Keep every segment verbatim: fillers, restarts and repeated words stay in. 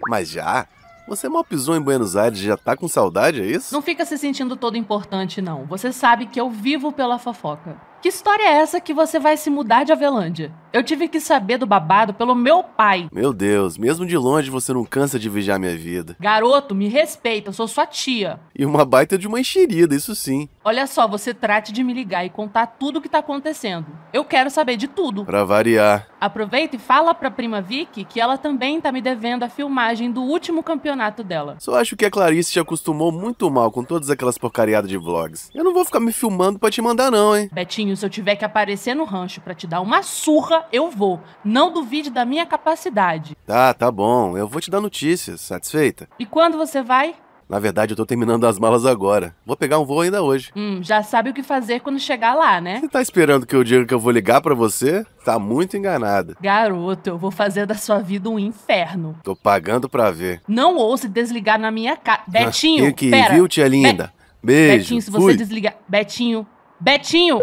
Mas já? Você mal pisou em Buenos Aires e já tá com saudade, é isso? Não fica se sentindo todo importante, não. Você sabe que eu vivo pela fofoca. Que história é essa que você vai se mudar de Avelandia? Eu tive que saber do babado pelo meu pai. Meu Deus, mesmo de longe você não cansa de vigiar minha vida. Garoto, me respeita, eu sou sua tia. E uma baita de uma enxerida, isso sim. Olha só, você trate de me ligar e contar tudo o que tá acontecendo. Eu quero saber de tudo. Pra variar. Aproveita e fala pra prima Vicky que ela também tá me devendo a filmagem do último campeonato dela. Só acho que a Clarice te acostumou muito mal com todas aquelas porcariadas de vlogs. Eu não vou ficar me filmando pra te mandar não, hein? Betinho, se eu tiver que aparecer no rancho pra te dar uma surra, eu vou. Não duvide da minha capacidade. Tá, tá bom. Eu vou te dar notícias. Satisfeita? E quando você vai? Na verdade, eu tô terminando as malas agora. Vou pegar um voo ainda hoje. Hum, já sabe o que fazer quando chegar lá, né? Você tá esperando que eu diga que eu vou ligar pra você? Tá muito enganada. Garoto, eu vou fazer da sua vida um inferno. Tô pagando pra ver. Não ouse desligar na minha cara. Betinho, Tem que ir, pera. viu, tia linda? Be Beijo, Betinho, se fui. você desligar... Betinho, Betinho!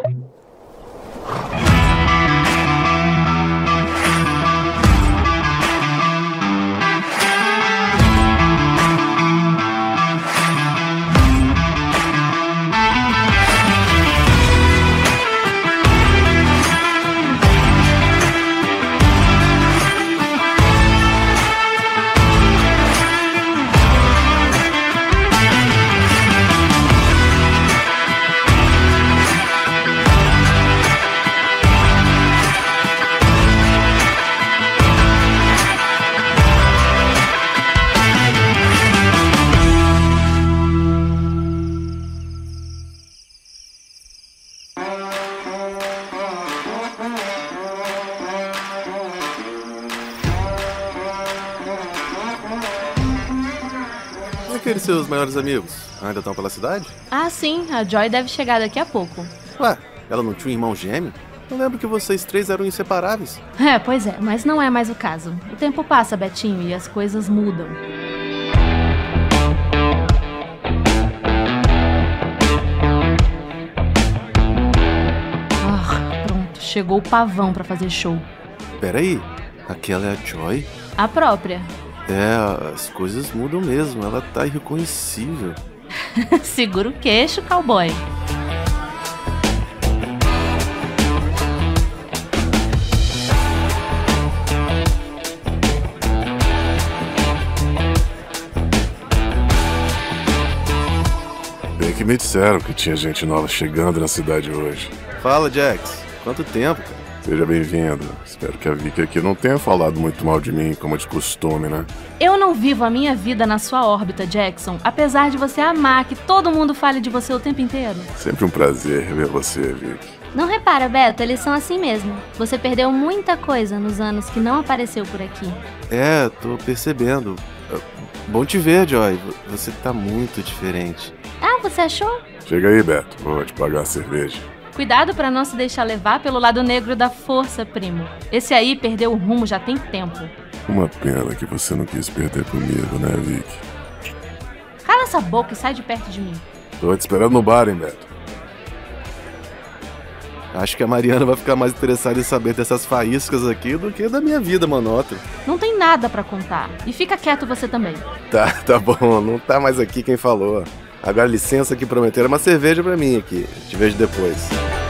E aqueles seus maiores amigos? Ainda estão pela cidade? Ah, sim, a Joy deve chegar daqui a pouco. Ué, ela não tinha um irmão gêmeo? Eu lembro que vocês três eram inseparáveis. É, pois é, mas não é mais o caso. O tempo passa, Betinho, e as coisas mudam. Ah, pronto, chegou o pavão pra fazer show. Peraí, aquela é a Joy? A própria. É, as coisas mudam mesmo, ela tá irreconhecível. Segura o queixo, cowboy. Bem que me disseram que tinha gente nova chegando na cidade hoje. Fala, Jax. Quanto tempo, cara? Seja bem-vindo. Espero que a Vicky aqui não tenha falado muito mal de mim, como de costume, né? Eu não vivo a minha vida na sua órbita, Jackson, apesar de você amar que todo mundo fale de você o tempo inteiro. Sempre um prazer ver você, Vicky. Não repara, Beto, eles são assim mesmo. Você perdeu muita coisa nos anos que não apareceu por aqui. É, tô percebendo. Bom te ver, Joy. Você tá muito diferente. Ah, você achou? Chega aí, Beto. Vou te pagar a cerveja. Cuidado pra não se deixar levar pelo lado negro da força, primo. Esse aí perdeu o rumo já tem tempo. Uma pena que você não quis perder comigo, né, Vicky? Cala essa boca e sai de perto de mim. Tô te esperando no bar, hein, Beto? Acho que a Mariana vai ficar mais interessada em saber dessas faíscas aqui do que da minha vida monótona. Não tem nada pra contar. E fica quieto você também. Tá, tá bom. Não tá mais aqui quem falou. Agora licença que prometeram uma cerveja pra mim aqui. Te vejo depois.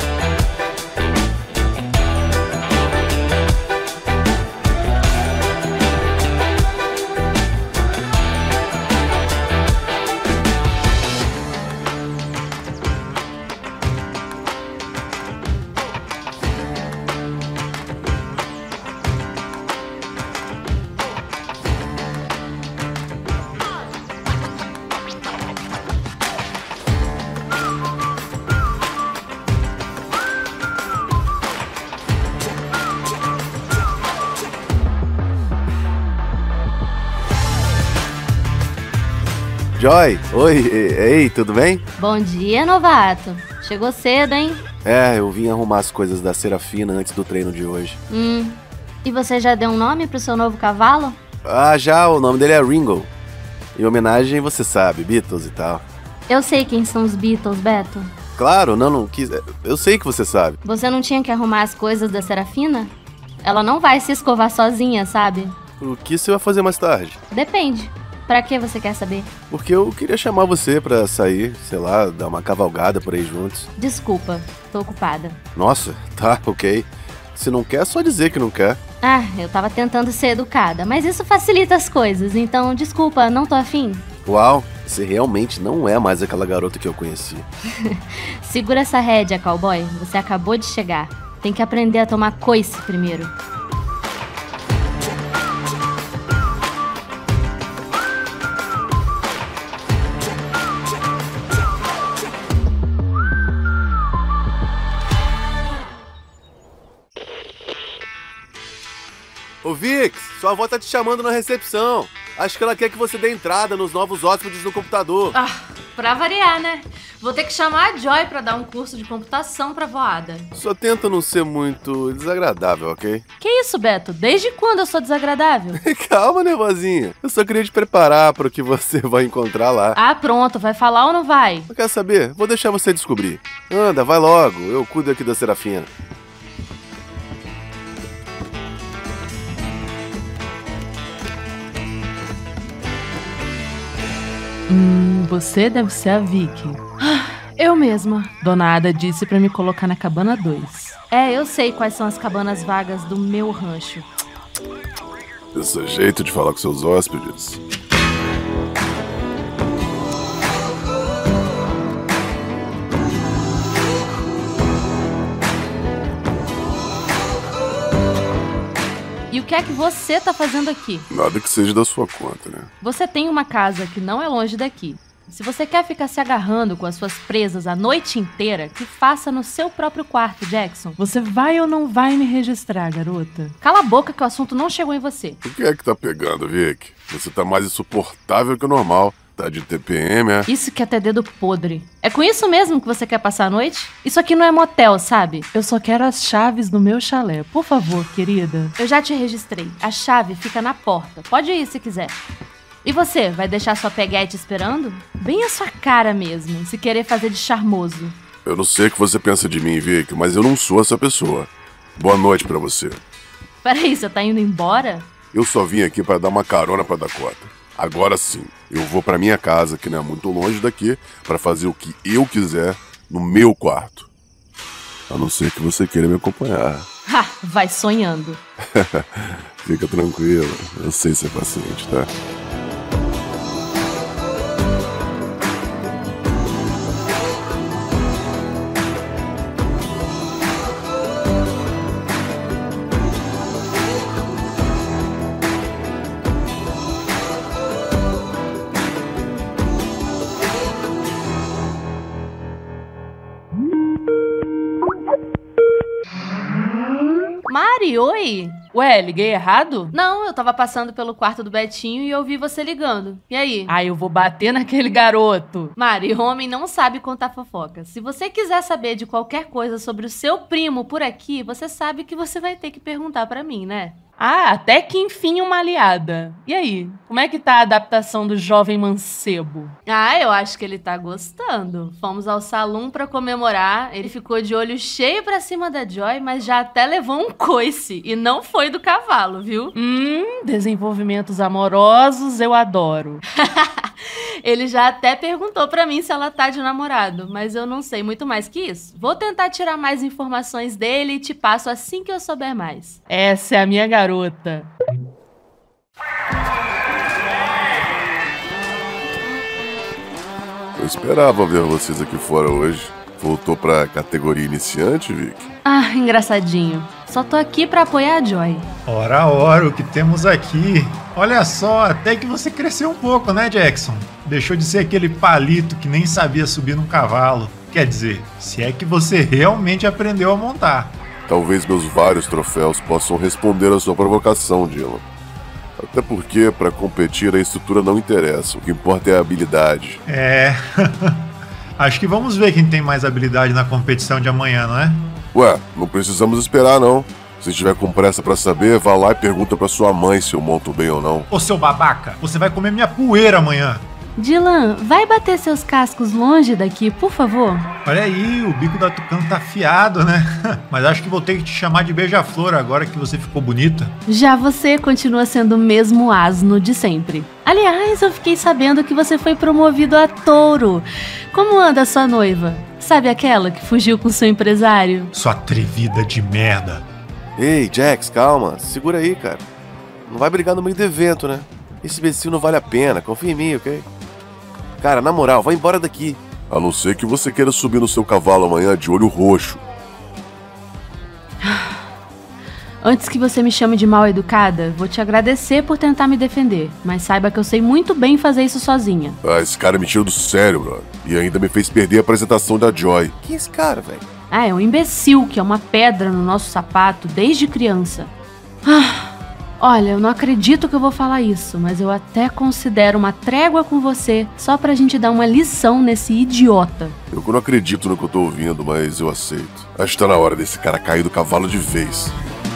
Joy, oi, ei, tudo bem? Bom dia, novato. Chegou cedo, hein? É, eu vim arrumar as coisas da Serafina antes do treino de hoje. Hum. E você já deu um nome pro seu novo cavalo? Ah, já, o nome dele é Ringo. Em homenagem, você sabe, Beatles e tal. Eu sei quem são os Beatles, Beto. Claro, não, não quis. Eu sei que você sabe. Você não tinha que arrumar as coisas da Serafina? Ela não vai se escovar sozinha, sabe? O que você vai fazer mais tarde? Depende. Pra que você quer saber? Porque eu queria chamar você pra sair, sei lá, dar uma cavalgada por aí juntos. Desculpa, tô ocupada. Nossa, tá, ok. Se não quer, é só dizer que não quer. Ah, eu tava tentando ser educada, mas isso facilita as coisas, então desculpa, não tô afim. Uau, você realmente não é mais aquela garota que eu conheci. Segura essa rédea, cowboy. Você acabou de chegar. Tem que aprender a tomar coice primeiro. Ô Vix, sua avó tá te chamando na recepção. Acho que ela quer que você dê entrada nos novos hóspedes no computador. Ah, pra variar, né? Vou ter que chamar a Joy pra dar um curso de computação pra voada. Só tenta não ser muito desagradável, ok? Que isso, Beto? Desde quando eu sou desagradável? Calma, nervosinha. Eu só queria te preparar para o que você vai encontrar lá. Ah, pronto. Vai falar ou não vai? Não quer saber? Vou deixar você descobrir. Anda, vai logo. Eu cuido aqui da Serafina. Hum, você deve ser a Vicky. Ah, eu mesma. Dona Ada disse pra me colocar na cabana dois. É, eu sei quais são as cabanas vagas do meu rancho. Esse jeito de falar com seus hóspedes. E o que é que você tá fazendo aqui? Nada que seja da sua conta, né? Você tem uma casa que não é longe daqui. Se você quer ficar se agarrando com as suas presas a noite inteira, que faça no seu próprio quarto, Jackson. Você vai ou não vai me registrar, garota? Cala a boca que o assunto não chegou em você. O que é que tá pegando, Vic? Você tá mais insuportável que o normal. Tá de T P M, é? Isso que é ter dedo podre. É com isso mesmo que você quer passar a noite? Isso aqui não é motel, sabe? Eu só quero as chaves do meu chalé. Por favor, querida. Eu já te registrei. A chave fica na porta. Pode ir se quiser. E você, vai deixar sua peguete esperando? Bem a sua cara mesmo, se querer fazer de charmoso. Eu não sei o que você pensa de mim, Vic, mas eu não sou essa pessoa. Boa noite pra você. Peraí, você tá indo embora? Eu só vim aqui pra dar uma carona pra Dakota. Agora sim, eu vou pra minha casa, que não é muito longe daqui, pra fazer o que eu quiser no meu quarto. A não ser que você queira me acompanhar. Ha, vai sonhando. Fica tranquilo, eu sei ser paciente, tá? Mari, oi? Ué, liguei errado? Não, eu tava passando pelo quarto do Betinho e ouvi você ligando. E aí? Ah, eu vou bater naquele garoto. Mari, homem não sabe contar fofoca. Se você quiser saber de qualquer coisa sobre o seu primo por aqui, você sabe que você vai ter que perguntar pra mim, né? Ah, até que enfim uma aliada. E aí, como é que tá a adaptação do jovem mancebo? Ah, eu acho que ele tá gostando. Fomos ao salão pra comemorar, ele ficou de olho cheio pra cima da Joy, mas já até levou um coice, e não foi do cavalo, viu? Hum, desenvolvimentos amorosos eu adoro. Ele já até perguntou pra mim se ela tá de namorado, mas eu não sei muito mais que isso. Vou tentar tirar mais informações dele e te passo assim que eu souber mais. Essa é a minha garota. Eu esperava ver vocês aqui fora hoje. Voltou pra categoria iniciante, Vic? Ah, engraçadinho. Só tô aqui pra apoiar a Joy. Ora, ora, o que temos aqui? Olha só, até que você cresceu um pouco, né, Jackson? Deixou de ser aquele palito que nem sabia subir num cavalo. Quer dizer, se é que você realmente aprendeu a montar. Talvez meus vários troféus possam responder à sua provocação, Dylan. Até porque, pra competir, a estrutura não interessa. O que importa é a habilidade. É... Acho que vamos ver quem tem mais habilidade na competição de amanhã, não é? Ué, não precisamos esperar, não. Se tiver com pressa pra saber, vá lá e pergunta pra sua mãe se eu monto bem ou não. Ô, seu babaca, você vai comer minha poeira amanhã. Dylan, vai bater seus cascos longe daqui, por favor? Olha aí, o bico da Tucano tá afiado, né? Mas acho que vou ter que te chamar de beija-flor agora que você ficou bonita. Já você continua sendo o mesmo asno de sempre. Aliás, eu fiquei sabendo que você foi promovido a touro. Como anda a sua noiva? Sabe aquela que fugiu com seu empresário? Sua atrevida de merda. Ei, Jax, calma. Segura aí, cara. Não vai brigar no meio do evento, né? Esse imbecil não vale a pena. Confia em mim, ok? Cara, na moral, vai embora daqui. A não ser que você queira subir no seu cavalo amanhã de olho roxo. Antes que você me chame de mal educada, vou te agradecer por tentar me defender, mas saiba que eu sei muito bem fazer isso sozinha. Ah, esse cara me tirou do sério, brother. E ainda me fez perder a apresentação da Joy. Quem é esse cara, velho? Ah, é um imbecil que é uma pedra no nosso sapato desde criança. Ah, olha, eu não acredito que eu vou falar isso, mas eu até considero uma trégua com você só pra gente dar uma lição nesse idiota. Eu não acredito no que eu tô ouvindo, mas eu aceito. Acho que tá na hora desse cara cair do cavalo de vez.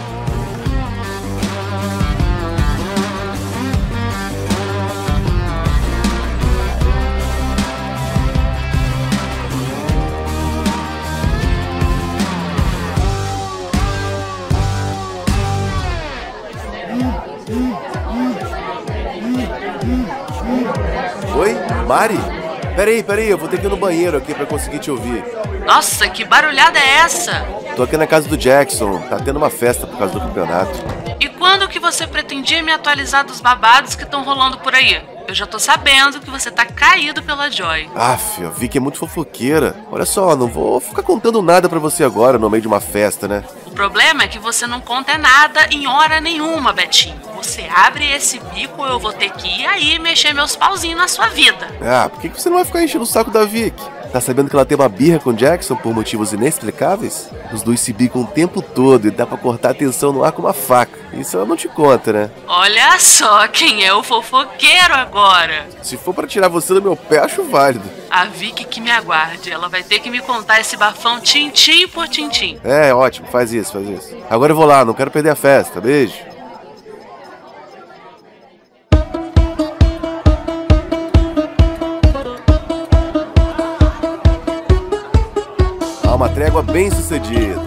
Oi? Mari? Peraí, peraí, eu vou ter que ir no banheiro aqui pra conseguir te ouvir. Nossa, que barulhada é essa? Tô aqui na casa do Jackson, tá tendo uma festa por causa do campeonato. E quando que você pretendia me atualizar dos babados que estão rolando por aí? Eu já tô sabendo que você tá caído pela Joy. Aff, a Vicky é muito fofoqueira. Olha só, não vou ficar contando nada pra você agora no meio de uma festa, né? O problema é que você não conta nada em hora nenhuma, Betinho. Você abre esse bico, eu vou ter que ir aí mexer meus pauzinhos na sua vida. Ah, por que você não vai ficar enchendo o saco da Vicky? Tá sabendo que ela tem uma birra com o Jackson por motivos inexplicáveis? Os dois se bicam o tempo todo e dá pra cortar a tensão no ar com uma faca. Isso ela não te conta, né? Olha só quem é o fofoqueiro agora. Se for pra tirar você do meu pé, acho válido. A Vicky que me aguarde. Ela vai ter que me contar esse bafão tintim por tintim. É, ótimo. Faz isso, faz isso. Agora eu vou lá, não quero perder a festa. Beijo. Uma trégua bem sucedida.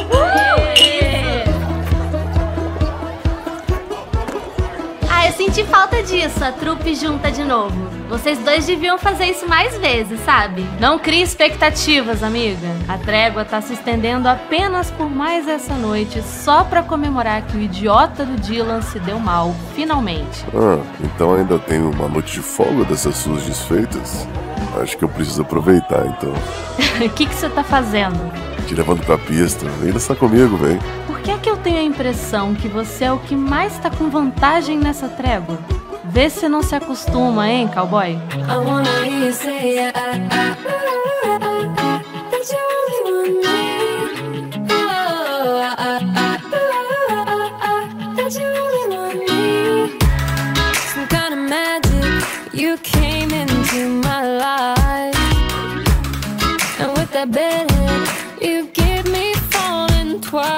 Ah, eu senti falta disso, a trupe junta de novo. Vocês dois deviam fazer isso mais vezes, sabe? Não crie expectativas, amiga. A trégua tá se estendendo apenas por mais essa noite, só pra comemorar que o idiota do Dylan se deu mal, finalmente. Ah, então ainda tem uma noite de folga dessas suas desfeitas? Acho que eu preciso aproveitar, então. O que que você tá fazendo? Te levando pra pista. Vem dançar comigo, vem. Por que é que eu tenho a impressão que você é o que mais tá com vantagem nessa trégua? Vê se não se acostuma, hein, cowboy? I wanna hear you say I, I, I, that you only want me. Oh, I, I, I, that you only want me. Some kind of magic, you came into my life. And with that bed head, you give me falling twice.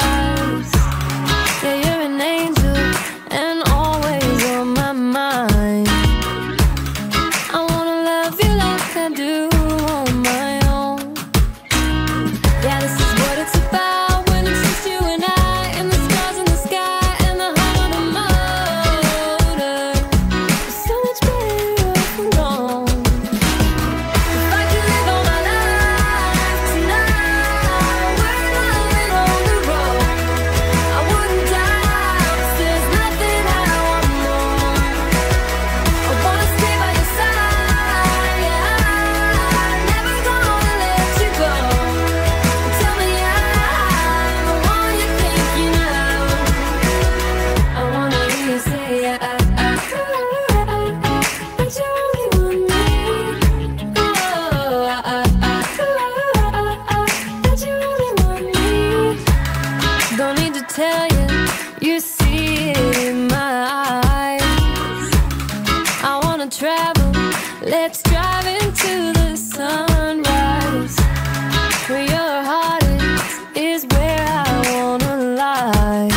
Yeah, you're an angel and always on my mind. I wanna love you like I do on my own. Yeah, this is what it's about when it's just you and I, and the stars in the sky and the hum of the motor. It's so much better off alone. If I could live all my life tonight, we're driving on the road. I wouldn't die, 'cause there's nothing I want more. I wanna stay by your side, yeah, never gonna let you go. Tell me I'm the one you're thinking of. I wanna hear you say I, I, I, that you only want me. Oh, I, I, I, that you only want me. Don't need to tell you, you see it in my eyes. I wanna travel, let's drive into the sunrise. Where your heart is, is where I wanna lie.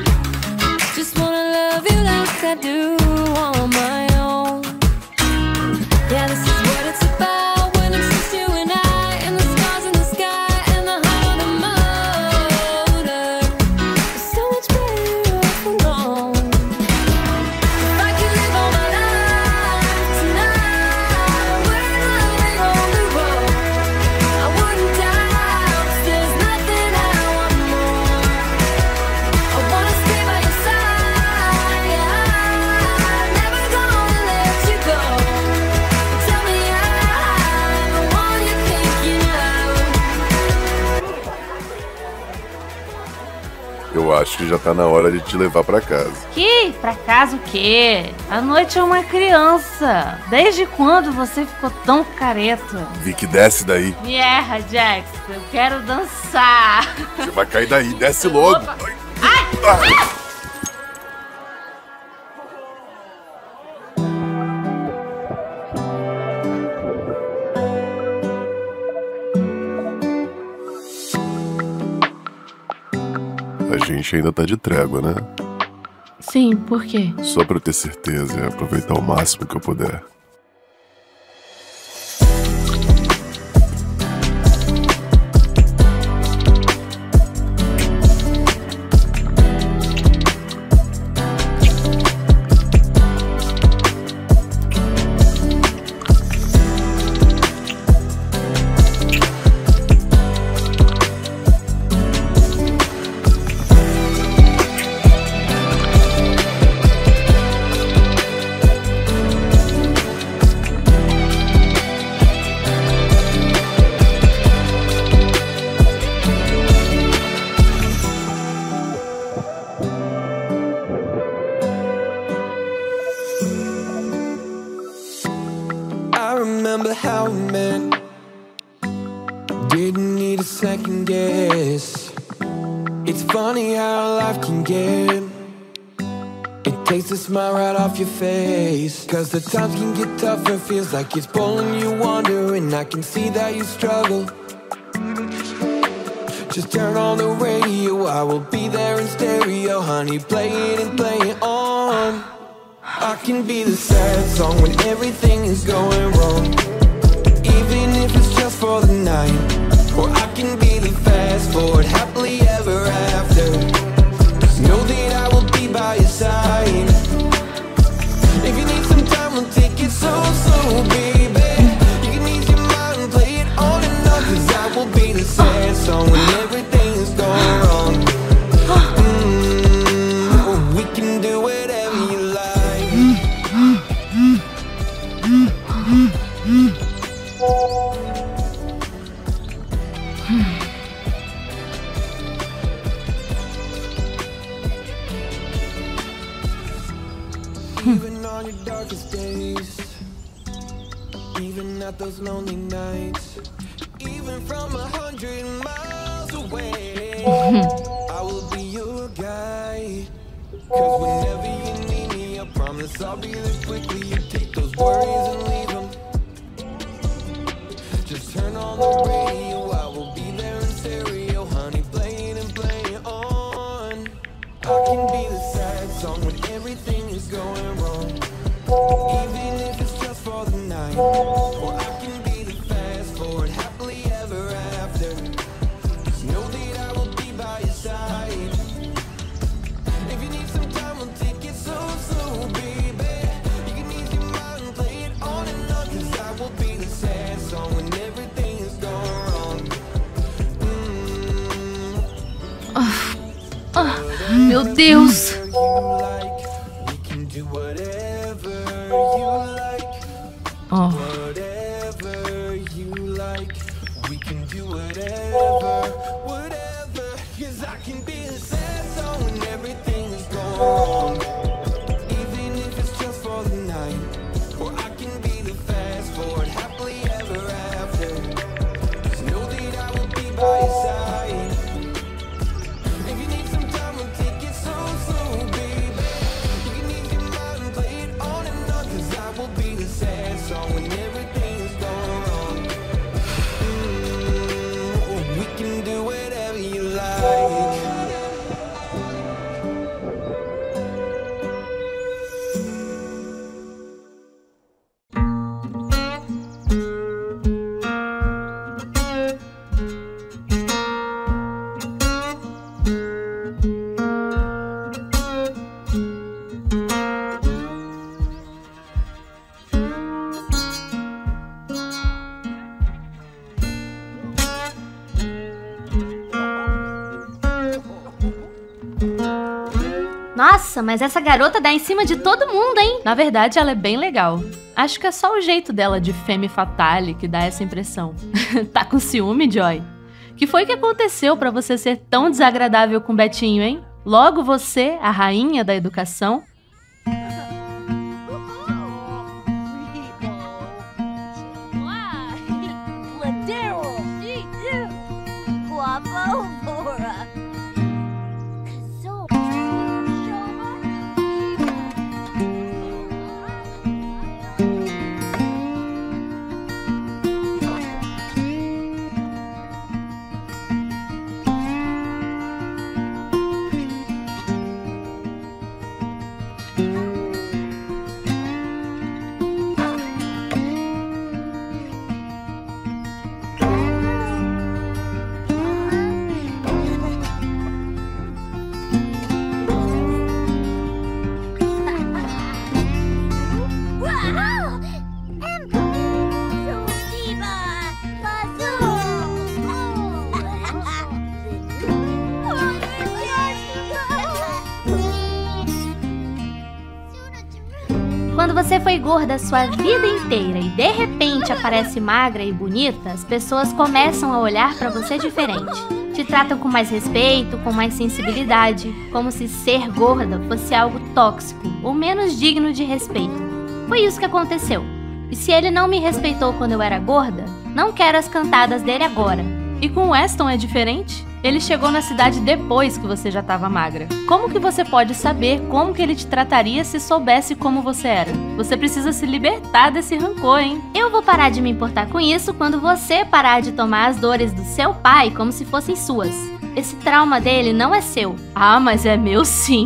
Just wanna love you like I do on my own. Eu acho que já tá na hora de te levar pra casa. Que? Pra casa o quê? A noite é uma criança. Desde quando você ficou tão careta? Vicky, desce daí. Me erra, Jax. Eu quero dançar. Você vai cair daí, desce logo. Opa. Ai. Ah. A gente ainda tá de trégua, né? Sim, por quê? Só pra eu ter certeza e aproveitar o máximo que eu puder. remember how we met. Didn't need a second guess. It's funny how life can get. It takes a smile right off your face. Cause the times can get tougher. Feels like it's pulling you under. And I can see that you struggle. Just turn on the radio, I will be there in stereo. Honey, play it and play it on. I can be the sad song when everything is going wrong, even if it's just for the night. Or I can be the fast forward, happily ever after. Just know that I will be by your side. If you need some time, we'll take it so slow, baby. You can ease your mind and play it on and on. Cause I will be the sad song when everything is going wrong. Mm, we can do whatever you like. Even on your darkest days, even at those lonely nights, even from a hundred miles away, I will be your guy. Cause whenever you need me, I promise I'll be there quickly. You take those worries and leave them. Just turn on the radio, I will be there in stereo. Honey, play it and play it on. I can be the sad song when everything is going wrong, even if it's just for the night. Or I can be the fast forward, happily ever after. Just know that I will be by your side. If you need some time, we'll take it so slow, baby. You can ease your mind and play it on and on. Cause I will be the sad song when everything is going wrong. Mm. Meu Deus! We can do whatever you like. Oh. Whatever you like. We can do whatever, whatever. Cause I can be a sad song when everything is going wrong, even if it's just for the night. Or I can be the fast forward, happily ever after. Just know that I will be by your side. If you need some time, we'll take it so slow, baby. You can ease your mind and play it on and on. Cause I will be the sad song when everything is going wrong. Mm, we can do whatever you like. Nossa, mas essa garota dá em cima de todo mundo, hein? Na verdade, ela é bem legal. Acho que é só o jeito dela de femme fatale que dá essa impressão. Tá com ciúme, Joy? Que foi que aconteceu pra você ser tão desagradável com o Betinho, hein? Logo você, a rainha da educação, Quando você foi gorda a sua vida inteira e de repente aparece magra e bonita, as pessoas começam a olhar pra você diferente. Te tratam com mais respeito, com mais sensibilidade, como se ser gorda fosse algo tóxico ou menos digno de respeito. Foi isso que aconteceu. E se ele não me respeitou quando eu era gorda, não quero as cantadas dele agora. E com o Weston é diferente? Ele chegou na cidade depois que você já estava magra. Como que você pode saber como que ele te trataria se soubesse como você era? Você precisa se libertar desse rancor, hein? Eu vou parar de me importar com isso quando você parar de tomar as dores do seu pai como se fossem suas. Esse trauma dele não é seu. Ah, mas é meu sim.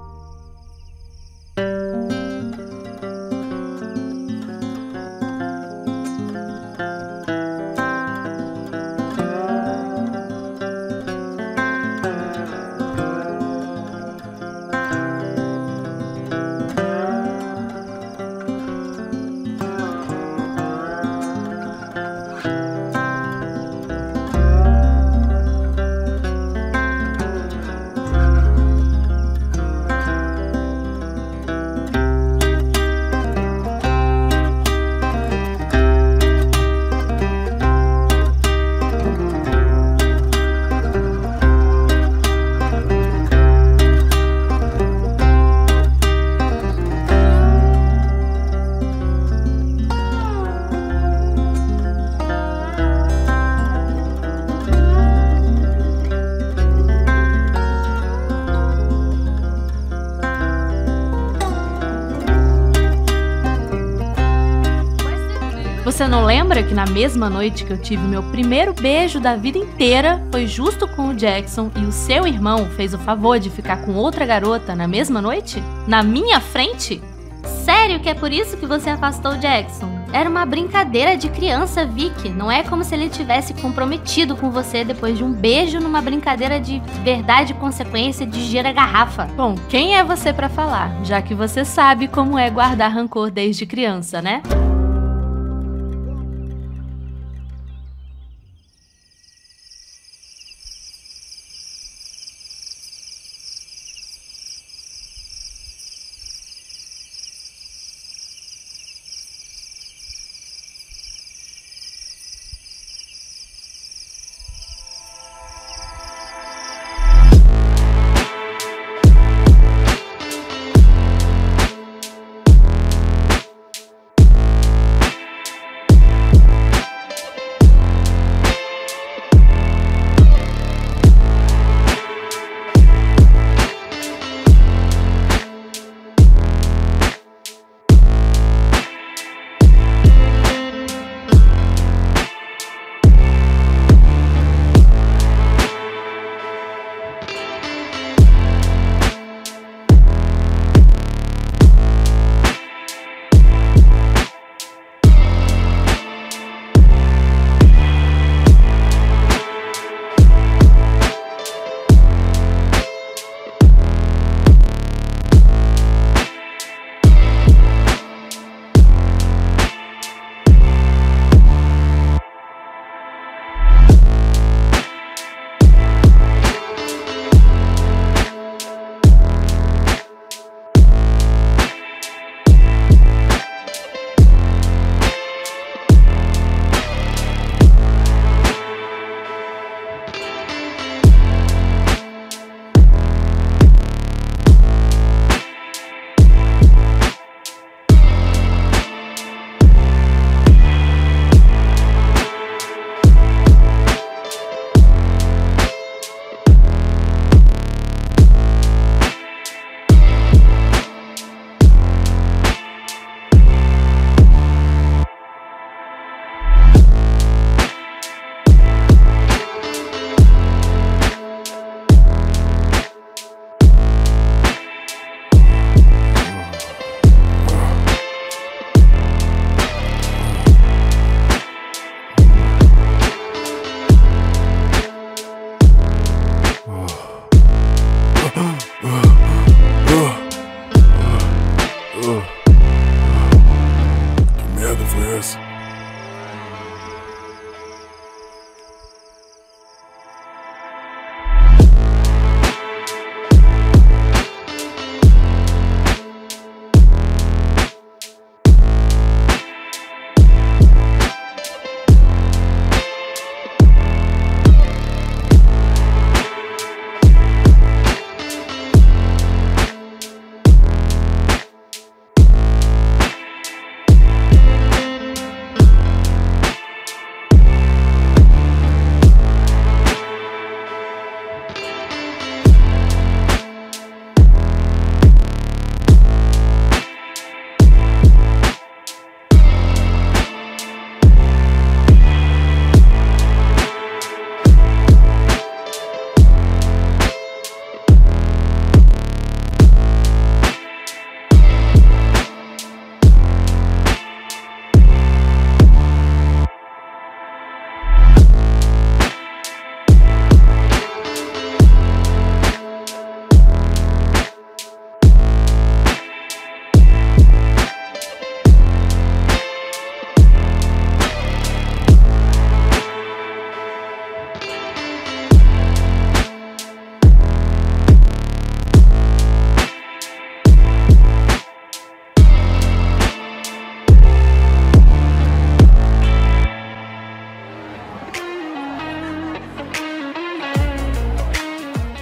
Você não lembra que na mesma noite que eu tive meu primeiro beijo da vida inteira, foi justo com o Jackson e o seu irmão fez o favor de ficar com outra garota na mesma noite? Na minha frente? Sério que é por isso que você afastou o Jackson? Era uma brincadeira de criança, Vicky. Não é como se ele tivesse comprometido com você depois de um beijo numa brincadeira de verdade e consequência de gira garrafa. Bom, quem é você pra falar? Já que você sabe como é guardar rancor desde criança, né?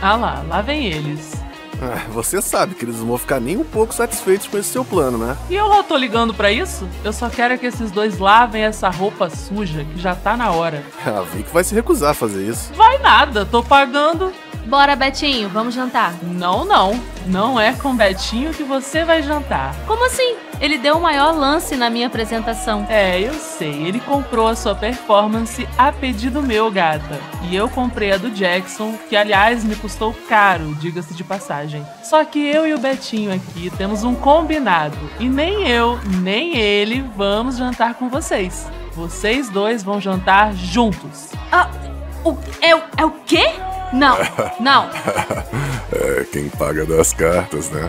Ah lá, lá vem eles. Ah, você sabe que eles não vão ficar nem um pouco satisfeitos com esse seu plano, né? E eu lá tô ligando pra isso? Eu só quero que esses dois lavem essa roupa suja, que já tá na hora. A Vic vai se recusar a fazer isso. Vai nada, tô pagando. Bora, Betinho, vamos jantar. Não, não. Não é com Betinho que você vai jantar. Como assim? Ele deu o maior lance na minha apresentação. É, eu sei. Ele comprou a sua performance a pedido meu, gata. E eu comprei a do Jackson, que aliás me custou caro, diga-se de passagem. Só que eu e o Betinho aqui temos um combinado. E nem eu, nem ele vamos jantar com vocês. Vocês dois vão jantar juntos. Ah, o, é, é o quê? Não, não. É quem paga das cartas, né?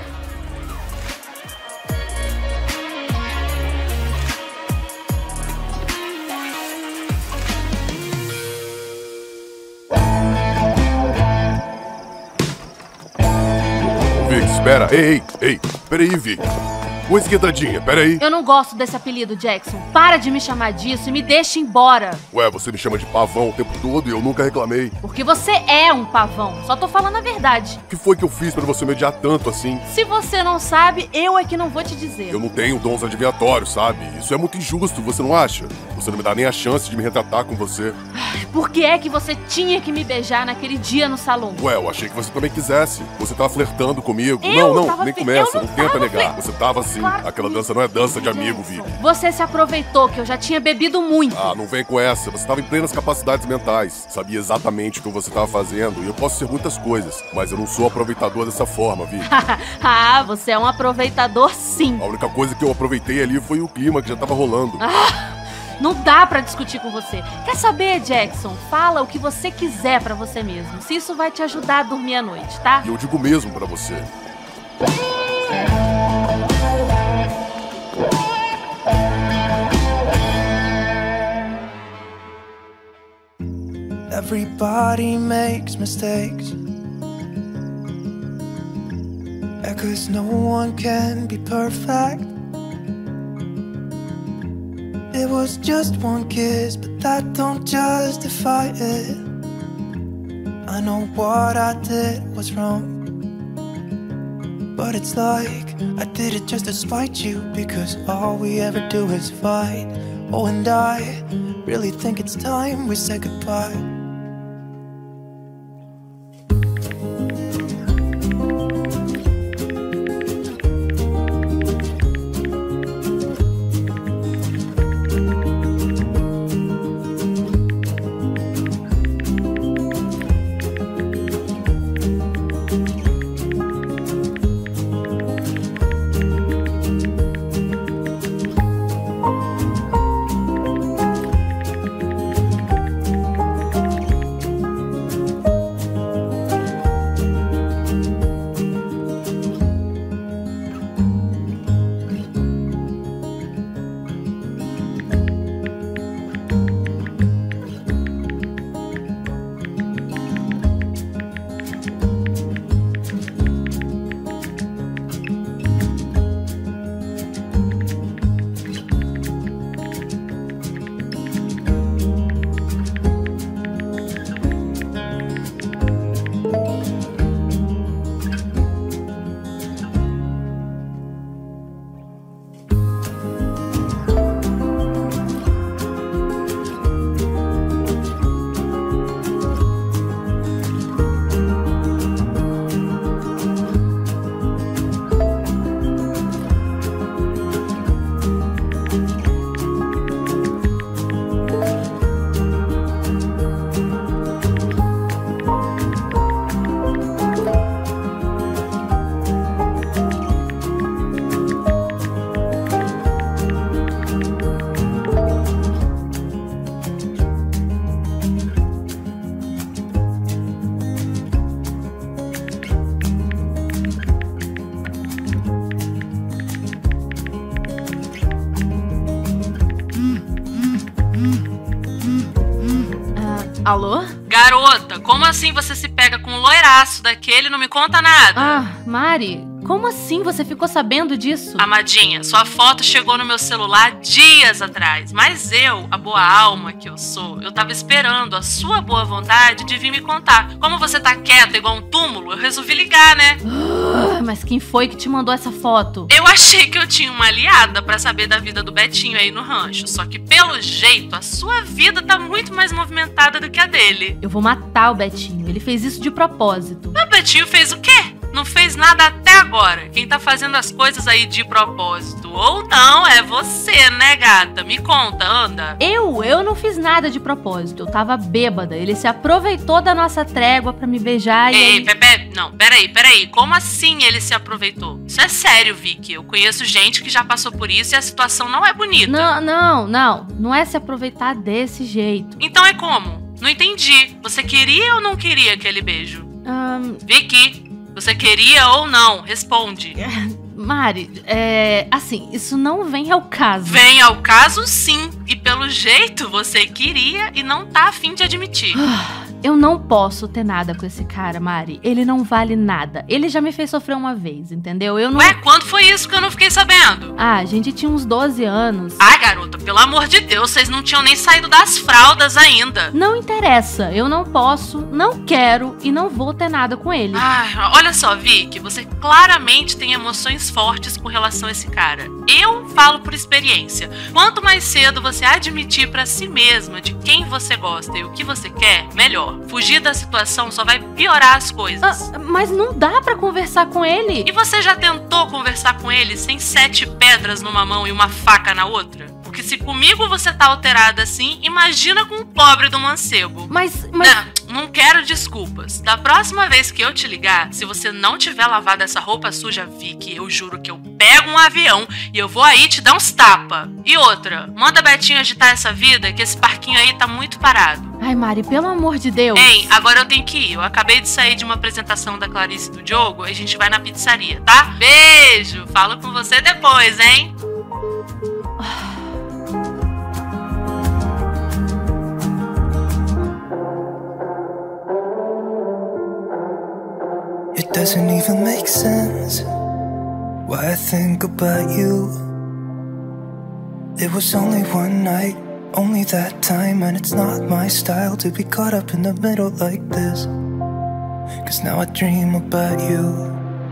Vic, espera. Ei, ei, ei. Peraí, Vic. Uma esquentadinha, peraí. Eu não gosto desse apelido, Jackson. Para de me chamar disso e me deixa embora. Ué, você me chama de pavão o tempo todo e eu nunca reclamei. Porque você é um pavão. Só tô falando a verdade. O que foi que eu fiz pra você me odiar tanto assim? Se você não sabe, eu é que não vou te dizer. Eu não tenho dons adivinhatórios, sabe? Isso é muito injusto, você não acha? Você não me dá nem a chance de me retratar com você. Por que é que você tinha que me beijar naquele dia no salão? Ué, eu achei que você também quisesse. Você tava flertando comigo. Eu não, não, tava nem fe- começa, eu não, não tenta tava negar. fle- Você tava assim. Claro Aquela que- dança não é dança de amigo, Vic. Você se aproveitou que eu já tinha bebido muito. Ah, não vem com essa. Você tava em plenas capacidades mentais. Sabia exatamente o que você tava fazendo. E eu posso ser muitas coisas, mas eu não sou aproveitador dessa forma, Vic. Ah, você é um aproveitador sim. A única coisa que eu aproveitei ali foi o clima que já tava rolando. Não dá pra discutir com você. Quer saber, Jackson? Fala o que você quiser pra você mesmo. Se isso vai te ajudar a dormir à noite, tá? E eu digo mesmo pra você. Everybody makes mistakes. Yeah, 'cause no one can be perfect. It was just one kiss, but that don't justify it. I know what I did was wrong, but it's like I did it just to spite you, because all we ever do is fight. Oh, and I really think it's time we say goodbye. Alô? Garota, como assim você se pega com um loiraço daquele e não me conta nada? Ah, Mari, Como assim? Você ficou sabendo disso? Amadinha, sua foto chegou no meu celular dias atrás, mas eu, a boa alma que eu sou, eu tava esperando a sua boa vontade de vir me contar. Como você tá quieta igual um túmulo, eu resolvi ligar, né? Ah, mas quem foi que te mandou essa foto? Eu achei que eu tinha uma aliada pra saber da vida do Betinho aí no rancho, só que pelo jeito a sua vida tá muito mais movimentada do que a dele. Eu vou matar o Betinho, ele fez isso de propósito. O Betinho fez o quê? Não fez nada até agora. Quem tá fazendo as coisas aí de propósito ou não é você, né, gata? Me conta, anda. Eu? Eu não fiz nada de propósito. Eu tava bêbada. Ele se aproveitou da nossa trégua pra me beijar e... Ei, Pepe, não, peraí, peraí. Como assim ele se aproveitou? Isso é sério, Vicky. Eu conheço gente que já passou por isso e a situação não é bonita. Não, não, não. Não é se aproveitar desse jeito. Então é como? Não entendi. Você queria ou não queria aquele beijo? Um... Vicky... Você queria ou não? Responde. Mari, é... assim, isso não vem ao caso. Vem ao caso, sim. E pelo jeito, você queria e não tá a fim de admitir. Eu não posso ter nada com esse cara, Mari. Ele não vale nada. Ele já me fez sofrer uma vez, entendeu? Eu não... Ué, quando foi isso que eu não fiquei sabendo? Ah, a gente tinha uns doze anos. Ai, garota, pelo amor de Deus, vocês não tinham nem saído das fraldas ainda. Não interessa. Eu não posso, não quero e não vou ter nada com ele. Ai, olha só, Vicky, você claramente tem emoções fortes com relação a esse cara. Eu falo por experiência. Quanto mais cedo você admitir pra si mesma de quem você gosta e o que você quer, melhor. Fugir da situação só vai piorar as coisas. Ah, mas não dá pra conversar com ele. E você já tentou conversar com ele sem sete pedras numa mão e uma faca na outra? Porque se comigo você tá alterada assim, imagina com o pobre do mancebo. Mas... mas... Não, não quero desculpas. Da próxima vez que eu te ligar, se você não tiver lavado essa roupa suja, Vicky, eu juro que eu pego um avião e eu vou aí te dar uns tapa. E outra, manda a Betinho agitar essa vida, que esse parquinho aí tá muito parado. Ai, Mari, pelo amor de Deus. Hein, agora eu tenho que ir. Eu acabei de sair de uma apresentação da Clarice e do Diogo e a gente vai na pizzaria, tá? Beijo! Falo com você depois, hein? It doesn't even make sense why I think about you. It was only one night, only that time, and it's not my style to be caught up in the middle like this. Cause now I dream about you.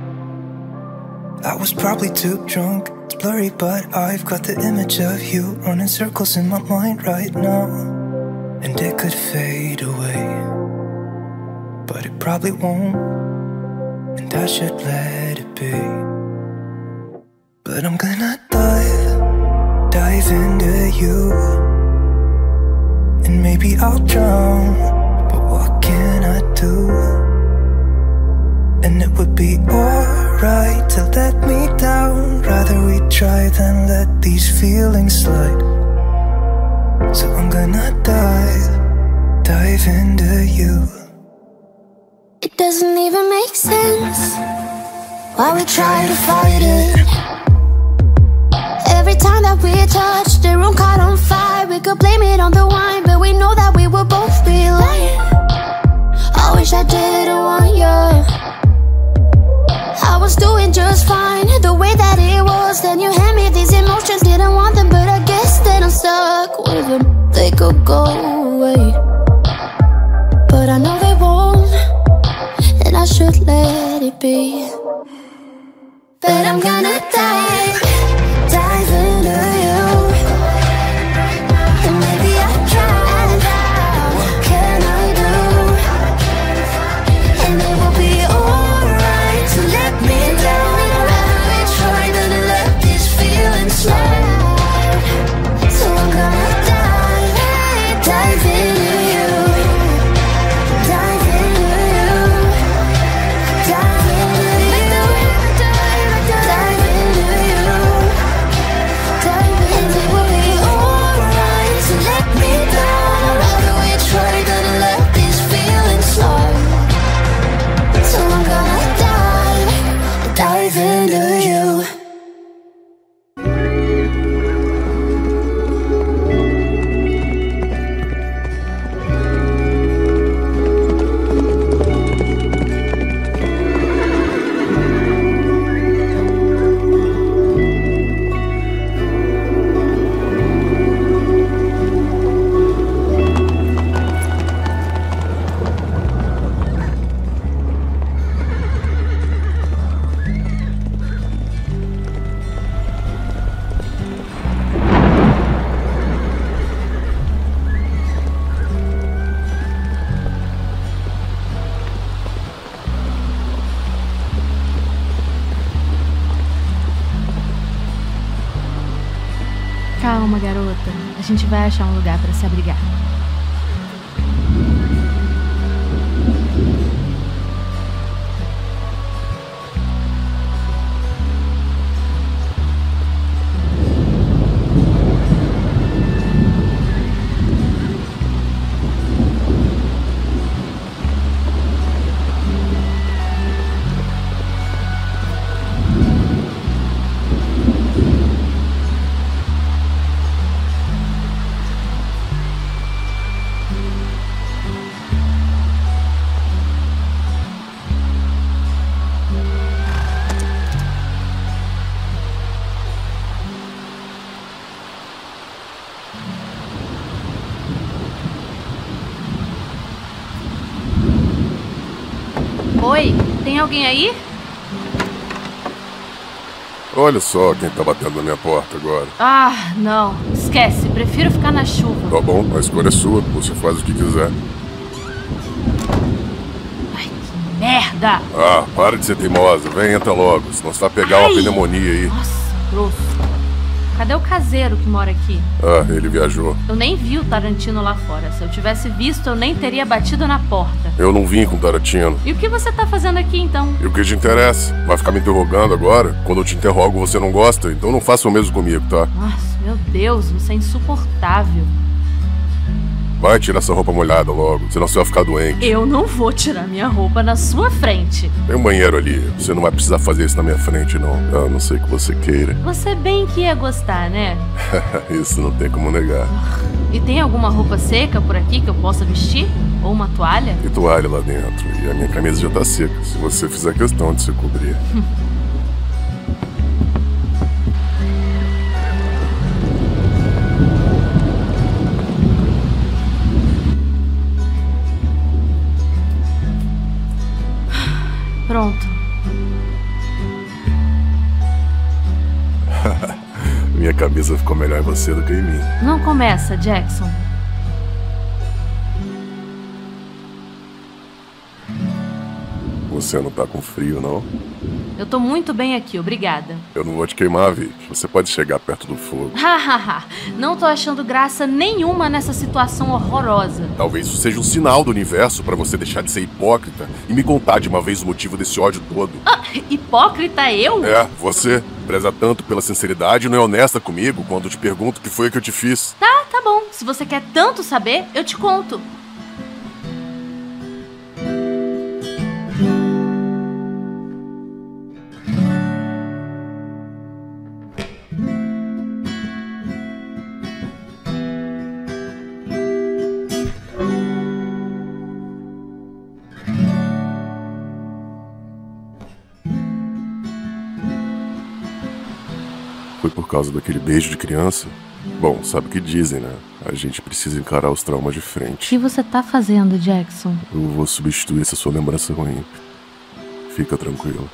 I was probably too drunk, it's blurry, but I've got the image of you running circles in my mind right now. And it could fade away, but it probably won't. And I should let it be. But I'm gonna dive, dive into you. And maybe I'll drown, but what can I do? And it would be alright to let me down. Rather we try than let these feelings slide. So I'm gonna dive, dive into you. It doesn't even make sense why we try to fight it. Every time that we touch, the room caught on fire. We could blame it on the wine, but we know that we will both be lying. I wish I didn't want you. I was doing just fine, the way that it was. Then you hand me these emotions, didn't want them, but I guess that I'm stuck with them. They could go away, but I know they won't. And I should let it be. But I'm gonna dive, dive into you. And maybe I tried, what can I do? And it will be alright to let me down. Rather we try than let these feelings slide. So I'm gonna dive, dive into you. Dive into you. Dive into you. Dive into you. garota. A gente vai achar um lugar pra se abrigar. Oi, tem alguém aí? Olha só quem tá batendo na minha porta agora. Ah, não. Esquece, prefiro ficar na chuva. Tá bom, a escolha é sua. Você faz o que quiser. Ai, que merda! Ah, para de ser teimosa. Vem, entra logo, senão você vai pegar Ai. uma pneumonia aí. Nossa, grosso. Cadê o caseiro que mora aqui? Ah, ele viajou. Eu nem vi o Tarantino lá fora. Se eu tivesse visto, eu nem teria batido na porta. Eu não vim com Tarantino. E o que você tá fazendo aqui, então? E o que te interessa? Vai ficar me interrogando agora? Quando eu te interrogo você não gosta? Então não faça o mesmo comigo, tá? Nossa, meu Deus, você é insuportável. Vai tirar essa roupa molhada logo, senão você vai ficar doente. Eu não vou tirar minha roupa na sua frente. Tem um banheiro ali. Você não vai precisar fazer isso na minha frente, não. A não ser que você queira. Você bem que ia gostar, né? Isso não tem como negar. E tem alguma roupa seca por aqui que eu possa vestir? Ou uma toalha? E toalha lá dentro. E a minha camisa já tá seca, se você fizer questão de se cobrir. Pronto. Minha camisa ficou melhor em você do que em mim. Não começa, Jackson. Você não tá com frio, não? Eu tô muito bem aqui, obrigada. Eu não vou te queimar, Vic. Você pode chegar perto do fogo. Hahaha, não tô achando graça nenhuma nessa situação horrorosa. Talvez isso seja um sinal do universo pra você deixar de ser hipócrita e me contar de uma vez o motivo desse ódio todo. Ah, hipócrita eu? É, você preza tanto pela sinceridade e não é honesta comigo quando eu te pergunto o que foi que eu te fiz. Tá, tá bom. Se você quer tanto saber, eu te conto. Foi por causa daquele beijo de criança? Bom, sabe o que dizem, né? A gente precisa encarar os traumas de O frente. que você tá fazendo, Jackson? Eu vou substituir essa sua lembrança ruim. Fica tranquilo.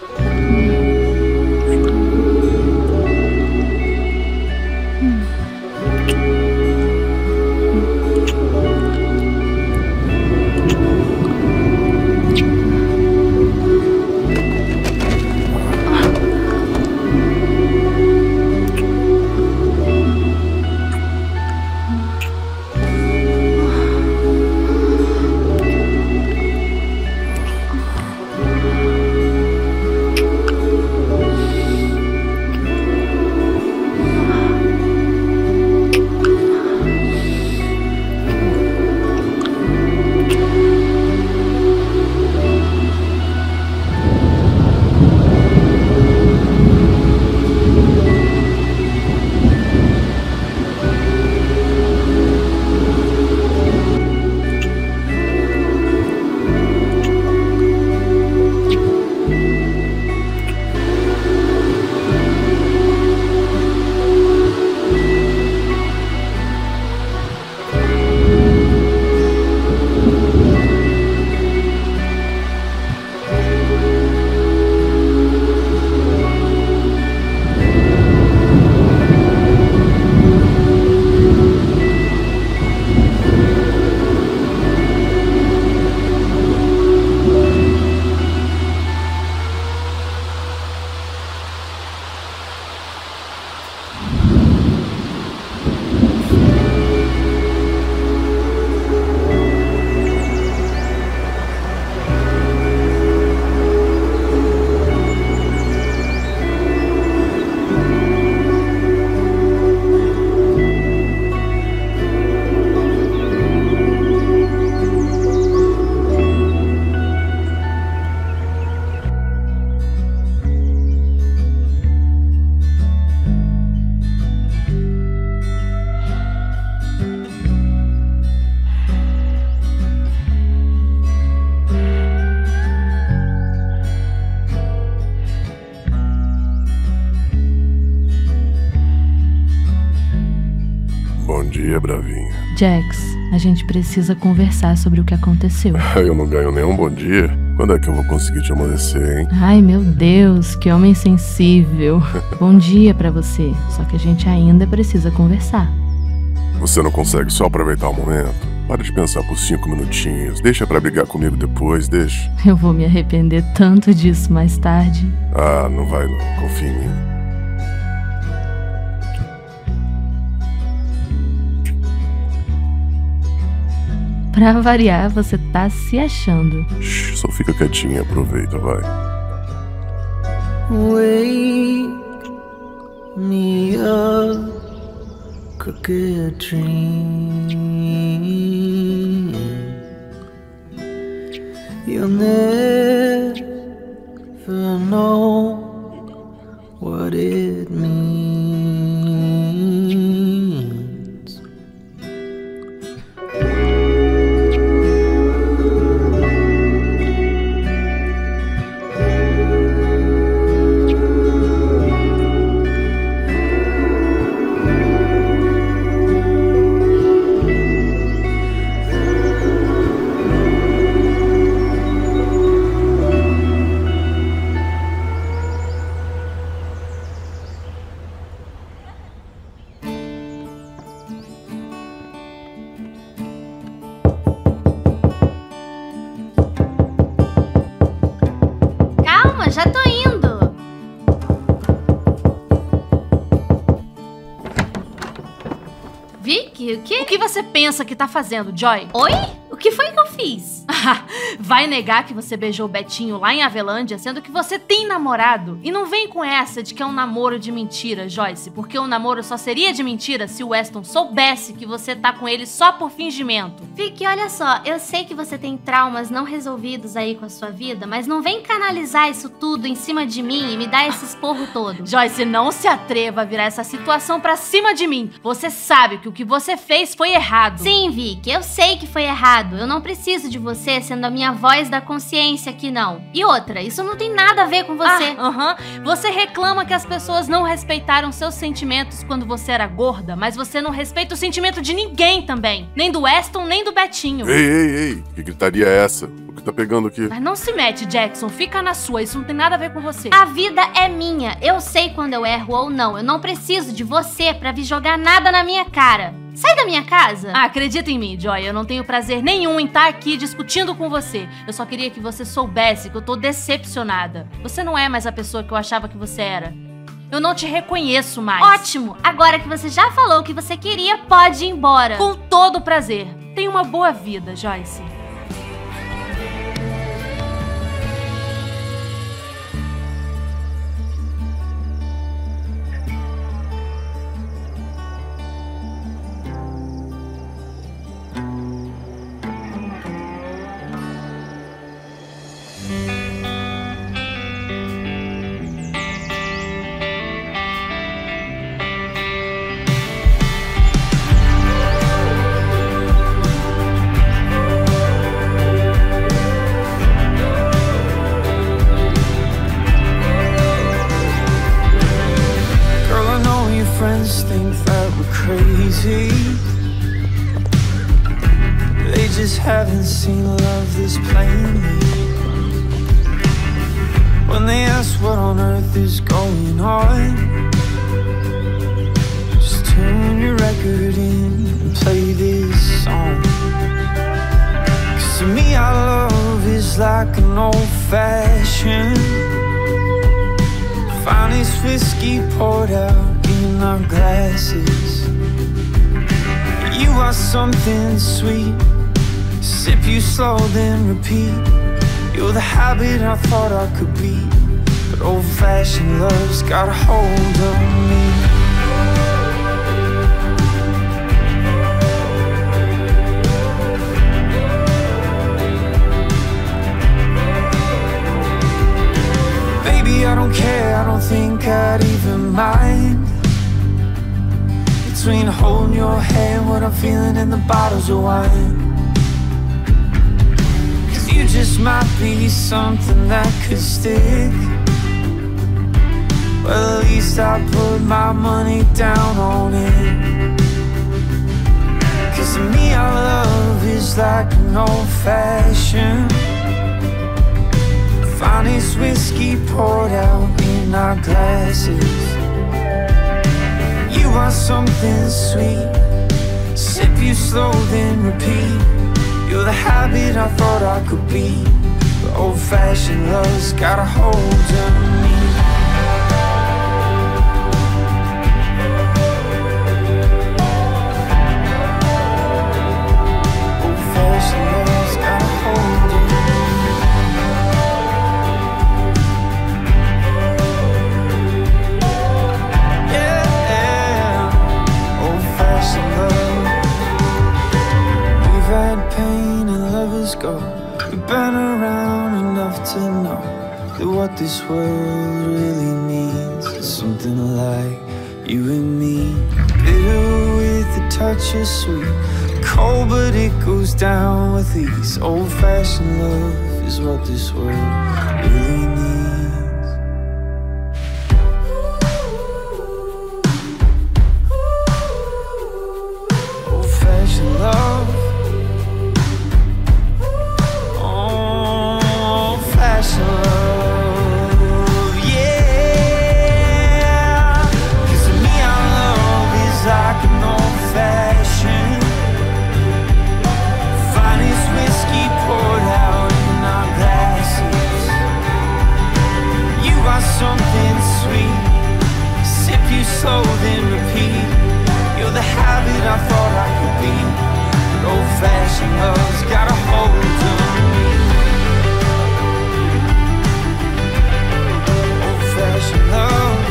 bravinha? Jax, a gente precisa conversar sobre o que aconteceu. Eu não ganho nenhum bom dia? Quando é que eu vou conseguir te amolecer, hein? Ai, meu Deus, que homem sensível. Bom dia pra você, só que a gente ainda precisa conversar. Você não consegue só aproveitar o momento? Para de pensar por cinco minutinhos. Deixa pra brigar comigo depois, deixa. Eu vou me arrepender tanto disso mais tarde. Ah, não vai não. Confia em mim. Pra variar, você tá se achando. Shhh, só fica quietinha e aproveita, vai. Wake me up, crooked dream. You'll never know what it means. Já tô indo. Vicky, o quê? O que você pensa que tá fazendo, Joy? Oi? O que foi que eu fiz? Vai negar que você beijou o Betinho lá em Avelândia, sendo que você tem namorado? E não vem com essa de que é um namoro de mentira, Joyce, porque o namoro só seria de mentira se o Weston soubesse que você tá com ele só por fingimento. Vicky, olha só, eu sei que você tem traumas não resolvidos aí com a sua vida, mas não vem canalizar isso tudo em cima de mim e me dar esse esporro todo. Joyce, não se atreva a virar essa situação pra cima de mim. Você sabe que o que você fez foi errado. Sim, Vicky, eu sei que foi errado. Eu não preciso de você sendo a minha voz da consciência aqui, não. E outra, isso não tem nada a ver com você. Ah, aham. Você reclama que as pessoas não respeitaram seus sentimentos quando você era gorda, mas você não respeita o sentimento de ninguém também. Nem do Weston, nem do Betinho. Ei, ei, ei. Que gritaria é essa? O que tá pegando aqui? Mas não se mete, Jackson. Fica na sua. Isso não tem nada a ver com você. A vida é minha. Eu sei quando eu erro ou não. Eu não preciso de você pra vir jogar nada na minha cara. Sai da minha casa! Ah, acredita em mim, Joy. Eu não tenho prazer nenhum em estar aqui discutindo com você. Eu só queria que você soubesse que eu tô decepcionada. Você não é mais a pessoa que eu achava que você era. Eu não te reconheço mais. Ótimo! Agora que você já falou o que você queria, pode ir embora. Com todo prazer. Tenha uma boa vida, Joyce. Think that we're crazy. They just haven't seen love this plainly. When they ask what on earth is going on, just tune your record in and play this song. Cause to me our love is like an old-fashioned finest whiskey poured out in our glasses. You are something sweet. Sip you slow, then repeat. You're the habit I thought I could be, but old-fashioned love's got a hold on me. Baby, I don't care, I don't think I'd even mind. Between holding your hand, what I'm feeling in the bottles of wine. Cause you just might be something that could stick. Well, at least I put my money down on it. 'Cause to me our love is like an old-fashioned finest whiskey poured out in our glasses. You are something sweet, sip you slow then repeat. You're the habit I thought I could be, but old-fashioned love's got a hold on me. We've been around enough to know that what this world really means is something like you and me. Bitter with a touch of sweet, cold but it goes down with ease. Old-fashioned love is what this world really needs. Old-fashioned love. Something sweet, sip you slow then repeat. You're the habit I thought I could be, but old-fashioned love's got a hold on me. Old-fashioned love,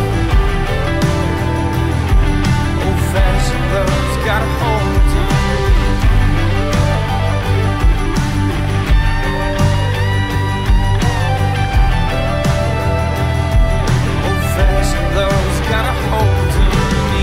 old-fashioned love's got a hold on me. Love's got a hold on me.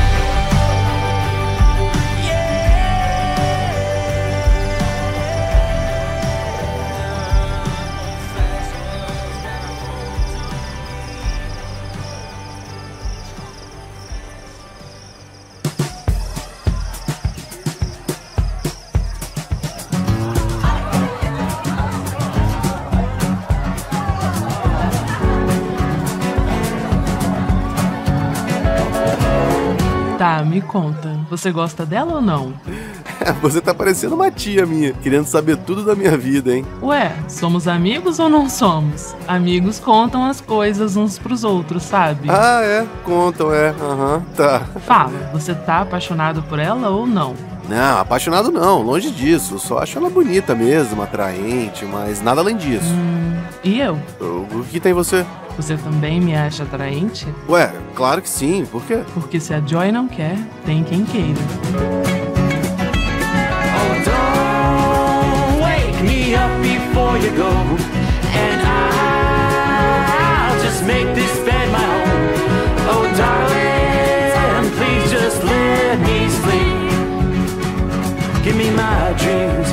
Tá, me conta, você gosta dela ou não? Você tá parecendo uma tia minha, querendo saber tudo da minha vida, hein? Ué, somos amigos ou não somos? Amigos contam as coisas uns pros outros, sabe? Ah, é? Contam, é. Aham, uhum, tá. Fala, você tá apaixonado por ela ou não? Não, apaixonado não, longe disso. Só acho ela bonita mesmo, atraente, mas nada além disso. Hum, e eu? O, o que tem você? Você também me acha atraente? Ué, claro que sim, por quê? Porque se a Joy não quer, tem quem queira. Oh, don't wake me up before you go, and I'll just make this bed my home. Oh, darling, please just let me sleep. Give me my dreams.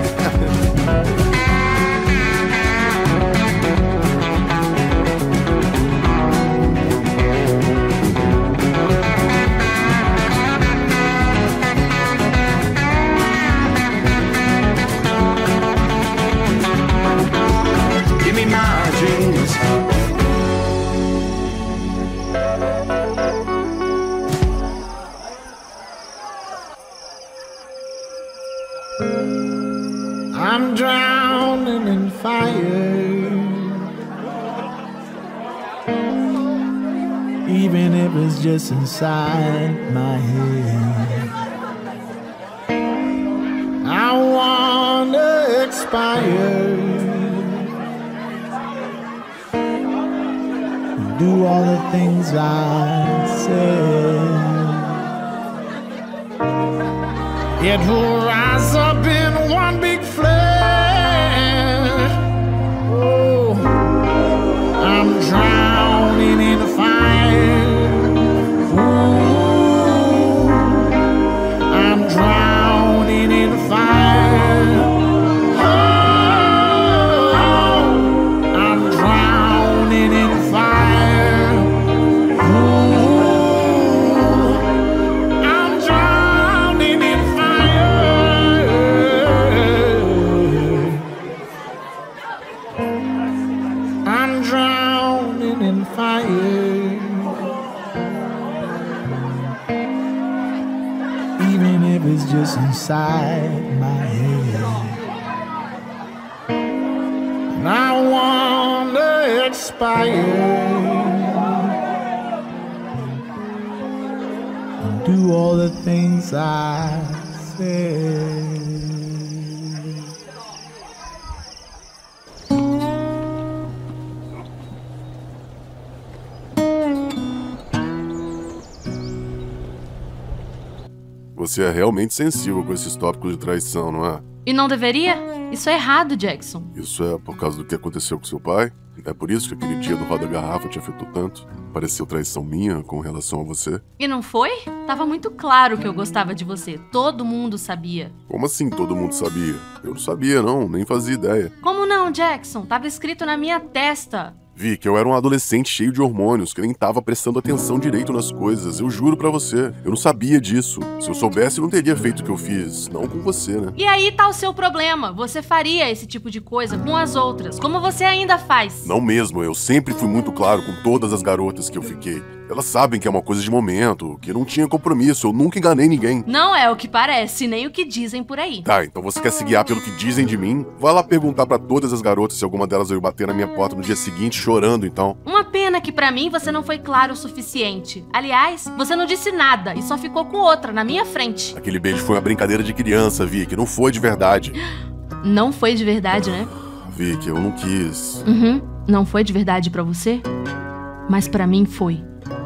I'm drowning in fire, even if it's just inside my head. I wanna expire, do all the things I said. It will rise up in one big flare. Oh, I'm drowning in the fire. Ooh, I'm drowning in the fire. Oh, I'm drowning in the fire. Ooh, I'm drowning in the fire. inspire. Do all the things I said. Você é realmente sensível com esses tópicos de traição, não é? E não deveria? Isso é errado, Jackson. Isso é por causa do que aconteceu com seu pai? É por isso que aquele dia do Roda Garrafa te afetou tanto? Pareceu traição minha com relação a você? E não foi? Tava muito claro que eu gostava de você. Todo mundo sabia. Como assim todo mundo sabia? Eu não sabia, não. Nem fazia ideia. Como não, Jackson? Tava escrito na minha testa. Vi que eu era um adolescente cheio de hormônios, que nem tava prestando atenção direito nas coisas. Eu juro pra você. Eu não sabia disso. Se eu soubesse, eu não teria feito o que eu fiz. Não com você, né? E aí tá o seu problema. Você faria esse tipo de coisa com as outras, como você ainda faz. Não mesmo. Eu sempre fui muito claro com todas as garotas que eu fiquei. Elas sabem que é uma coisa de momento, que não tinha compromisso. Eu nunca enganei ninguém. Não é o que parece, nem o que dizem por aí. Tá, então você quer se guiar pelo que dizem de mim? Vai lá perguntar pra todas as garotas se alguma delas veio bater na minha porta no dia seguinte chorando, então. Uma pena que pra mim você não foi claro o suficiente. Aliás, você não disse nada e só ficou com outra na minha frente. Aquele beijo foi uma brincadeira de criança, Vicky. Não foi de verdade. Não foi de verdade, né? Vicky, eu não quis. Uhum. Não foi de verdade pra você? Mas pra mim foi.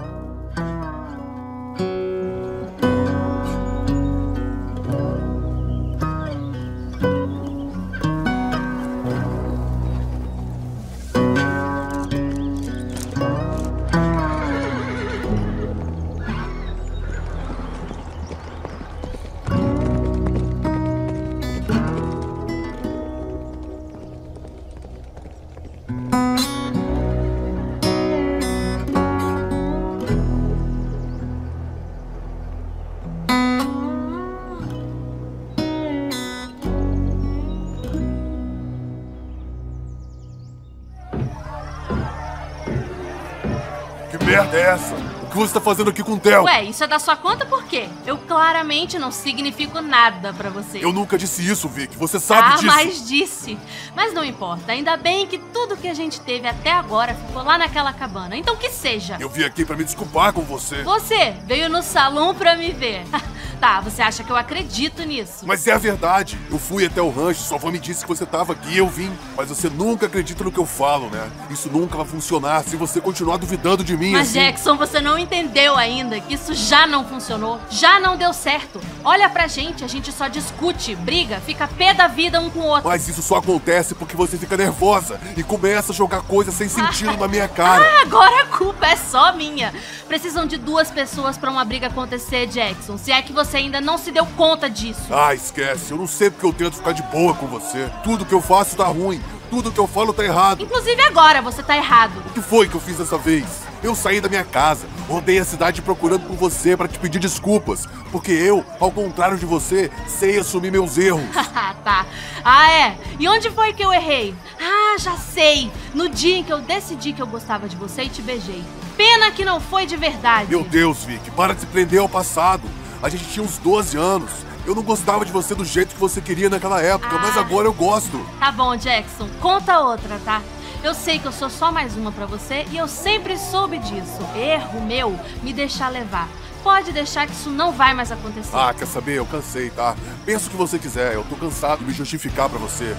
Que merda é essa? O que você tá fazendo aqui com o Theo? Ué, isso é da sua conta por quê? Eu claramente não significo nada pra você. Eu nunca disse isso, Vicky. Você sabe ah, disso. Ah, mas disse. Mas não importa. Ainda bem que tudo que a gente teve até agora ficou lá naquela cabana. Então que seja. Eu vim aqui pra me desculpar com você. Você veio no salão pra me ver. Tá, você acha que eu acredito nisso? Mas é a verdade. Eu fui até o rancho, sua avó me disse que você tava aqui e eu vim. Mas você nunca acredita no que eu falo, né? Isso nunca vai funcionar se você continuar duvidando de mim. Mas assim. Jackson, você não entendeu ainda que isso já não funcionou. Já não deu certo. Olha pra gente, a gente só discute, briga, fica pé da vida um com o outro. Mas isso só acontece porque você fica nervosa e começa a jogar coisas sem sentido na minha cara. Ah, agora a culpa é só minha. Precisam de duas pessoas pra uma briga acontecer, Jackson. Se é que você ainda não se deu conta disso. Ah, esquece. Eu não sei porque eu tento ficar de boa com você. Tudo que eu faço tá ruim. Tudo que eu falo tá errado. Inclusive agora você tá errado. O que foi que eu fiz dessa vez? Eu saí da minha casa, rodei a cidade procurando por você pra te pedir desculpas. Porque eu, ao contrário de você, sei assumir meus erros. Tá. Ah, é? E onde foi que eu errei? Ah, já sei. No dia em que eu decidi que eu gostava de você e te beijei. Pena que não foi de verdade. Meu Deus, Vicky, para de se prender ao passado. A gente tinha uns doze anos. Eu não gostava de você do jeito que você queria naquela época, ah, mas agora eu gosto. Tá bom, Jackson. Conta outra, tá? Eu sei que eu sou só mais uma pra você e eu sempre soube disso. Erro meu me deixar levar. Pode deixar que isso não vai mais acontecer. Ah, quer saber? Eu cansei, tá? Pensa o que você quiser. Eu tô cansado de me justificar pra você.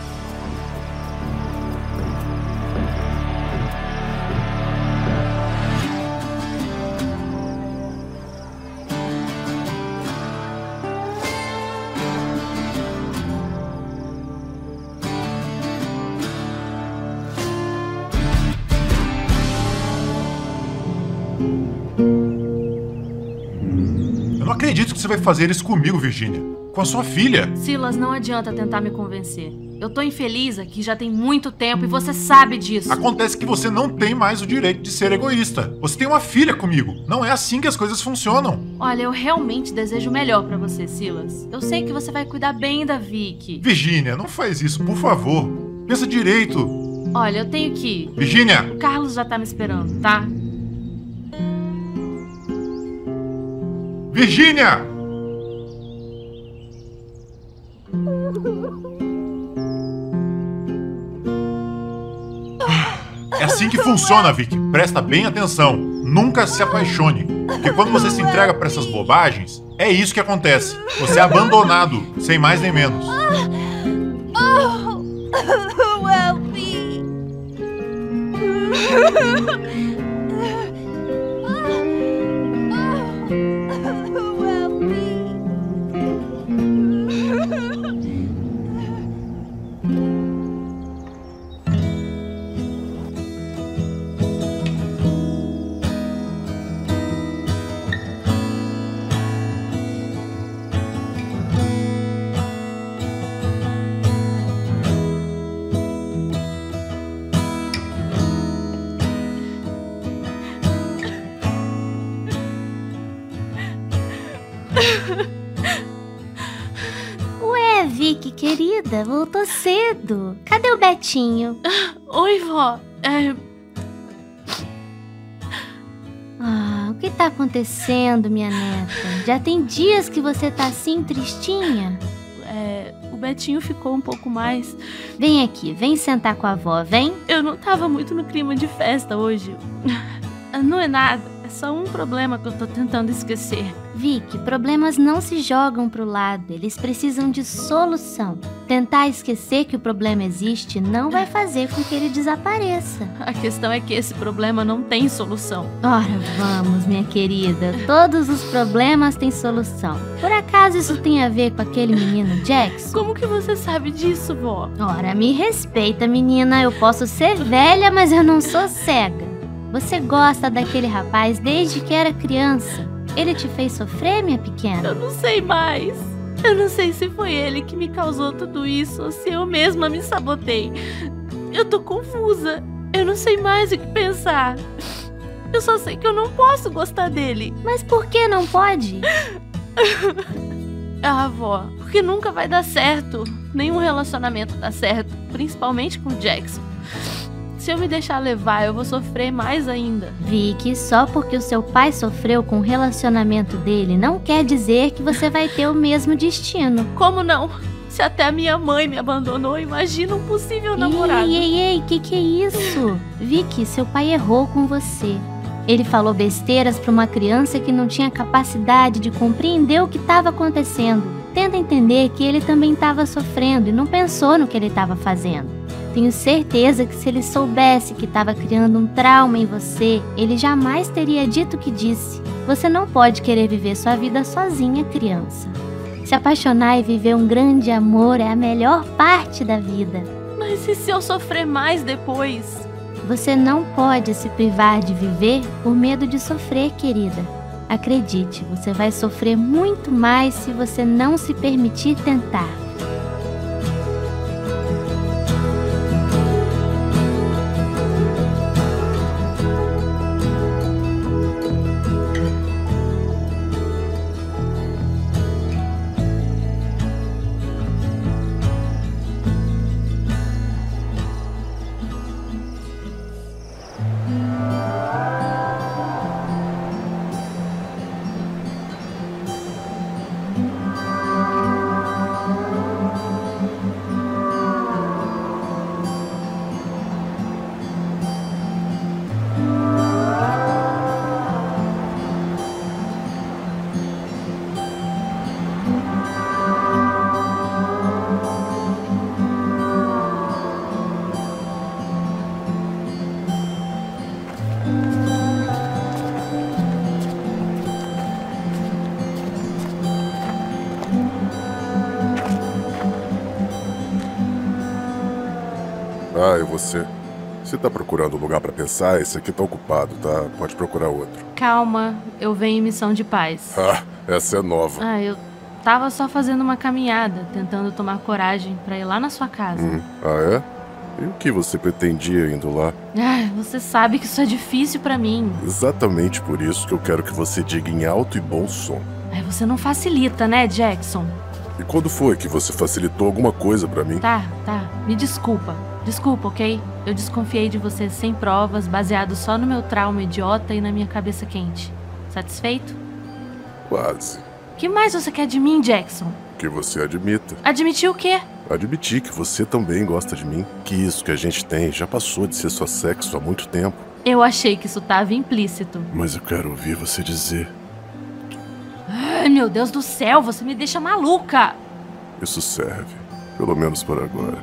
Eu não acredito que você vai fazer isso comigo, Virginia. Com a sua filha. Silas, não adianta tentar me convencer. Eu tô infeliz aqui já tem muito tempo e você sabe disso. Acontece que você não tem mais o direito de ser egoísta. Você tem uma filha comigo. Não é assim que as coisas funcionam. Olha, eu realmente desejo o melhor pra você, Silas. Eu sei que você vai cuidar bem da Vicky. Virginia, não faz isso, por favor. Pensa direito. Olha, eu tenho que ir. Virginia! O Carlos já tá me esperando, tá? Virginia! assim que funciona, Vicky. Presta bem atenção. Nunca se apaixone. Porque quando você se entrega pra essas bobagens, é isso que acontece. Você é abandonado, sem mais nem menos. Oh, Elfie. Ué, Vicky, querida, voltou cedo. Cadê o Betinho? Oi, vó. É... Ah, o que tá acontecendo, minha neta? Já tem dias que você tá assim, tristinha? É... O Betinho ficou um pouco mais... Vem aqui, vem sentar com a avó, vem. Eu não tava muito no clima de festa hoje. Não é nada, é só um problema que eu tô tentando esquecer. Vicky, problemas não se jogam pro lado, eles precisam de solução. Tentar esquecer que o problema existe não vai fazer com que ele desapareça. A questão é que esse problema não tem solução. Ora, vamos, minha querida, todos os problemas têm solução. Por acaso isso tem a ver com aquele menino Jackson? Como que você sabe disso, vó? Ora, me respeita, menina, eu posso ser velha, mas eu não sou cega. Você gosta daquele rapaz desde que era criança. Ele te fez sofrer, minha pequena? Eu não sei mais. Eu não sei se foi ele que me causou tudo isso ou se eu mesma me sabotei. Eu tô confusa. Eu não sei mais o que pensar. Eu só sei que eu não posso gostar dele. Mas por que não pode? Ah, avó, porque nunca vai dar certo. Nenhum relacionamento dá certo, principalmente com o Jackson. Se eu me deixar levar, eu vou sofrer mais ainda. Vicky, só porque o seu pai sofreu com o relacionamento dele não quer dizer que você vai ter o mesmo destino. Como não? Se até a minha mãe me abandonou, imagina um possível namorado. Ei, ei, ei, que que é isso? Vicky, seu pai errou com você. Ele falou besteiras para uma criança que não tinha capacidade de compreender o que estava acontecendo. Tenta entender que ele também estava sofrendo e não pensou no que ele estava fazendo. Tenho certeza que se ele soubesse que estava criando um trauma em você, ele jamais teria dito o que disse. Você não pode querer viver sua vida sozinha, criança. Se apaixonar e viver um grande amor é a melhor parte da vida. Mas e se eu sofrer mais depois? Você não pode se privar de viver por medo de sofrer, querida. Acredite, você vai sofrer muito mais se você não se permitir tentar. Ah, e você? Você tá procurando um lugar pra pensar? Esse aqui tá ocupado, tá? Pode procurar outro. Calma, eu venho em missão de paz. Ah, essa é nova. Ah, eu tava só fazendo uma caminhada, tentando tomar coragem pra ir lá na sua casa. Hum. Ah, é? E o que você pretendia indo lá? Ah, você sabe que isso é difícil pra mim. Exatamente por isso que eu quero que você diga em alto e bom som. Ai, você não facilita, né, Jackson? E quando foi que você facilitou alguma coisa pra mim? Tá, tá. Me desculpa. Desculpa, ok? Eu desconfiei de você sem provas, baseado só no meu trauma idiota e na minha cabeça quente. Satisfeito? Quase. O que mais você quer de mim, Jackson? Que você admita. Admitir o quê? admitir que você também gosta de mim. Que isso que a gente tem já passou de ser só sexo há muito tempo. Eu achei que isso tava implícito. Mas eu quero ouvir você dizer. Ai, meu Deus do céu, você me deixa maluca. Isso serve, pelo menos por agora.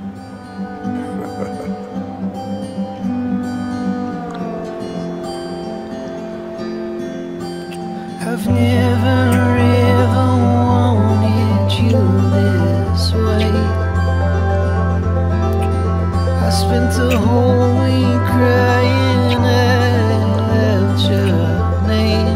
I've never ever wanted you this way. I spent the whole week crying out your name.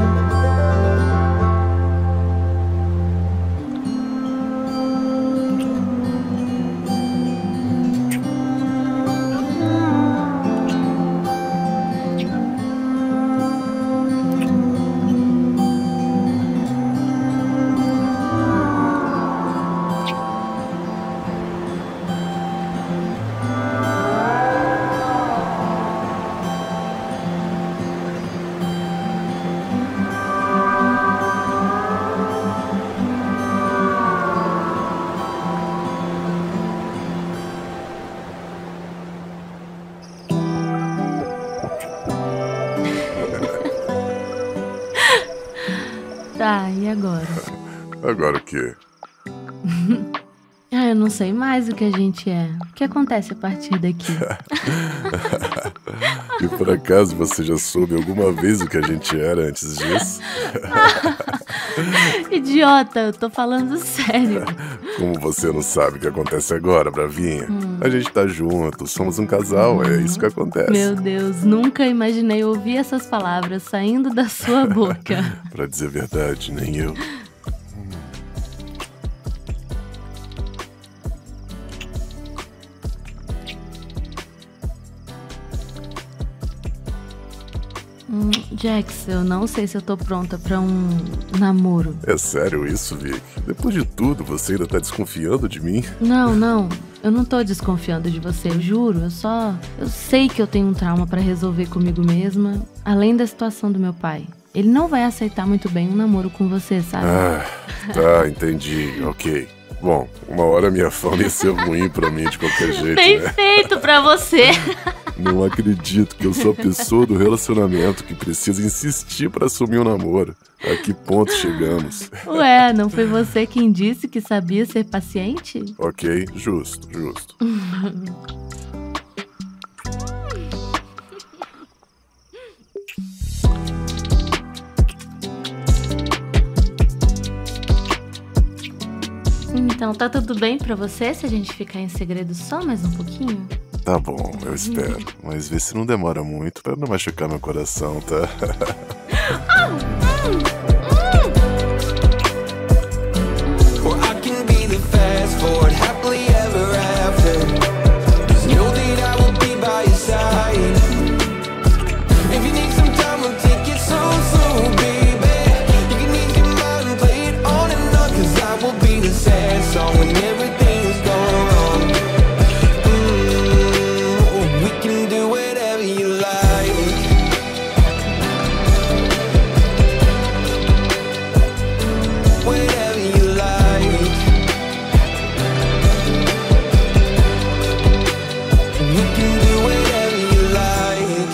Tá, e agora? Agora o quê? Ah, eu não sei mais o que a gente é. O que acontece a partir daqui? E por acaso você já soube alguma vez o que a gente era antes disso? Idiota, eu tô falando sério. Como você não sabe o que acontece agora, Bravinha? Hum. A gente tá junto, somos um casal, hum. é isso que acontece. Meu Deus, nunca imaginei ouvir essas palavras saindo da sua boca. Pra dizer a verdade, nem eu. Hum, Jax, eu não sei se eu tô pronta pra um namoro. É sério isso, Vic? Depois de tudo, você ainda tá desconfiando de mim? Não, não. Eu não tô desconfiando de você, eu juro. Eu só... Eu sei que eu tenho um trauma pra resolver comigo mesma, além da situação do meu pai. Ele não vai aceitar muito bem um namoro com você, sabe? Ah, tá, entendi. Ok. Bom, uma hora minha fama ia ser ruim pra mim de qualquer jeito, Bem né? feito pra você. Não acredito que eu sou a pessoa do relacionamento que precisa insistir pra assumir um namoro. A que ponto chegamos? Ué, não foi você quem disse que sabia ser paciente? Ok, justo, justo. Então, tá tudo bem pra você se a gente ficar em segredo só mais um pouquinho? Tá bom, eu espero. Mas vê se não demora muito pra não machucar meu coração, tá? Well, I can be the fast forward, happily ever after. Just know that I will be by your side. If you need some time, we'll take it so slow, baby. You can ease your mind and play it on and on, 'cause I will be the sad song when everything is going wrong. Mm, we can do whatever you like. Whatever you like. We can do whatever you like.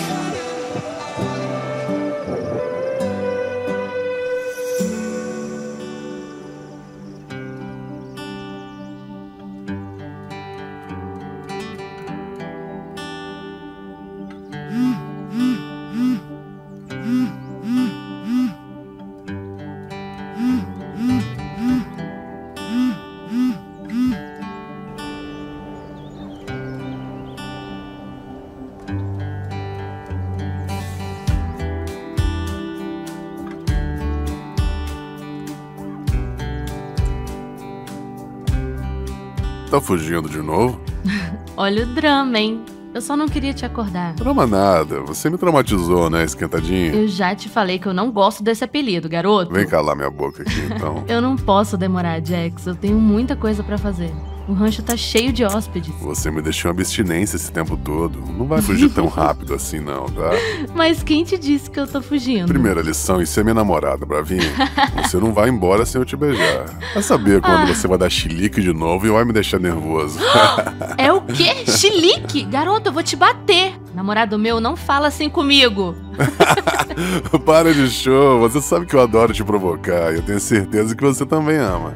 Tá fugindo de novo? Olha o drama, hein? Eu só não queria te acordar. Drama nada, você me traumatizou, né, esquentadinho? Eu já te falei que eu não gosto desse apelido, garoto. Vem calar minha boca aqui, então. Eu não posso demorar, Jax. Eu tenho muita coisa pra fazer. O rancho tá cheio de hóspedes. Você me deixou em abstinência esse tempo todo. Não vai fugir tão rápido assim não, tá? Mas quem te disse que eu tô fugindo? Primeira lição, isso é minha namorada, Bravinho. Você não vai embora sem eu te beijar. Vai saber quando Ah. você vai dar chilique de novo e vai me deixar nervoso. É o quê? Chilique? Garoto, eu vou te bater. Namorado meu, não fala assim comigo. Para de show, você sabe que eu adoro te provocar e eu tenho certeza que você também ama.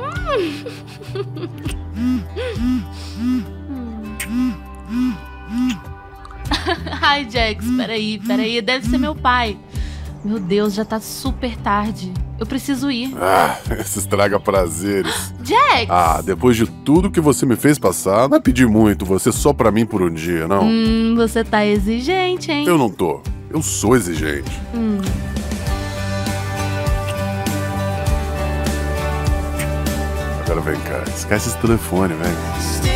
Ai, Jax, peraí, peraí, deve ser meu pai. Meu Deus, já tá super tarde. Eu preciso ir. Ah, esse estraga prazeres. Jax! Ah, depois de tudo que você me fez passar, não é pedir muito, você só pra mim por um dia, não? Hum, você tá exigente, hein? Eu não tô. Eu sou exigente. Hum. Agora vem cá, esquece esse telefone, velho.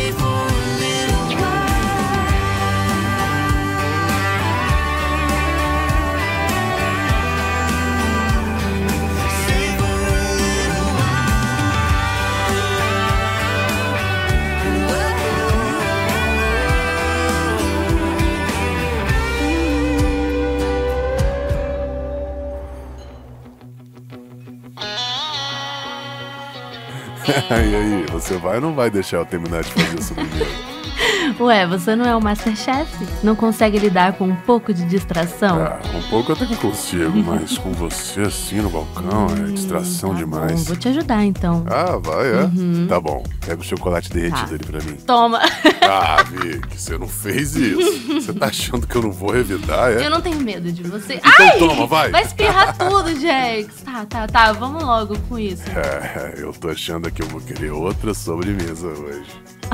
E aí, você vai ou não vai deixar eu terminar de fazer isso comigo? Ué, você não é o Masterchef? Não consegue lidar com um pouco de distração? Ah, um pouco até que consigo, mas com você assim no balcão é distração Bom, demais. vou te ajudar então. Ah, vai, é? Uhum. Tá bom, pega o chocolate derretido Tá. ali pra mim. Toma. Ah, Vic, você não fez isso. Você tá achando que eu não vou revidar, é? Eu não tenho medo de você. Então Ai! toma, vai. Vai espirrar tudo, Jax. Tá, tá, tá. Vamos logo com isso. É, eu tô achando que eu vou querer outra sobremesa hoje.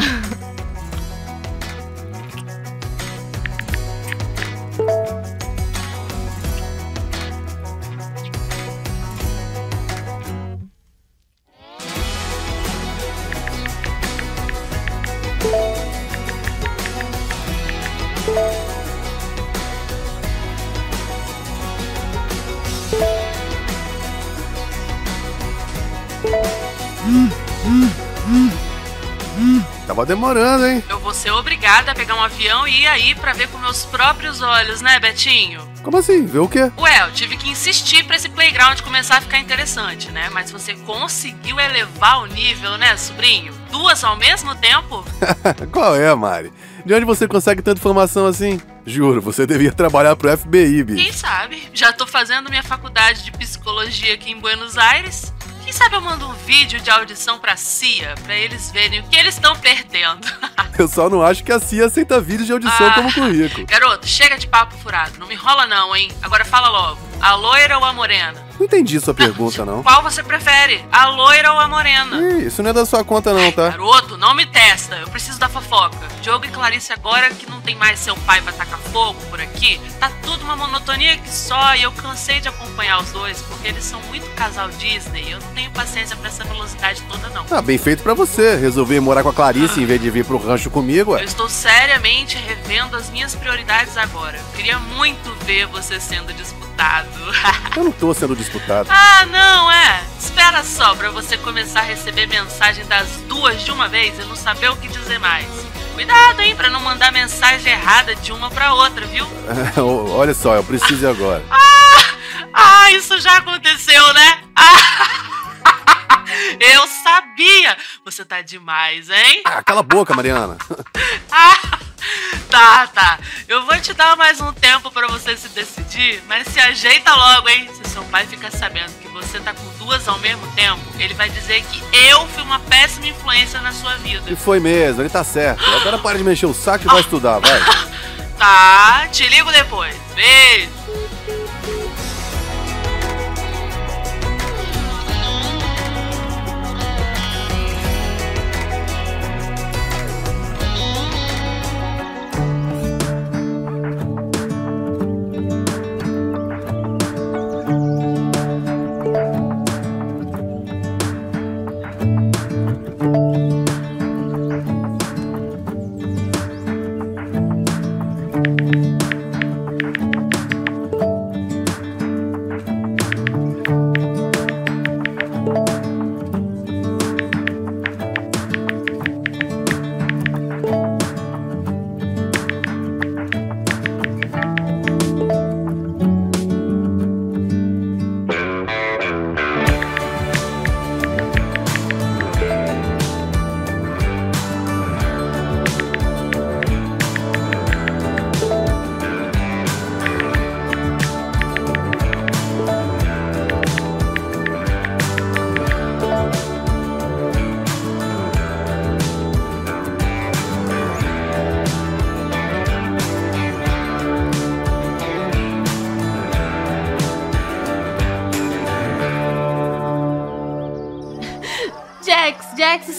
Tava demorando, hein? Eu vou ser obrigada a pegar um avião e ir aí pra ver com meus próprios olhos, né, Betinho? Como assim? Vê o quê? Ué, eu tive que insistir pra esse playground começar a ficar interessante, né? Mas você conseguiu elevar o nível, né, sobrinho? Duas ao mesmo tempo? Qual é, Mari? De onde você consegue tanta informação assim? Juro, você devia trabalhar pro F B I, bicho. Quem sabe? Já tô fazendo minha faculdade de psicologia aqui em Buenos Aires. Quem sabe eu mando um vídeo de audição pra C I A, pra eles verem o que eles estão perdendo. Eu só não acho que a C I A aceita vídeos de audição Ah. como currículo. Garoto, chega de papo furado. Não me enrola não, hein? Agora fala logo. A loira ou a morena? Não entendi sua pergunta, não. Qual você prefere? A loira ou a morena? Ih, isso não é da sua conta não, tá? Garoto, não me testa. Eu preciso da fofoca. Diogo e Clarice agora que não tem mais seu pai pra tacar fogo por aqui, tá tudo uma monotonia que só e eu cansei de acompanhar os dois porque eles são muito casal Disney e eu não tenho paciência pra essa velocidade toda não. Ah, bem feito pra você. Resolver morar com a Clarice em vez de vir pro rancho comigo, Eu ué. estou seriamente revendo as minhas prioridades agora. Eu queria muito ver você sendo disputado. Eu não tô sendo disputado. Ah, não, é. Espera só pra você começar a receber mensagem das duas de uma vez e não saber o que dizer mais. Cuidado, hein, pra não mandar mensagem errada de uma pra outra, viu? Olha só, eu preciso ir agora. Ah, isso já aconteceu, né? Ah, eu sabia! Você tá demais, hein? Ah, cala a boca, Mariana. Ah, tá, tá. Eu vou te dar mais um tempo pra você se decidir, mas se ajeita logo, hein? Se seu pai ficar sabendo que você tá com duas ao mesmo tempo, ele vai dizer que eu fui uma péssima influência na sua vida. E foi mesmo, ele tá certo. Agora para de mexer o saco e vai estudar, vai. Tá, te ligo depois. Beijo.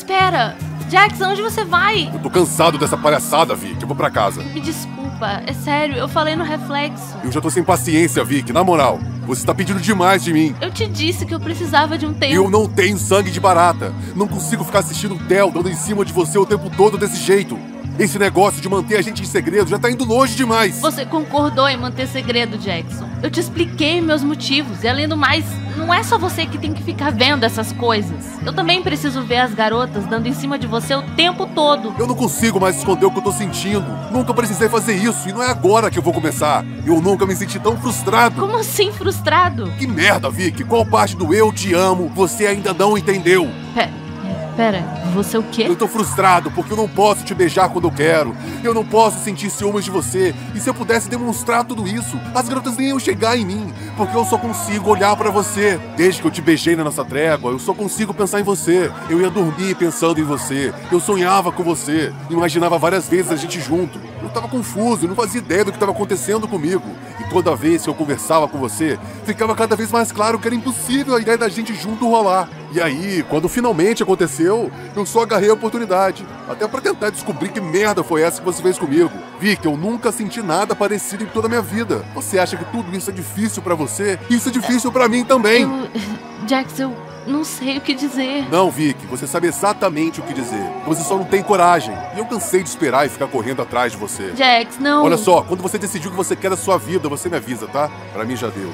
espera! Jackson, onde você vai? Eu tô cansado dessa palhaçada, Vic. Eu vou pra casa. Me desculpa, é sério, eu falei no reflexo. Eu já tô sem paciência, Vic. Na moral, você tá pedindo demais de mim. Eu te disse que eu precisava de um tempo. Eu não tenho sangue de barata. Não consigo ficar assistindo o Theo dando em cima de você o tempo todo desse jeito. Esse negócio de manter a gente em segredo já tá indo longe demais. Você concordou em manter segredo, Jackson. Eu te expliquei meus motivos. E além do mais, não é só você que tem que ficar vendo essas coisas. Eu também preciso ver as garotas dando em cima de você o tempo todo. Eu não consigo mais esconder o que eu tô sentindo. Nunca precisei fazer isso e não é agora que eu vou começar. Eu nunca me senti tão frustrado. Como assim frustrado? Que merda, Vic. Qual parte do eu te amo você ainda não entendeu? Pera, pera, você o quê? Eu tô frustrado porque eu não posso te beijar quando eu quero. Eu não posso sentir ciúmes de você. E se eu pudesse demonstrar tudo isso, as garotas nem iam chegar em mim. Porque eu só consigo olhar pra você. Desde que eu te beijei na nossa trégua, eu só consigo pensar em você. Eu ia dormir pensando em você. Eu sonhava com você. Imaginava várias vezes a gente junto. Eu tava confuso, eu não fazia ideia do que estava acontecendo comigo. E toda vez que eu conversava com você, ficava cada vez mais claro que era impossível a ideia da gente junto rolar. E aí, quando finalmente aconteceu, eu só agarrei a oportunidade. Até pra tentar descobrir que merda foi essa que você fez comigo. Vic, eu nunca senti nada parecido em toda a minha vida. Você acha que tudo isso é difícil pra você? Isso é difícil pra mim também. Eu... Jax, eu não sei o que dizer. Não, Vic, você sabe exatamente o que dizer. Você só não tem coragem. E eu cansei de esperar e ficar correndo atrás de você. Jax, não... Olha só, quando você decidiu o que você quer da sua vida, você me avisa, tá? Pra mim já deu.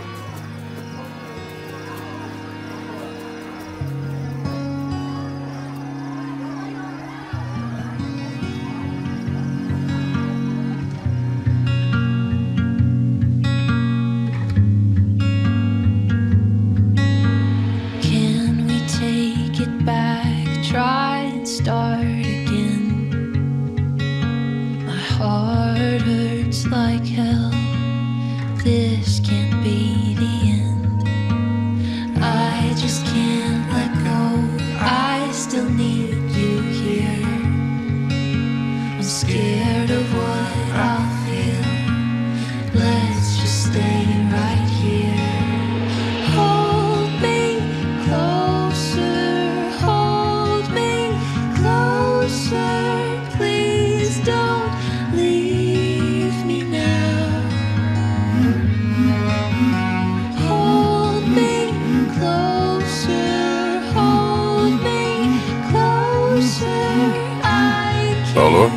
Alô?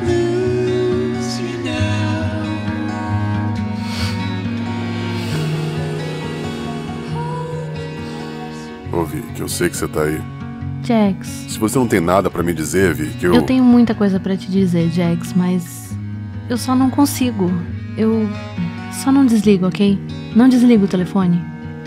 Ô, Vic, eu sei que você tá aí. Jax. Se você não tem nada pra me dizer, Vic, eu... Eu tenho muita coisa pra te dizer, Jax, mas... eu só não consigo. Eu... só não desligo, ok? Não desliga o telefone.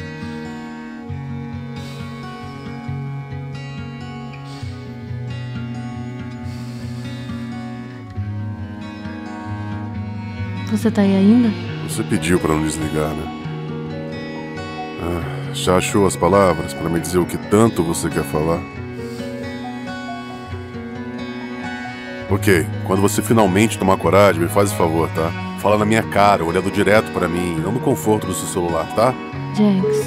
Você tá aí ainda? Você pediu pra não desligar, né? Ah, já achou as palavras pra me dizer o que tanto você quer falar? Ok, quando você finalmente tomar coragem, me faz o favor, tá? Fala na minha cara, olhando direto pra mim, não no conforto do seu celular, tá? Jax.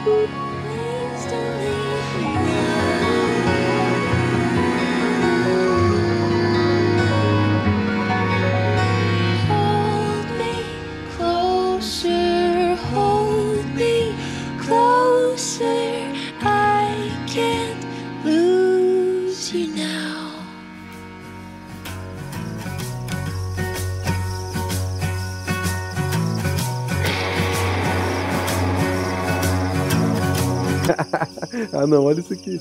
Ah não, olha isso aqui.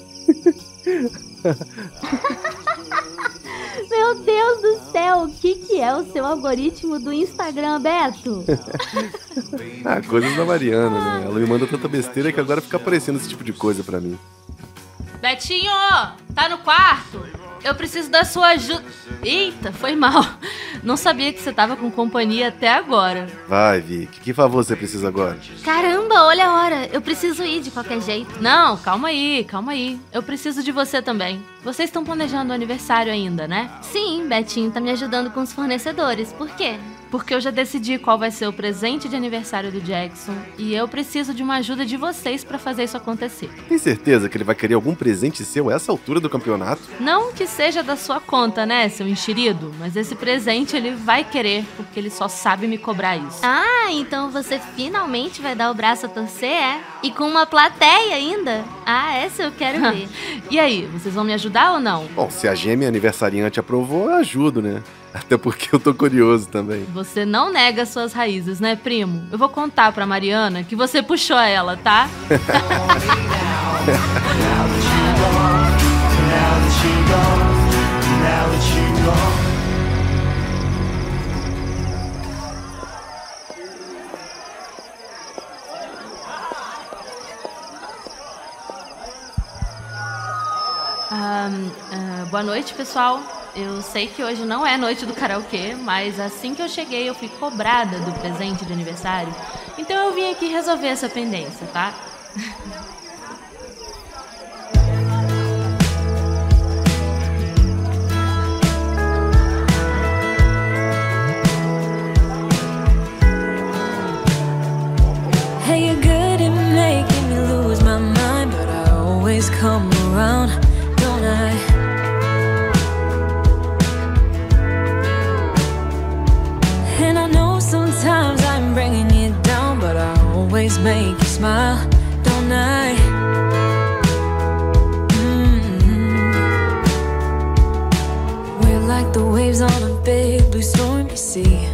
Meu Deus do céu, o que, que é o seu algoritmo do Instagram, Beto? Ah, coisas da Mariana, né? Ela me manda tanta besteira que agora fica aparecendo esse tipo de coisa pra mim. Betinho, tá no quarto? Eu preciso da sua ajuda. Eita, foi mal. Não sabia que você tava com companhia até agora. Vai, Vic. Que favor você precisa agora? Caramba, olha a hora. Eu preciso ir de qualquer jeito. Não, calma aí, calma aí. Eu preciso de você também. Vocês estão planejando o aniversário ainda, né? Sim, Betinho tá me ajudando com os fornecedores. Por quê? Porque eu já decidi qual vai ser o presente de aniversário do Jackson e eu preciso de uma ajuda de vocês pra fazer isso acontecer. Tem certeza que ele vai querer algum presente seu a essa altura do campeonato? Não que seja da sua conta, né, seu enxerido? Mas esse presente ele vai querer, porque ele só sabe me cobrar isso. Ah, então você finalmente vai dar o braço a torcer, é? E com uma plateia ainda? Ah, essa eu quero ver. E aí, vocês vão me ajudar ou não? Bom, se a gêmea aniversariante aprovou, eu ajudo, né? Até porque eu tô curioso também. Você não nega suas raízes, né, primo? Eu vou contar pra Mariana que você puxou ela, tá? Ah, ah, boa noite, pessoal. Eu sei que hoje não é noite do karaokê, mas assim que eu cheguei eu fui cobrada do presente de aniversário. Então eu vim aqui resolver essa pendência, tá? Hey, you're good at making me lose my mind, but I always come around, don't I? And I know sometimes I'm bringing you down, but I always make you smile, don't I? Mm-hmm. We're like the waves on a big blue stormy sea,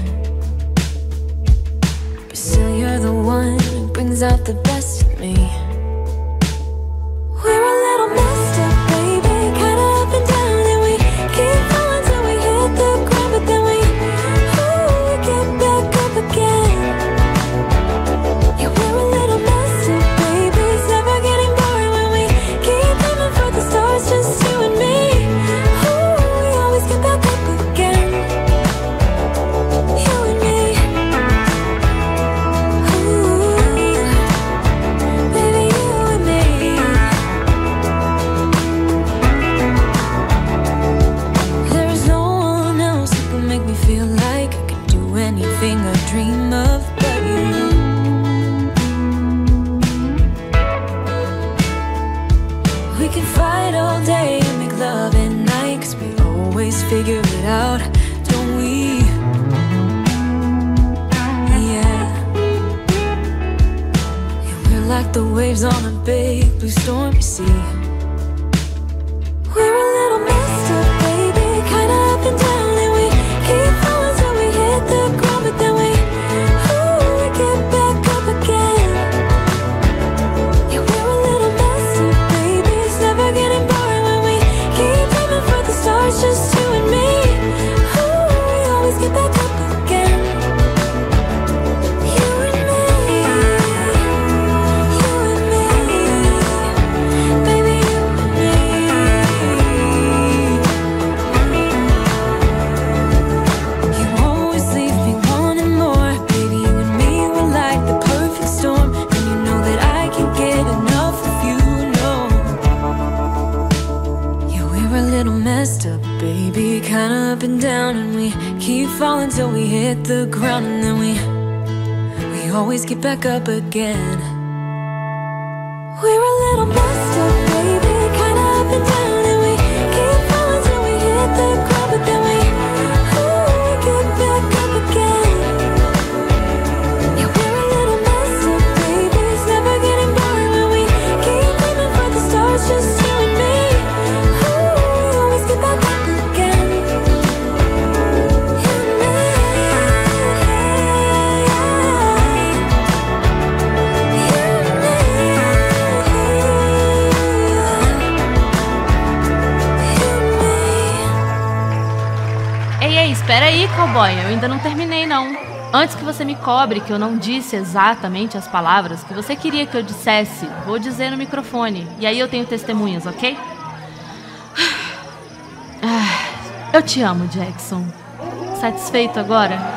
but still you're the one who brings out the best in me. We're a little messed up, baby, kinda up and down, and we keep falling till we hit the ground, but then we again. Yeah, we're a little messed up, baby. It's never getting boring when we keep aiming for the stars, just you and me. Ooh, we always get back up again. You and me. Ooh, baby, you and me. There's no one else who can make me feel like I could do anything I dream of but you. We can fight all day and make love at night, 'cause we always figure it out, don't we? Yeah. Yeah, we're like the waves on a big blue stormy sea. We're a little messed up, baby, kinda up and down, and we keep falling till we hit the ground, but then we, ooh, we get back up again. Yeah, we're a little messed up, baby. It's never getting boring when we keep aiming for the stars, just you and me. Ooh, we always get back up again. You and me, you and me, baby, you and me. You always leave me wanting more, baby. You and me were like the perfect storm, and you know that I can't get enough of you, no. Yeah, we're a little messed up, baby, kinda up and down, and we keep falling till we hit the ground, and then we we always get back up again. We're a little messed up, baby, kinda up and down, and we keep falling till we hit the ground, but then we, ooh, we get back up again. Yeah, we're a little messed up, baby. It's never getting boring when we keep aiming for the stars, just you and me. Ooh, we always get back up again. You and me. Ei, ei, espera aí, cowboy. Eu ainda não terminei, não. Antes que você me cobre que eu não disse exatamente as palavras que você queria que eu dissesse, vou dizer no microfone. E aí eu tenho testemunhas, ok? Ah, eu te amo, Jackson. Satisfeito agora?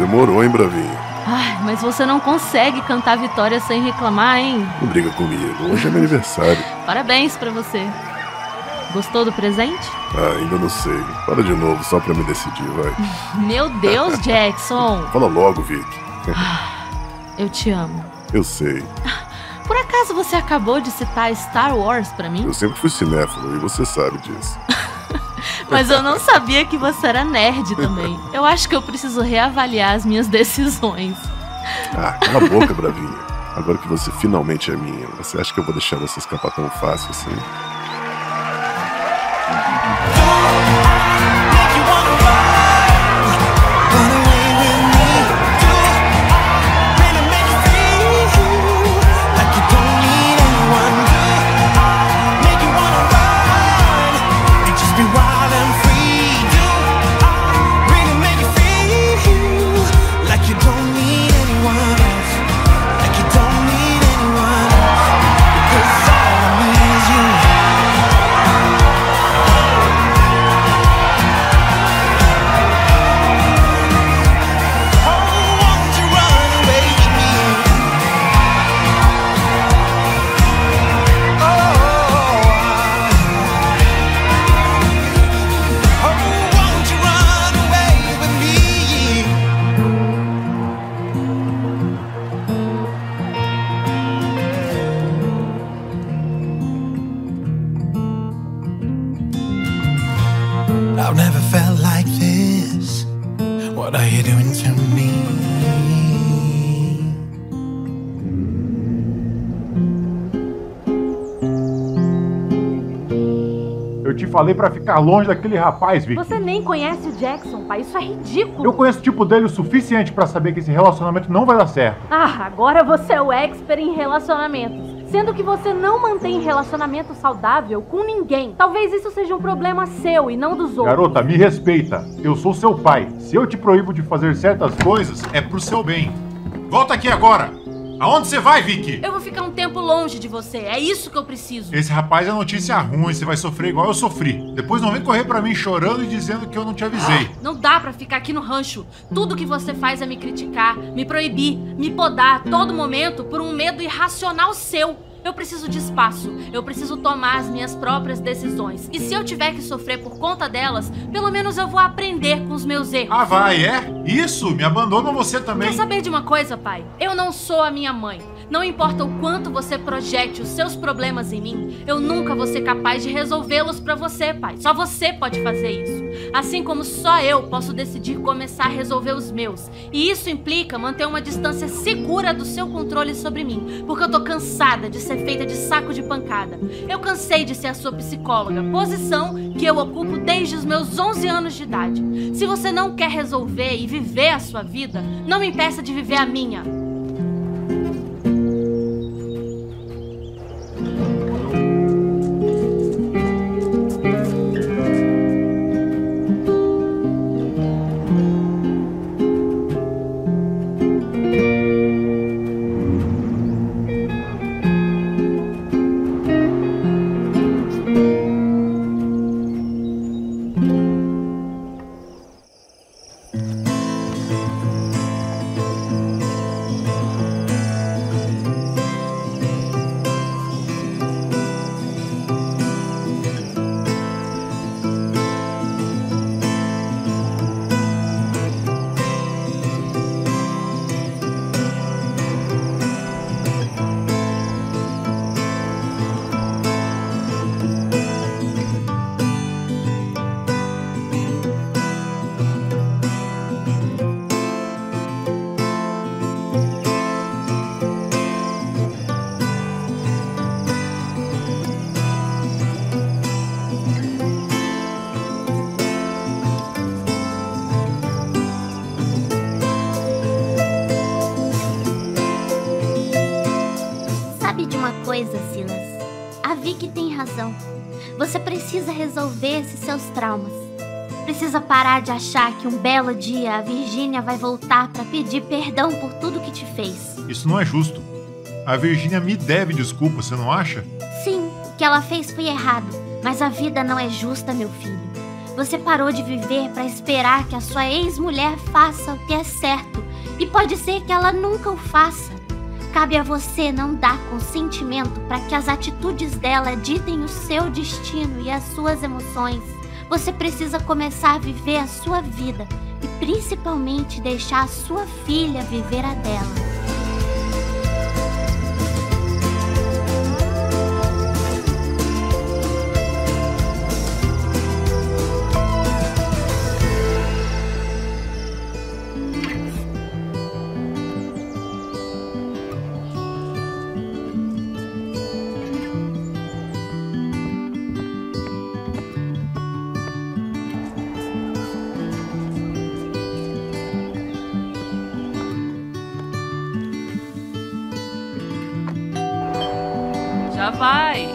Demorou, hein, Bravinho? Ai, mas você não consegue cantar vitória sem reclamar, hein? Não briga comigo, hoje é meu aniversário. Parabéns pra você. Gostou do presente? Ah, ainda não sei. Para de novo, só pra me decidir, vai. Meu Deus, Jackson. Fala logo, Vic. Eu te amo. Eu sei. Por acaso você acabou de citar Star Wars pra mim? Eu sempre fui cinéfilo e você sabe disso. Mas eu não sabia que você era nerd também. Eu acho que eu preciso reavaliar as minhas decisões. Ah, cala a boca, Bravinha. Agora que você finalmente é minha, você acha que eu vou deixar você escapar tão fácil assim? I've never felt like this. What are you doing to me? Eu te falei pra ficar longe daquele rapaz, Vic. Você nem conhece o Jackson, pai. Isso é ridículo. Eu conheço o tipo dele o suficiente pra saber que esse relacionamento não vai dar certo. Ah, agora você é o expert em relacionamentos. Sendo que você não mantém relacionamento saudável com ninguém. Talvez isso seja um problema seu e não dos outros. Garota, me respeita. Eu sou seu pai. Se eu te proíbo de fazer certas coisas, é pro seu bem. Volta aqui agora. Aonde você vai, Vicky? Eu vou ficar um tempo longe de você. É isso que eu preciso. Esse rapaz é notícia ruim. Você vai sofrer igual eu sofri. Depois não vem correr pra mim chorando e dizendo que eu não te avisei. Não dá pra ficar aqui no rancho. Tudo que você faz é me criticar, me proibir, me podar a todo momento por um medo irracional seu. Eu preciso de espaço, eu preciso tomar as minhas próprias decisões. E se eu tiver que sofrer por conta delas, pelo menos eu vou aprender com os meus erros. Ah, vai, é? Isso, me abandona você também. Quer saber de uma coisa, pai? Eu não sou a minha mãe. Não importa o quanto você projete os seus problemas em mim, eu nunca vou ser capaz de resolvê-los pra você, pai. Só você pode fazer isso. Assim como só eu posso decidir começar a resolver os meus. E isso implica manter uma distância segura do seu controle sobre mim, porque eu tô cansada de ser feita de saco de pancada. Eu cansei de ser a sua psicóloga, posição que eu ocupo desde os meus onze anos de idade. Se você não quer resolver e viver a sua vida, não me impeça de viver a minha. coisa, Silas. A Vicky tem razão. Você precisa resolver esses seus traumas. Precisa parar de achar que um belo dia a Virgínia vai voltar pra pedir perdão por tudo que te fez. Isso não é justo. A Virgínia me deve desculpa, você não acha? Sim, o que ela fez foi errado, mas a vida não é justa, meu filho. Você parou de viver para esperar que a sua ex-mulher faça o que é certo. E pode ser que ela nunca o faça. Cabe a você não dar consentimento para que as atitudes dela ditem o seu destino e as suas emoções. Você precisa começar a viver a sua vida e principalmente deixar a sua filha viver a dela. Já vai!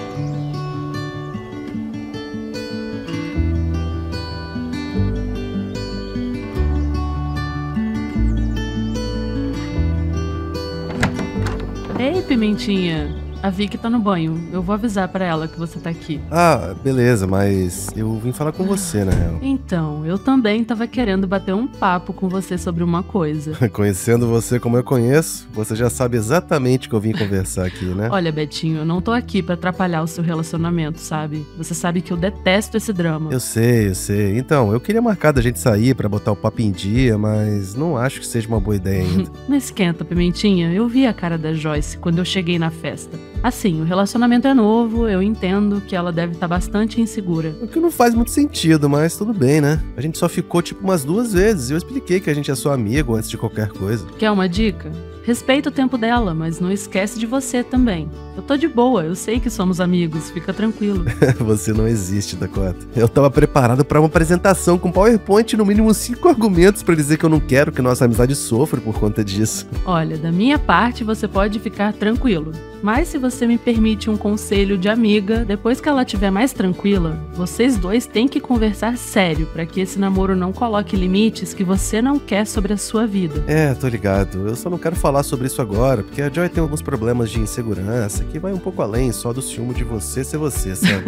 Ei, Pimentinha! A Vicky tá no banho. Eu vou avisar pra ela que você tá aqui. Ah, beleza, mas eu vim falar com você, na real. Então, eu também tava querendo bater um papo com você sobre uma coisa. Conhecendo você como eu conheço, você já sabe exatamente o que eu vim conversar aqui, né? Olha, Betinho, eu não tô aqui pra atrapalhar o seu relacionamento, sabe? Você sabe que eu detesto esse drama. Eu sei, eu sei. Então, eu queria marcar da gente sair pra botar o papo em dia, mas não acho que seja uma boa ideia ainda. Não esquenta, Pimentinha. Eu vi a cara da Joyce quando eu cheguei na festa. Assim, o relacionamento é novo, eu entendo que ela deve estar bastante insegura. O que não faz muito sentido, mas tudo bem, né? A gente só ficou tipo umas duas vezes e eu expliquei que a gente é só amigo antes de qualquer coisa. Quer uma dica? Respeita o tempo dela, mas não esquece de você também. Eu tô de boa, eu sei que somos amigos, fica tranquilo. Você não existe, Dakota. Eu tava preparado pra uma apresentação com PowerPoint e no mínimo cinco argumentos pra dizer que eu não quero que nossa amizade sofra por conta disso. Olha, da minha parte você pode ficar tranquilo. Mas se você me permite um conselho de amiga, depois que ela estiver mais tranquila, vocês dois têm que conversar sério pra que esse namoro não coloque limites que você não quer sobre a sua vida. É, tô ligado. Eu só não quero falar sobre isso agora, porque a Joy tem alguns problemas de insegurança que vai um pouco além só do ciúme de você ser você, sabe?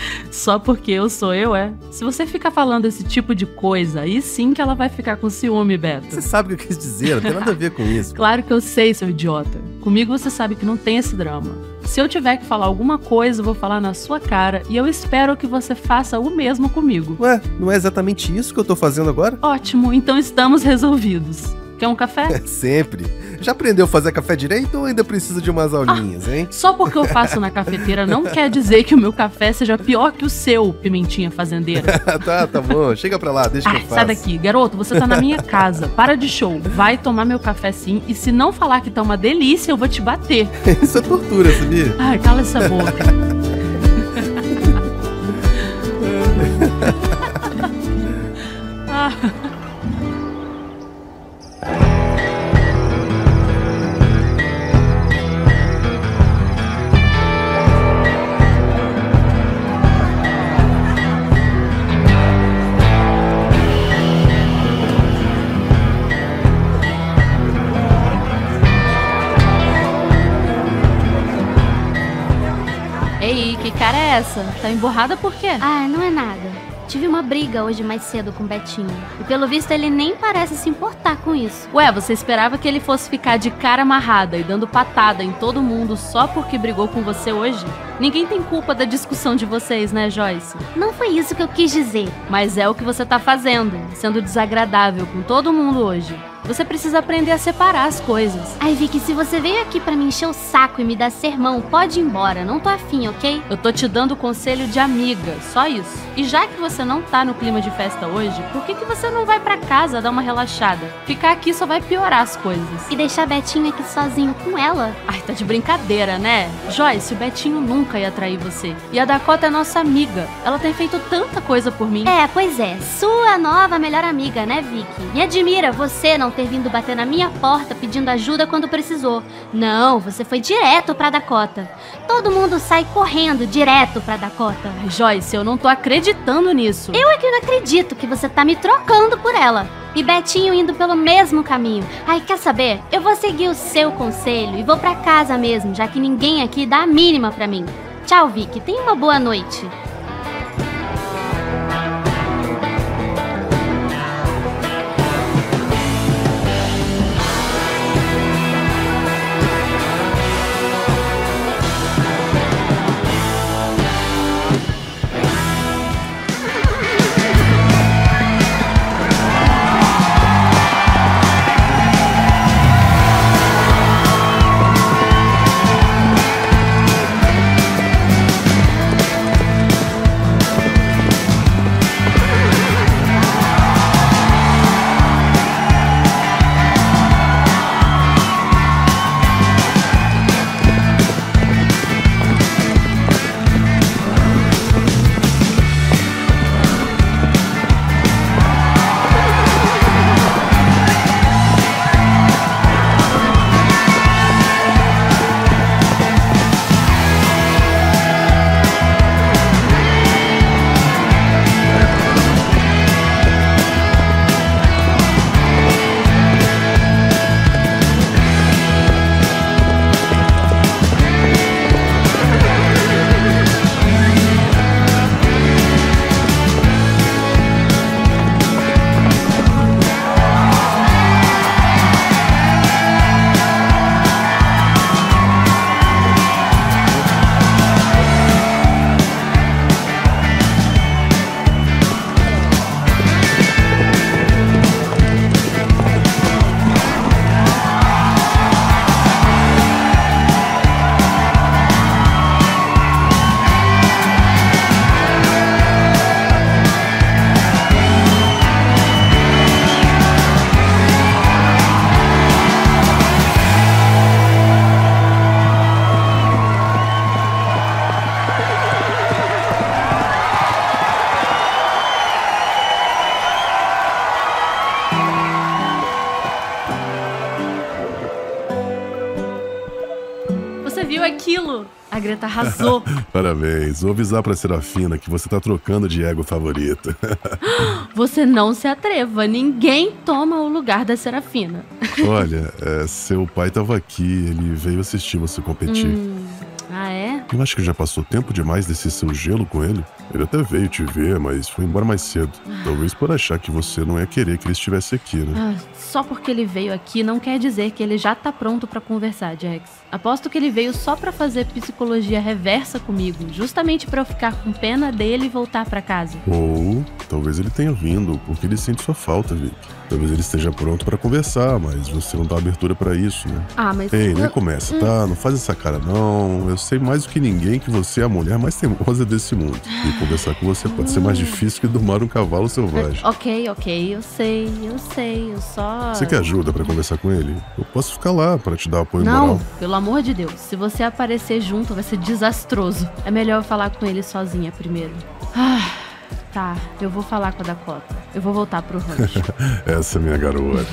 Só porque eu sou eu, é? Se você ficar falando esse tipo de coisa, aí sim que ela vai ficar com ciúme, Beto. Você sabe o que eu quis dizer, não tem nada a ver com isso. Claro que eu sei, seu idiota. Comigo você sabe que não tem esse drama. Se eu tiver que falar alguma coisa, eu vou falar na sua cara e eu espero que você faça o mesmo comigo. Ué, não é exatamente isso que eu tô fazendo agora? Ótimo, então estamos resolvidos. Quer um café? É, sempre. Já aprendeu a fazer café direito ou ainda precisa de umas aulinhas, ah, hein? Só porque eu faço na cafeteira não quer dizer que o meu café seja pior que o seu, Pimentinha Fazendeira. Tá, tá bom. Chega pra lá, deixa Ai, que eu faço. Sai daqui. Garoto, você tá na minha casa. Para de show. Vai tomar meu café sim. E se não falar que tá uma delícia, eu vou te bater. Isso é tortura, sabia? Ai, cala essa boca. ah. Ei, que cara é essa? Tá emburrada por quê? Ah, não é nada. Tive uma briga hoje mais cedo com o Betinho. E pelo visto ele nem parece se importar com isso. Ué, você esperava que ele fosse ficar de cara amarrada e dando patada em todo mundo só porque brigou com você hoje? Ninguém tem culpa da discussão de vocês, né, Joyce? Não foi isso que eu quis dizer. Mas é o que você tá fazendo, sendo desagradável com todo mundo hoje. Você precisa aprender a separar as coisas. Ai, Vicky, se você veio aqui pra me encher o saco e me dar sermão, pode ir embora. Não tô afim, ok? Eu tô te dando conselho de amiga, só isso. E já que você não tá no clima de festa hoje, por que que você não vai pra casa dar uma relaxada? Ficar aqui só vai piorar as coisas. E deixar Betinho aqui sozinho com ela? Ai, tá de brincadeira, né? Joyce, o Betinho nunca ia trair você. E a Dakota é nossa amiga. Ela tem feito tanta coisa por mim. É, pois é. Sua nova melhor amiga, né, Vicky? Me admira você não ter vindo bater na minha porta pedindo ajuda quando precisou. Não, você foi direto pra Dakota. Todo mundo sai correndo direto pra Dakota. Ai, Joyce, eu não tô acreditando nisso. Eu é que não acredito que você tá me trocando por ela. E Betinho indo pelo mesmo caminho. Ai, quer saber? Eu vou seguir o seu conselho e vou pra casa mesmo, já que ninguém aqui dá a mínima pra mim. Tchau, Vicky. Tenha uma boa noite. A Greta arrasou. Parabéns. Vou avisar pra Serafina que você tá trocando de égua favorita. Você não se atreva. Ninguém toma o lugar da Serafina. Olha, é, seu pai tava aqui. Ele veio assistir você competir. Hum. Ah, é? Eu acho que já passou tempo demais desse seu gelo com ele. Ele até veio te ver, mas foi embora mais cedo. Talvez por achar que você não ia querer que ele estivesse aqui, né? Ah, só porque ele veio aqui não quer dizer que ele já tá pronto pra conversar, Jax. Aposto que ele veio só pra fazer psicologia reversa comigo, justamente pra eu ficar com pena dele e voltar pra casa. Ou talvez ele tenha vindo porque ele sente sua falta, Vic. Talvez ele esteja pronto pra conversar, mas você não dá abertura pra isso, né? Ah, mas... Ei, nem eu... começa, hum. tá? Não faz essa cara, não. Eu sei mais do que ninguém que você é a mulher mais teimosa desse mundo. E conversar com você pode ser mais difícil que domar um cavalo selvagem. Ok, ok, eu sei, eu sei, eu só... Você quer ajuda pra conversar com ele? Eu posso ficar lá pra te dar apoio Não, moral. pelo amor de Deus, se você aparecer junto vai ser desastroso. É melhor eu falar com ele sozinha primeiro. Ah... Tá, eu vou falar com a Dakota. Eu vou voltar pro rancho. Essa é minha garota.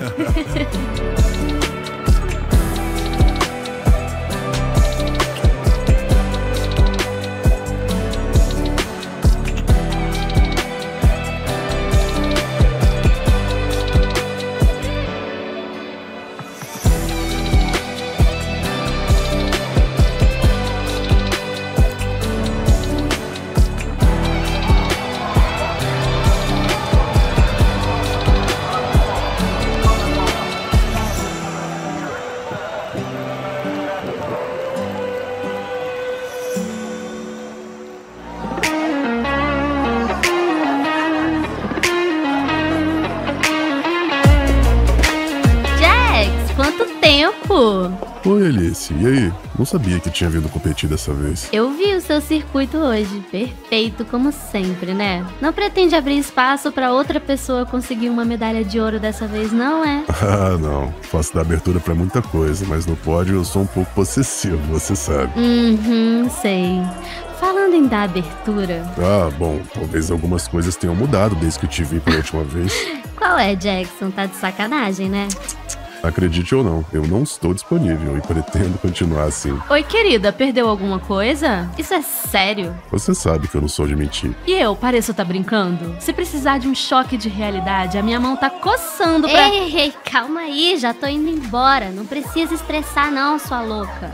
Oi, Alice. E aí? Não sabia que tinha vindo competir dessa vez. Eu vi o seu circuito hoje. Perfeito, como sempre, né? Não pretende abrir espaço pra outra pessoa conseguir uma medalha de ouro dessa vez, não é? Ah, não. Posso dar abertura pra muita coisa, mas no pódio eu sou um pouco possessivo, você sabe. Uhum, sei. Falando em dar abertura... Ah, bom, talvez algumas coisas tenham mudado desde que eu te vi pela última vez. Qual é, Jackson? Tá de sacanagem, né? Acredite ou não, eu não estou disponível e pretendo continuar assim. Oi, querida, perdeu alguma coisa? Isso é sério? Você sabe que eu não sou de mentir. E eu, pareço tá brincando? Se precisar de um choque de realidade, a minha mão tá coçando pra... Ei, ei, calma aí, já tô indo embora. Não precisa estressar não, sua louca.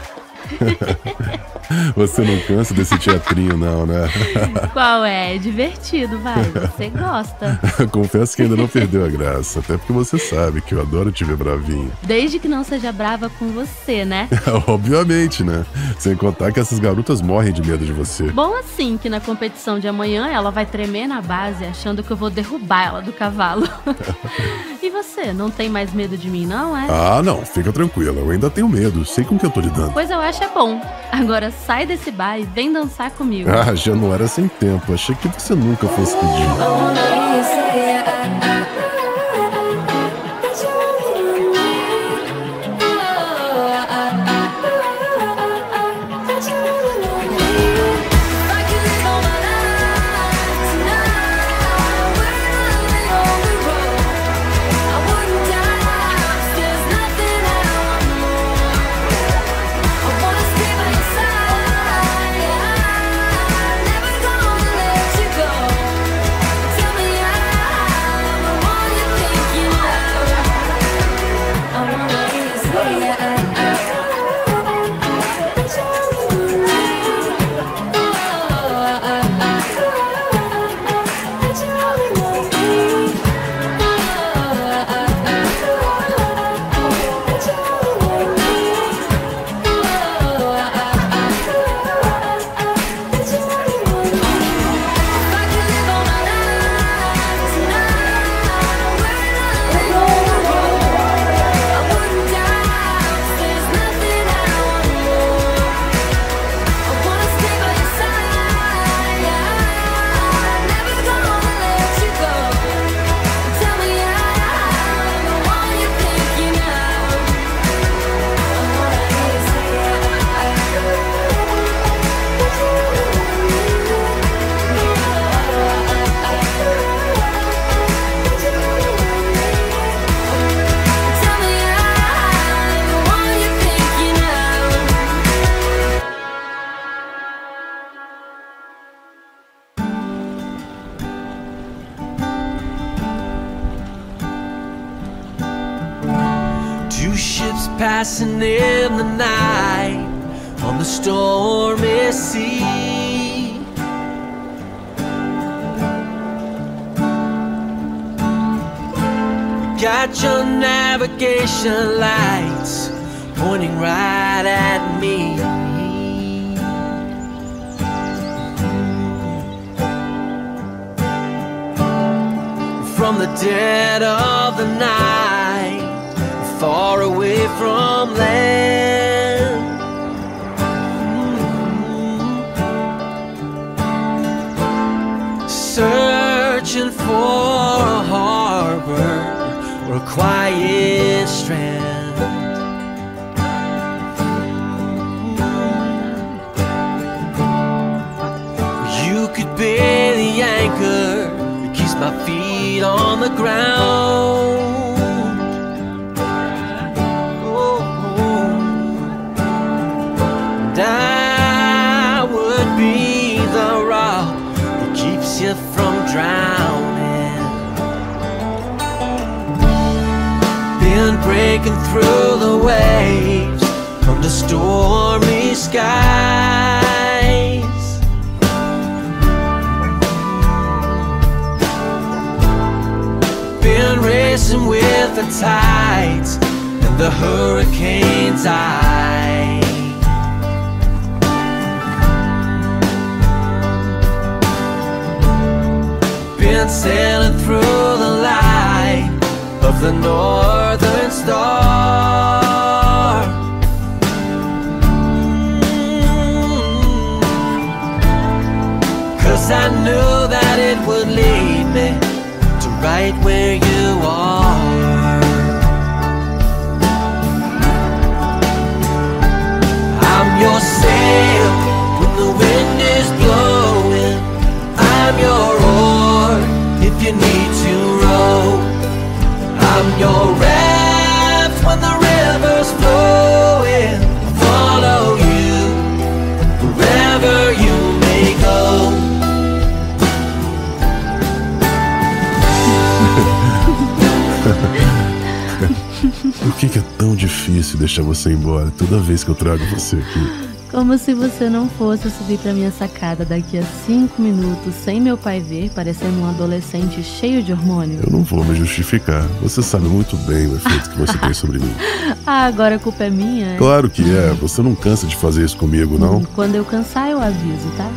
Você não cansa desse teatrinho, não, né? Qual é? É divertido, vai. Você gosta. Confesso que ainda não perdeu a graça, até porque você sabe que eu adoro te ver bravinho. Desde que não seja brava com você, né? Obviamente, né? Sem contar que essas garotas morrem de medo de você. Bom assim que na competição de amanhã ela vai tremer na base achando que eu vou derrubar ela do cavalo. E você, não tem mais medo de mim, não, é? Ah, não. Fica tranquila. Eu ainda tenho medo. Sei com que eu tô lidando. Pois eu acho é bom. Agora sai desse bar e vem dançar comigo. Ah, já não era sem tempo. Achei que você nunca fosse pedir. passing in the night on the stormy sea. Got your navigation lights pointing right at me. From the dead of the night, far away from land, mm-hmm. Searching for a harbor or a quiet strand. You could be the anchor that keeps my feet on the ground. Oh, and I would be the rock that keeps you from drowning. Been breaking through the waves under stormy skies. Been racing with the tides and the hurricane's eye. Been sailing through the light of the northern star. Mm-hmm. 'Cause I knew that it would lead me to right where you are. I'm your sail when the wind is blowing. I'm your oar if you need to row. I'm your raft when the river's flowing. I'll follow you wherever you may go. Por que que é tão difícil deixar você embora toda vez que eu trago você aqui? Como se você não fosse subir pra minha sacada daqui a cinco minutos sem meu pai ver, parecendo um adolescente cheio de hormônio. Eu não vou me justificar. Você sabe muito bem o efeito que você tem sobre mim. Ah, agora a culpa é minha? É? Claro que é. Você não cansa de fazer isso comigo, não? Hum, quando eu cansar, eu aviso, tá?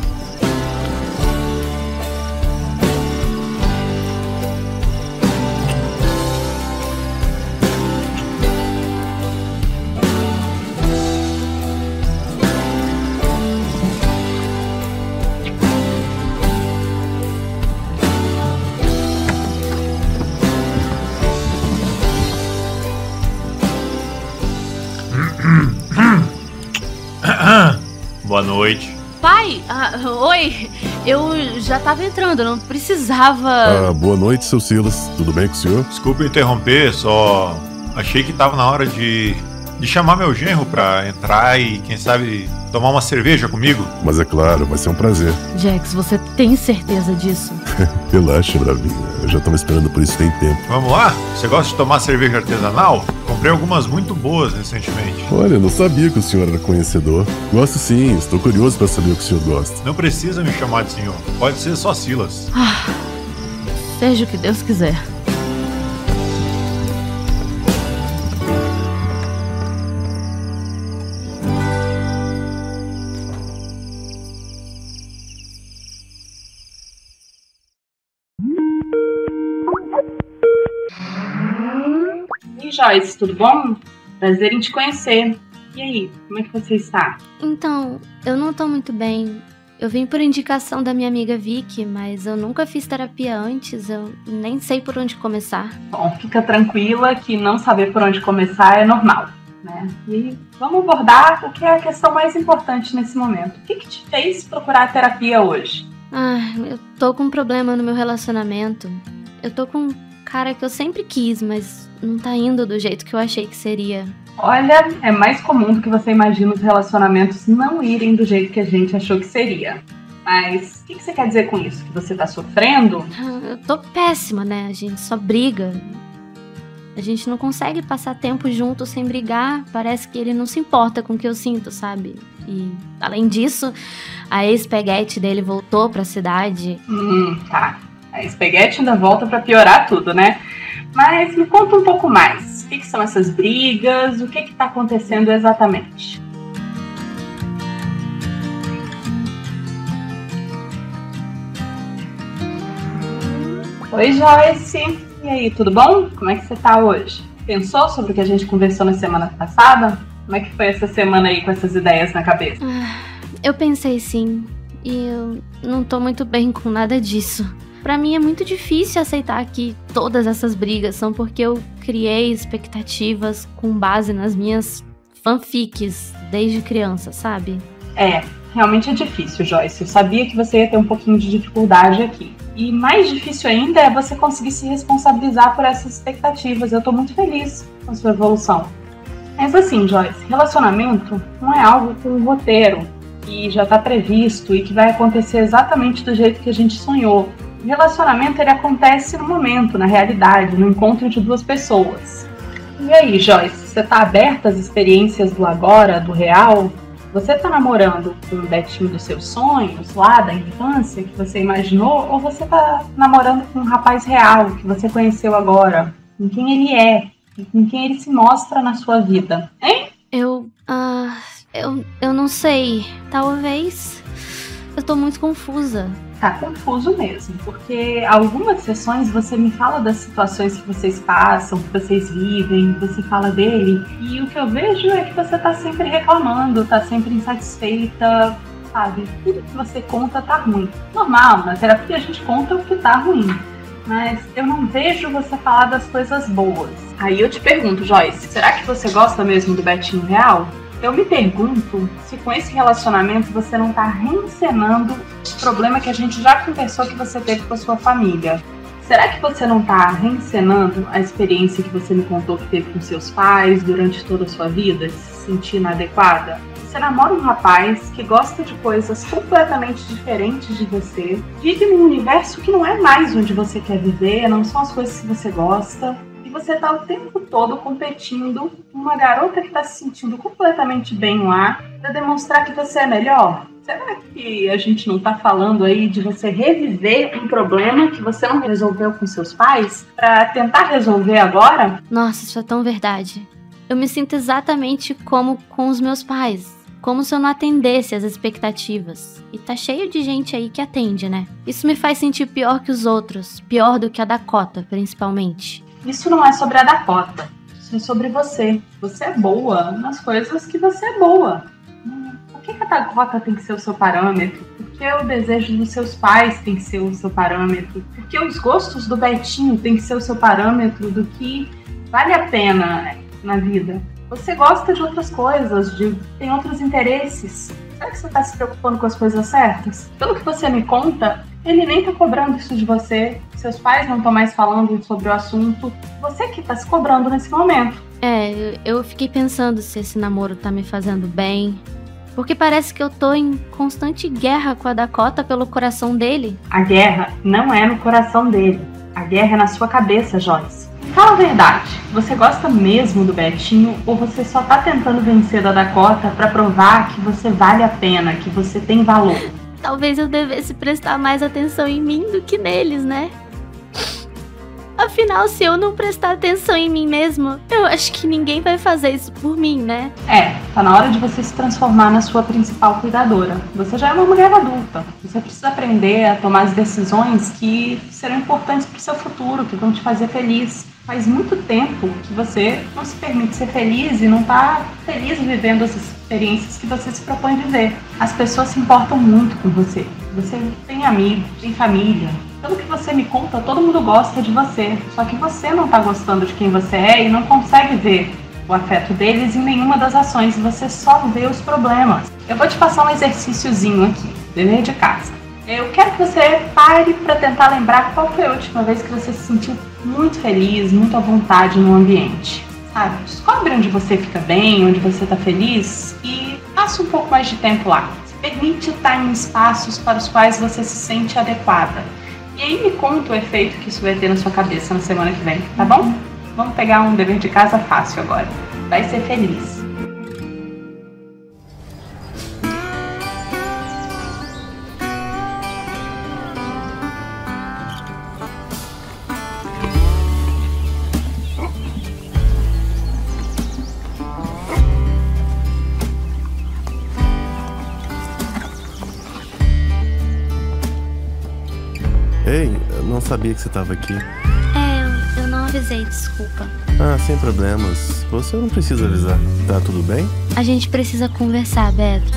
Boa noite. Pai, ah, oi, eu já tava entrando, não precisava... Ah, boa noite, seu Silas. Tudo bem com o senhor? Desculpa interromper, só achei que tava na hora de, de chamar meu genro pra entrar e, quem sabe, tomar uma cerveja comigo. Mas é claro, vai ser um prazer. Jax, você tem certeza disso? Relaxa, Bravinha. Eu já tava esperando por isso tem tempo. Vamos lá? Você gosta de tomar cerveja artesanal? Comprei algumas muito boas recentemente. Olha, eu não sabia que o senhor era conhecedor. Gosto sim, estou curioso para saber o que o senhor gosta. Não precisa me chamar de senhor. Pode ser só Silas. Ah, seja o que Deus quiser. Joyce, tudo bom? Prazer em te conhecer. E aí, como é que você está? Então, eu não tô muito bem. Eu vim por indicação da minha amiga Vicky, mas eu nunca fiz terapia antes, eu nem sei por onde começar. Bom, fica tranquila que não saber por onde começar é normal, né? E vamos abordar o que é a questão mais importante nesse momento. O que que te fez procurar a terapia hoje? Ah, eu tô com um problema no meu relacionamento. Eu tô com um cara que eu sempre quis, mas não tá indo do jeito que eu achei que seria. Olha, é mais comum do que você imagina os relacionamentos não irem do jeito que a gente achou que seria. Mas o que, que você quer dizer com isso? Que você tá sofrendo? Ah, eu tô péssima, né? A gente só briga. A gente não consegue passar tempo junto sem brigar. Parece que ele não se importa com o que eu sinto, sabe? E, além disso, a ex-peguete dele voltou pra cidade. Hum, tá. A ex-peguete ainda volta pra piorar tudo, né? Mas me conta um pouco mais. O que, que são essas brigas? O que que tá acontecendo exatamente? Oi, Joyce. E aí, tudo bom? Como é que você tá hoje? Pensou sobre o que a gente conversou na semana passada? Como é que foi essa semana aí com essas ideias na cabeça? Eu pensei sim, e eu não tô muito bem com nada disso. Pra mim é muito difícil aceitar que todas essas brigas são porque eu criei expectativas com base nas minhas fanfics desde criança, sabe? É, realmente é difícil, Joyce. Eu sabia que você ia ter um pouquinho de dificuldade aqui. E mais difícil ainda é você conseguir se responsabilizar por essas expectativas. Eu tô muito feliz com a sua evolução. Mas assim, Joyce, relacionamento não é algo com um roteiro que já tá previsto e que vai acontecer exatamente do jeito que a gente sonhou. O relacionamento, ele acontece no momento, na realidade, no encontro de duas pessoas. E aí, Joyce, você tá aberta às experiências do agora, do real? Você tá namorando com o Betinho dos seus sonhos, lá da infância, que você imaginou? Ou você tá namorando com um rapaz real, que você conheceu agora? Com quem ele é? E com quem ele se mostra na sua vida? Hein? Eu... Ah... eu... eu não sei. Talvez... eu tô muito confusa. Tá confuso mesmo, porque algumas sessões você me fala das situações que vocês passam, que vocês vivem, você fala dele, e o que eu vejo é que você tá sempre reclamando, tá sempre insatisfeita, sabe? Tudo que você conta tá ruim. Normal, na terapia a gente conta o que tá ruim, mas eu não vejo você falar das coisas boas. Aí eu te pergunto, Joyce, será que você gosta mesmo do Betinho real? Eu me pergunto se com esse relacionamento você não tá reencenando o problema que a gente já conversou que você teve com a sua família. Será que você não tá reencenando a experiência que você me contou que teve com seus pais durante toda a sua vida, se sentir inadequada? Você namora um rapaz que gosta de coisas completamente diferentes de você, vive num universo que não é mais onde você quer viver, não são as coisas que você gosta. E você tá o tempo todo competindo com uma garota que tá se sentindo completamente bem lá pra demonstrar que você é melhor. Será que a gente não tá falando aí de você reviver um problema que você não resolveu com seus pais pra tentar resolver agora? Nossa, isso é tão verdade. Eu me sinto exatamente como com os meus pais. Como se eu não atendesse às expectativas. E tá cheio de gente aí que atende, né? Isso me faz sentir pior que os outros. Pior do que a Dakota, principalmente. Isso não é sobre a Dakota, isso é sobre você. Você é boa nas coisas que você é boa. Por que a Dakota tem que ser o seu parâmetro? Por que o desejo dos seus pais tem que ser o seu parâmetro? Por que os gostos do Betinho tem que ser o seu parâmetro do que vale a pena na vida? Você gosta de outras coisas, de, tem outros interesses. Será que você está se preocupando com as coisas certas? Pelo que você me conta, ele nem tá cobrando isso de você. Seus pais não estão mais falando sobre o assunto. Você que tá se cobrando nesse momento. É, eu fiquei pensando se esse namoro tá me fazendo bem. Porque parece que eu tô em constante guerra com a Dakota pelo coração dele. A guerra não é no coração dele. A guerra é na sua cabeça, Joyce. Fala a verdade. Você gosta mesmo do Betinho ou você só tá tentando vencer da Dakota pra provar que você vale a pena, que você tem valor? Talvez eu devesse prestar mais atenção em mim do que neles, né? Afinal, se eu não prestar atenção em mim mesmo, eu acho que ninguém vai fazer isso por mim, né? É, tá na hora de você se transformar na sua principal cuidadora. Você já é uma mulher adulta. Você precisa aprender a tomar as decisões que serão importantes pro seu futuro, que vão te fazer feliz. Faz muito tempo que você não se permite ser feliz e não tá feliz vivendo as experiências que você se propõe viver. As pessoas se importam muito com você. Você tem amigos, tem família. Pelo que você me conta, todo mundo gosta de você. Só que você não tá gostando de quem você é e não consegue ver o afeto deles em nenhuma das ações. Você só vê os problemas. Eu vou te passar um exercíciozinho aqui, dever de casa. Eu quero que você pare para tentar lembrar qual foi a última vez que você se sentiu muito feliz, muito à vontade no ambiente. Sabe? Descobre onde você fica bem, onde você tá feliz e passa um pouco mais de tempo lá. Se permite estar em espaços para os quais você se sente adequada. E aí me conta o efeito que isso vai ter na sua cabeça na semana que vem, tá bom? Vamos pegar um dever de casa fácil agora. Vai ser feliz. Ei, eu não sabia que você tava aqui. É, eu, eu não avisei, desculpa. Ah, sem problemas. Você não precisa avisar. Tá tudo bem? A gente precisa conversar, Beto.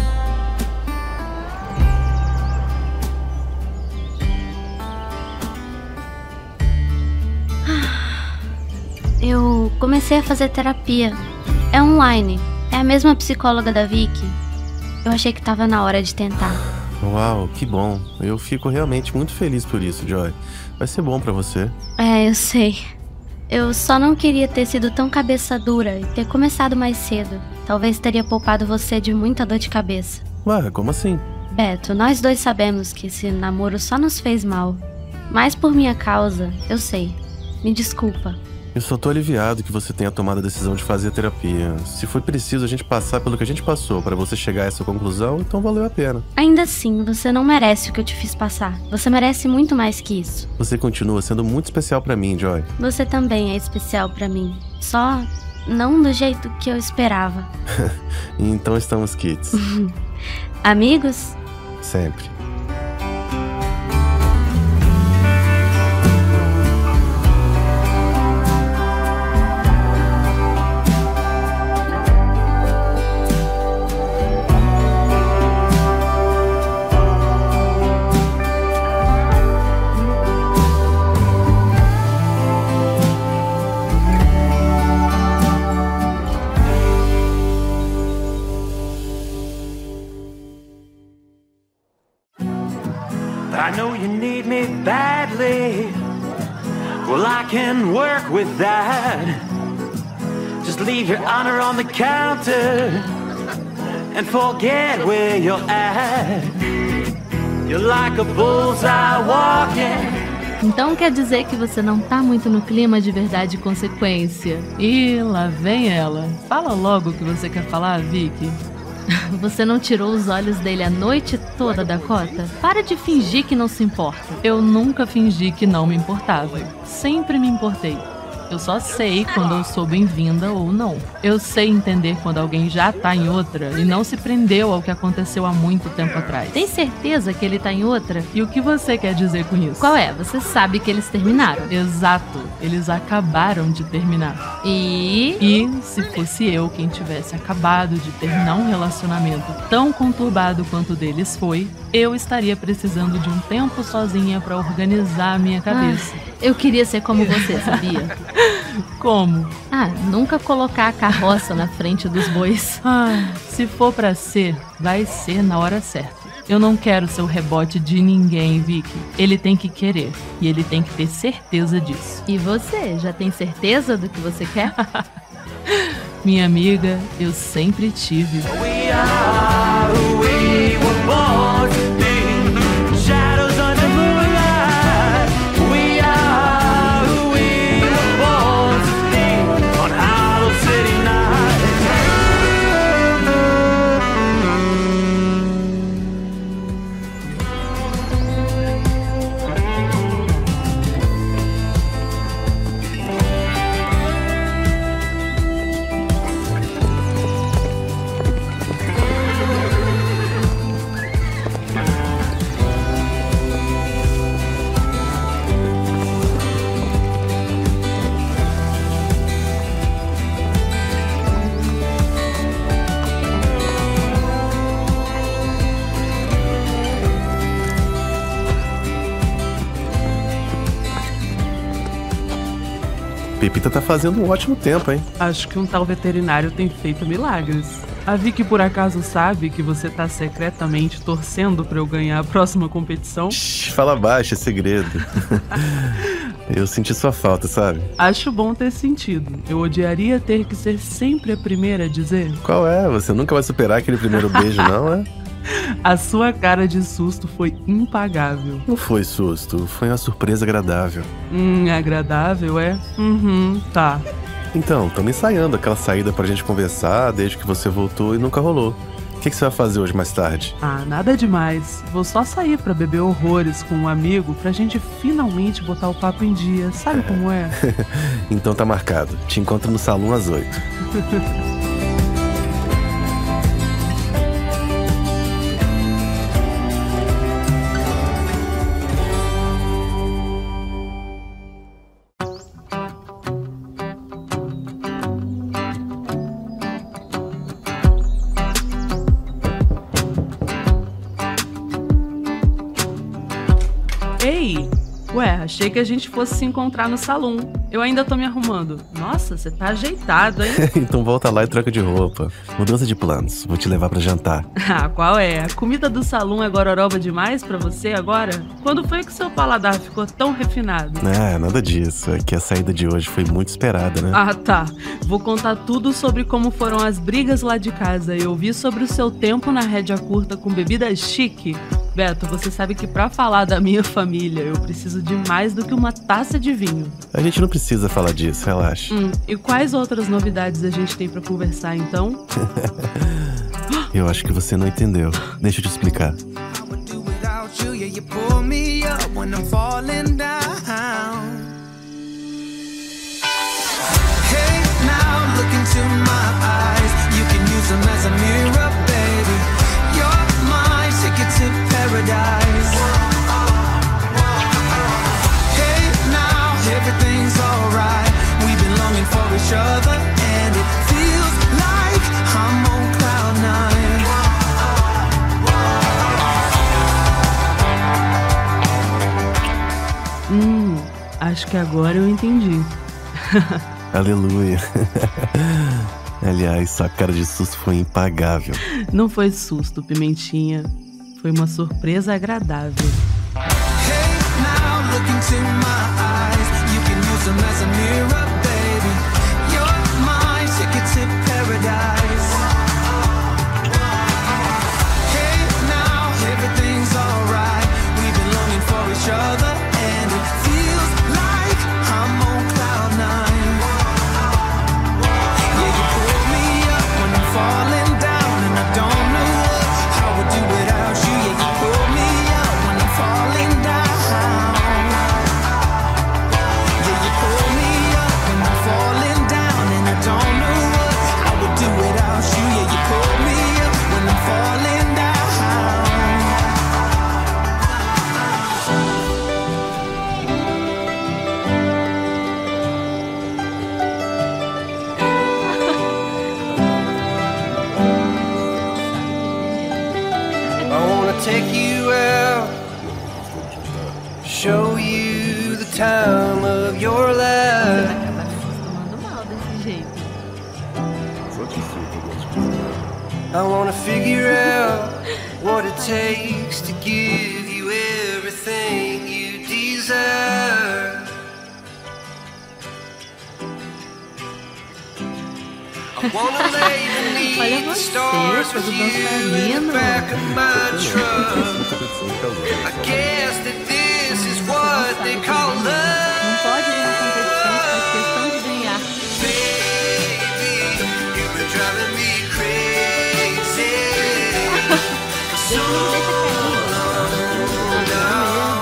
Eu comecei a fazer terapia. É online. É a mesma psicóloga da Vicky. Eu achei que tava na hora de tentar. Uau, que bom. Eu fico realmente muito feliz por isso, Joy. Vai ser bom pra você. É, eu sei. Eu só não queria ter sido tão cabeça dura e ter começado mais cedo. Talvez teria poupado você de muita dor de cabeça. Ué, como assim? Beto, nós dois sabemos que esse namoro só nos fez mal. Mas por minha causa, eu sei. Me desculpa. Eu só tô aliviado que você tenha tomado a decisão de fazer terapia. Se foi preciso a gente passar pelo que a gente passou pra você chegar a essa conclusão, então valeu a pena. Ainda assim, você não merece o que eu te fiz passar. Você merece muito mais que isso. Você continua sendo muito especial pra mim, Joy. Você também é especial pra mim. Só não do jeito que eu esperava. Então estamos quites. Amigos? Sempre. I know you need me badly. Well, I can work with that. Just leave your honor on the counter and forget where you're at. You're like a bullseye walking. Então quer dizer que você não tá muito no clima de verdade e consequência. E lá vem ela. Fala logo o que você quer falar, Vicky. Você não tirou os olhos dele a noite toda, Dakota? Para de fingir que não se importa. Eu nunca fingi que não me importava. Sempre me importei. Eu só sei quando eu sou bem-vinda ou não. Eu sei entender quando alguém já tá em outra e não se prendeu ao que aconteceu há muito tempo atrás. Tem certeza que ele tá em outra? E o que você quer dizer com isso? Qual é? Você sabe que eles terminaram. Exato. Eles acabaram de terminar. E... E se fosse eu quem tivesse acabado de terminar um relacionamento tão conturbado quanto o deles foi, eu estaria precisando de um tempo sozinha pra organizar a minha cabeça. Ah, eu queria ser como você, sabia? Como? Ah, nunca colocar a carroça na frente dos bois. Ah, se for pra ser, vai ser na hora certa. Eu não quero ser o rebote de ninguém, Vicky. Ele tem que querer. E ele tem que ter certeza disso. E você, já tem certeza do que você quer? Minha amiga, eu sempre tive. We are who we were born to be. Shadows under moonlight. We are who we were born to be. On Hollow City Pepita tá fazendo um ótimo tempo, hein? Acho que um tal veterinário tem feito milagres. A Vicky por acaso sabe que você tá secretamente torcendo pra eu ganhar a próxima competição? Shhh, fala baixo, é segredo. Eu senti sua falta, sabe? Acho bom ter sentido. Eu odiaria ter que ser sempre a primeira a dizer. Qual é? Você nunca vai superar aquele primeiro beijo, não, é? A sua cara de susto foi impagável. Não foi susto, foi uma surpresa agradável. Hum, agradável, é? Uhum, tá. Então, estamos ensaiando aquela saída pra gente conversar desde que você voltou e nunca rolou. O que, que você vai fazer hoje mais tarde? Ah, nada demais. Vou só sair pra beber horrores com um amigo pra gente finalmente botar o papo em dia. Sabe como é? Então tá marcado. Te encontro no salão às oito. Ei! Ué, achei que a gente fosse se encontrar no salão. Eu ainda tô me arrumando. Nossa, você tá ajeitado, hein? Então volta lá e troca de roupa. Mudança de planos. Vou te levar pra jantar. Ah, qual é? A comida do salão é gororoba demais pra você agora? Quando foi que seu paladar ficou tão refinado? Ah, nada disso. É que a saída de hoje foi muito esperada, né? Ah, tá. Vou contar tudo sobre como foram as brigas lá de casa. Eu vi sobre o seu tempo na rédea curta com bebida chique. Beto, você sabe que pra falar da minha família, eu preciso de mais do que uma taça de vinho. A gente não precisa falar disso, relaxa. Hum, e quais outras novidades a gente tem pra conversar, então? Eu acho que você não entendeu. Deixa eu te explicar. Paradise. Hey, now everything's alright. We've been longing for each other, and it feels like I'm on cloud nine. Hum, acho que agora eu entendi. Aleluia. Aliás, sua cara de susto foi impagável. Não foi susto, Pimentinha. Foi uma surpresa agradável. Hey, now look into my eyes. You can use them as a mirror, baby. You're my ticket to paradise. Hey, now everything's alright. We've been longing for each other, and it feels like I'm on cloud nine. Yeah, you pull me up when I'm falling down, and I don't know what I would do without you. Yeah, you pull me up when I'm falling down. Yeah, you pull me up when I'm falling down, and I don't know what I would do without you. Yeah, you pull me up when I'm falling down. I wanna take you out, show you the time of your life. I wanna figure out what it takes to give you everything you desire. I wanna lay beneath the stars with you in the back of my truck. I guess that this is what they call love. Não pode vir na competição, faz questão de ganhar. Baby, you've been driving me crazy. So long now.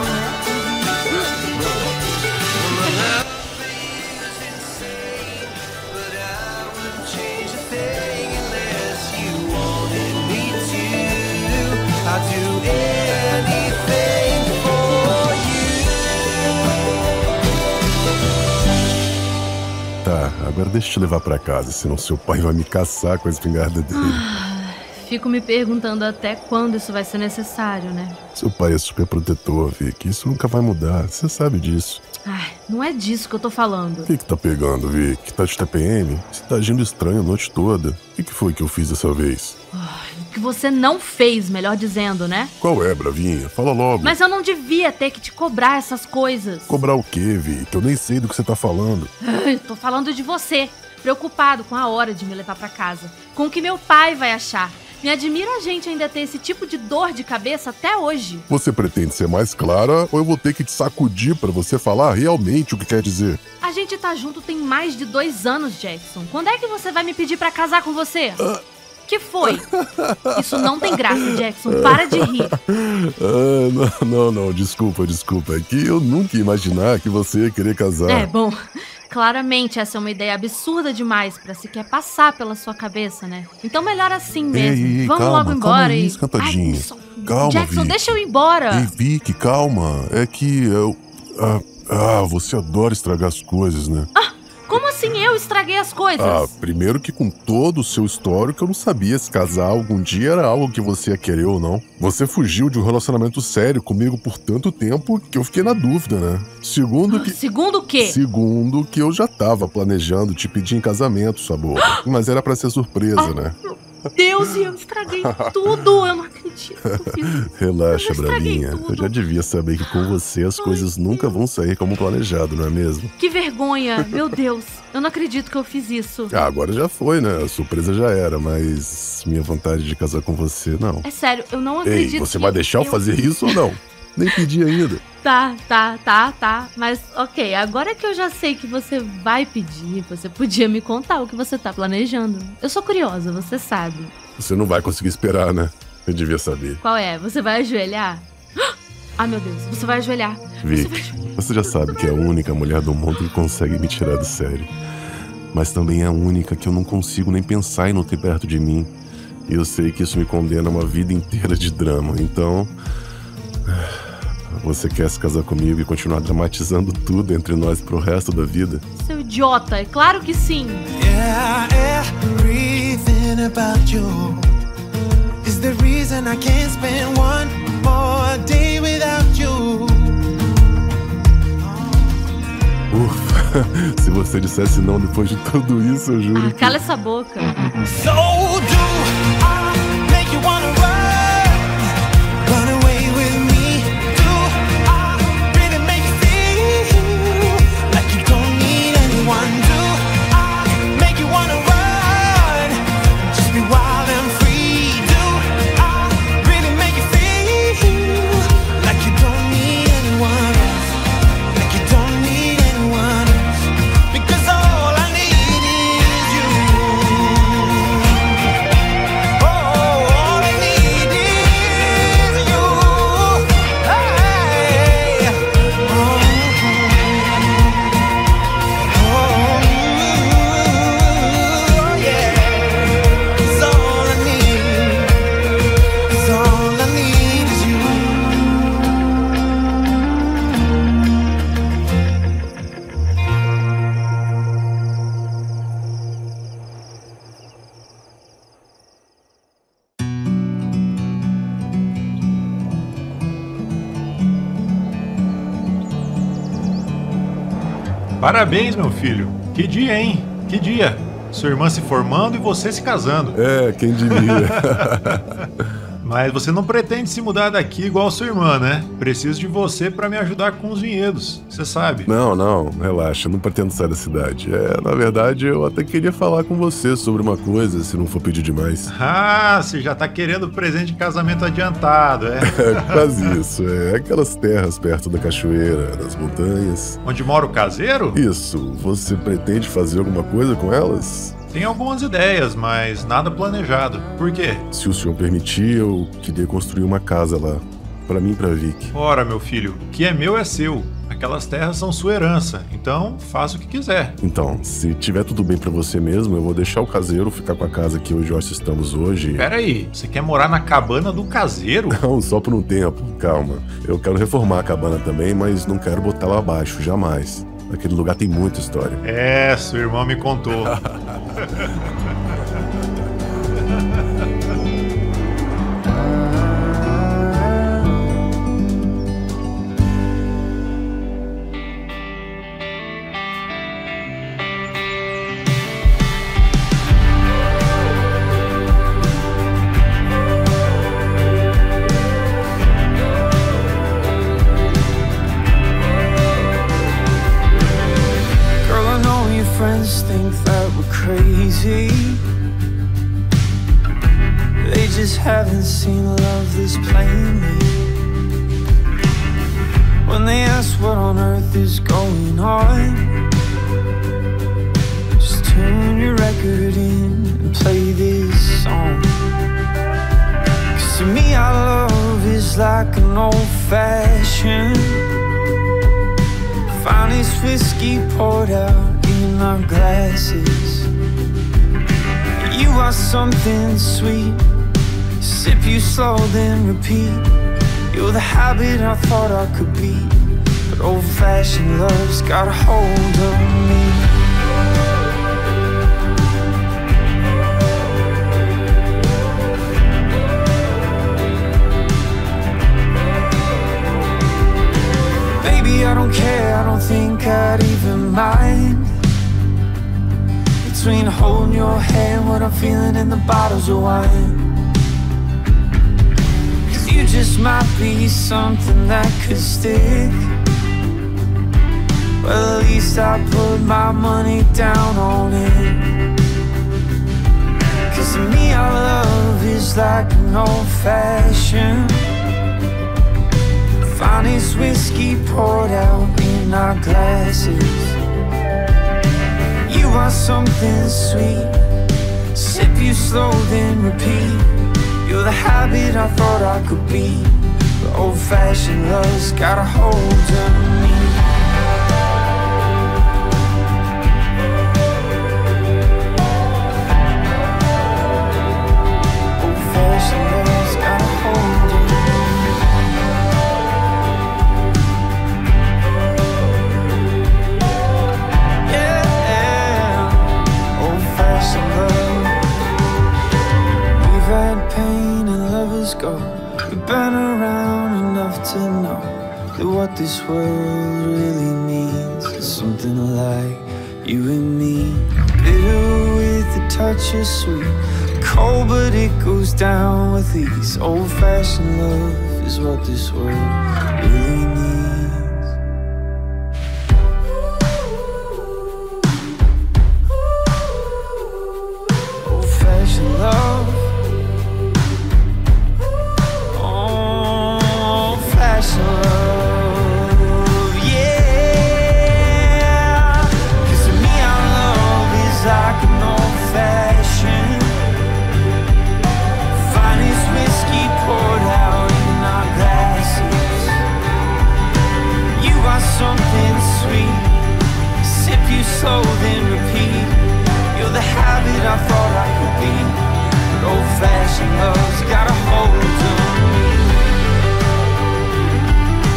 My love is insane, but I wouldn't change a thing unless you wanted me to. I'd do anything for you. Tá, agora deixa eu te levar pra casa, senão seu pai vai me caçar com a espingarda dele. Fico me perguntando até quando isso vai ser necessário, né? Seu pai é super protetor, Vicky. Isso nunca vai mudar, você sabe disso. Ai, não é disso que eu tô falando. O que que tá pegando, Vicky? Tá de T P M? Você tá agindo estranho a noite toda. O que que foi que eu fiz dessa vez? Ai, o que você não fez, melhor dizendo, né? Qual é, Bravinha? Fala logo. Mas eu não devia ter que te cobrar essas coisas. Cobrar o quê, Vicky? Eu nem sei do que você tá falando. Ai, tô falando de você. Preocupado com a hora de me levar pra casa. Com o que meu pai vai achar. Me admira a gente ainda ter esse tipo de dor de cabeça até hoje. Você pretende ser mais clara ou eu vou ter que te sacudir pra você falar realmente o que quer dizer? A gente tá junto tem mais de dois anos, Jackson. Quando é que você vai me pedir pra casar com você? Ah. Que foi? Isso não tem graça, Jackson. Para de rir. Ah, não, não, não, desculpa, desculpa. É que eu nunca ia imaginar que você ia querer casar. É, bom, claramente essa é uma ideia absurda demais pra sequer passar pela sua cabeça, né? Então melhor assim mesmo. Ei, ei, Vamos calma, logo calma embora aí, e... escantadinha. Ai, só... Calma, Jackson, Vic. deixa eu ir embora. Ei, Vic, calma. É que eu... Ah, ah, você adora estragar as coisas, né? Ah, como assim eu estraguei as coisas? Ah, primeiro que com todo o seu histórico eu não sabia se casar algum dia era algo que você ia querer ou não. Você fugiu de um relacionamento sério comigo por tanto tempo que eu fiquei na dúvida, né? Segundo que... Segundo o quê? Segundo que eu já tava planejando te pedir em casamento, sua boca. Mas era pra ser surpresa, ah, né? Deus, eu estraguei tudo, eu não acredito. Relaxa, eu Bravinha. tudo. Eu já devia saber que com você as coisas Ai, nunca vão sair como planejado, não é mesmo? Que vergonha, meu Deus. Eu não acredito que eu fiz isso. Ah, agora já foi, né? A surpresa já era, mas minha vontade de casar com você, não. É sério, eu não acredito. Ei, você que vai deixar eu fazer isso ou não? Nem pedi ainda. Tá, tá, tá, tá. Mas, ok, agora que eu já sei que você vai pedir, você podia me contar o que você tá planejando. Eu sou curiosa, você sabe. Você não vai conseguir esperar, né? Eu devia saber. Qual é? Você vai ajoelhar? Ah, meu Deus, você vai ajoelhar. Vic, você, vai... você já sabe que é a única mulher do mundo que consegue me tirar do sério. Mas também é a única que eu não consigo nem pensar em não ter perto de mim. E eu sei que isso me condena a uma vida inteira de drama, então... Você quer se casar comigo e continuar dramatizando tudo entre nós pro resto da vida? Seu idiota, é claro que sim. Yeah, everything about you is the reason I can't spend one more day without you. Ufa, se você dissesse não depois de tudo isso, eu juro ah, que... Cala essa boca. So do I make you wanna run, run away with me. Parabéns, meu filho. Que dia, hein? Que dia. Sua irmã se formando e você se casando. É, quem diria. Mas você não pretende se mudar daqui igual sua irmã, né? Preciso de você pra me ajudar com os vinhedos, você sabe. Não, não, relaxa, não pretendo sair da cidade. É, na verdade, eu até queria falar com você sobre uma coisa, se não for pedir demais. Ah, você já tá querendo presente de casamento adiantado, é? É, quase isso, é. Aquelas terras perto da cachoeira, das montanhas. Onde mora o caseiro? Isso, você pretende fazer alguma coisa com elas? Tem algumas ideias, mas nada planejado. Por quê? Se o senhor permitir, eu queria construir uma casa lá. Pra mim e pra Vic. Ora, meu filho, o que é meu é seu. Aquelas terras são sua herança, então faça o que quiser. Então, se tiver tudo bem pra você mesmo, eu vou deixar o caseiro ficar com a casa que eu e o Joyce estamos hoje. Pera aí, você quer morar na cabana do caseiro? Não, só por um tempo, calma. Eu quero reformar a cabana também, mas não quero botar lá abaixo, jamais. Aquele lugar tem muita história. É, sua irmã me contou. Friends think that we're crazy. haven't seen love this plainly. When they ask what on earth is going on, just tune your record in and play this song. Cause to me our love is like an old-fashioned finest whiskey poured out in our glasses. You are something sweet, sip you slow then repeat. You're the habit I thought I could be, but old-fashioned love's got a hold of me. Baby, I don't care, I don't think I'd even mind between holding your hand, what I'm feeling in the bottles of wine. Cause you just might be something that could stick. Well, at least I put my money down on it. Cause to me our love is like an old-fashioned finest whiskey poured out in our glasses. You are something sweet, sip you slow then repeat. You're the habit I thought I could be, but old-fashioned love's got a hold of me. Old-fashioned love's got a hold of me. Go. We've been around enough to know that what this world really means is something like you and me. Bitter with a touch of sweet, cold but it goes down with ease. Old-fashioned love is what this world really needs. Old-fashioned love. Slow then repeat. You're the habit I thought I could be, but old-fashioned love's got a hold of me.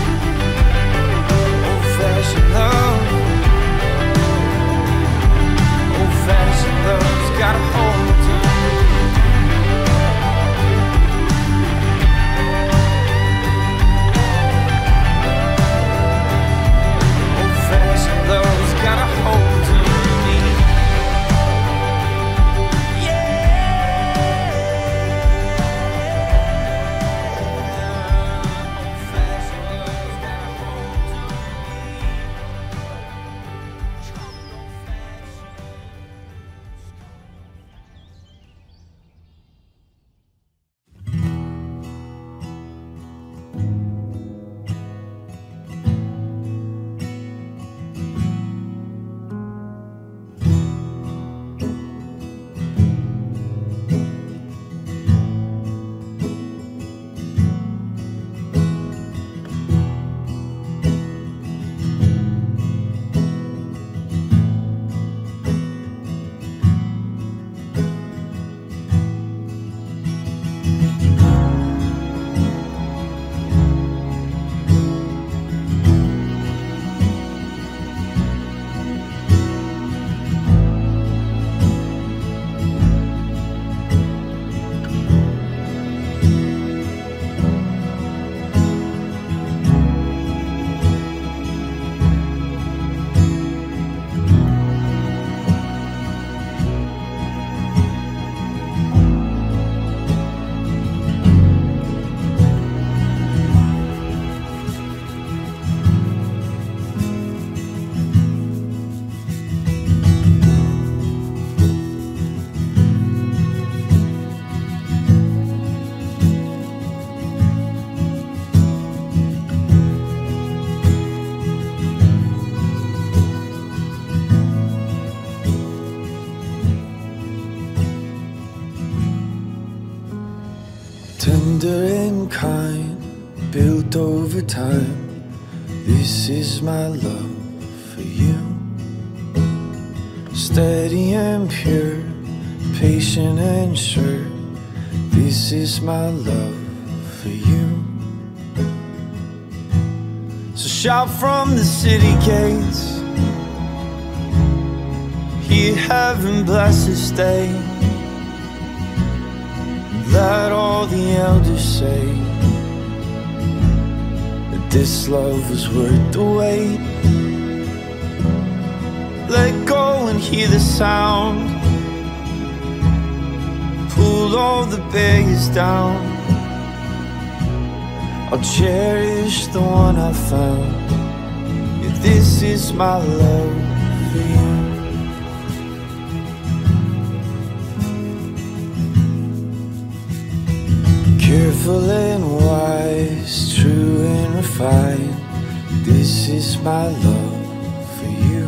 worked overtime. This is my love for you. Steady and pure, patient and sure. This is my love for you. So shout from the city gates, hear heaven bless this day. Let all the elders say that this love was worth the wait. Let go and hear the sound, pull all the barriers down. I'll cherish the one I found. Yeah, this is my love for you. Careful and wise, true and refined. This is my love for you.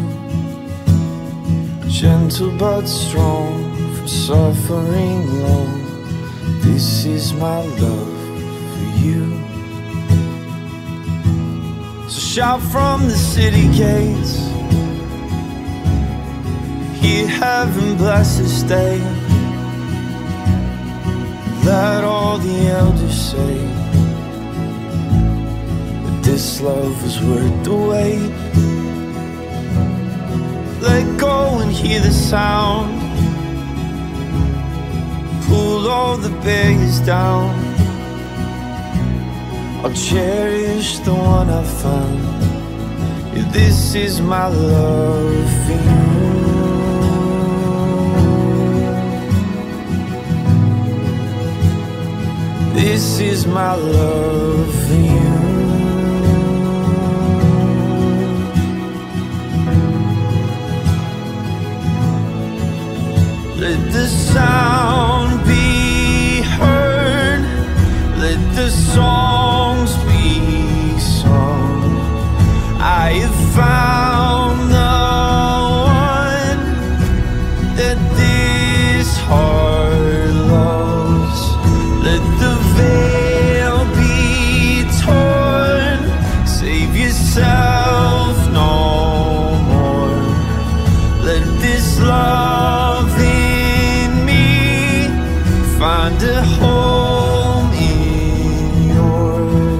Gentle but strong, from suffering long. This is my love for you. So shout from the city gates, hear heaven bless this day. Let all the elders say that this love was worth the wait. Let go and hear the sound, pull all the barriers down. I'll cherish the one I found. Yeah, this is my love for you. This is my love for you. Let the sound be heard, let the songs be sung. I have found the one that this heart loves. Let the veil be torn, save yourself no more. Let this love in me find a home in yours.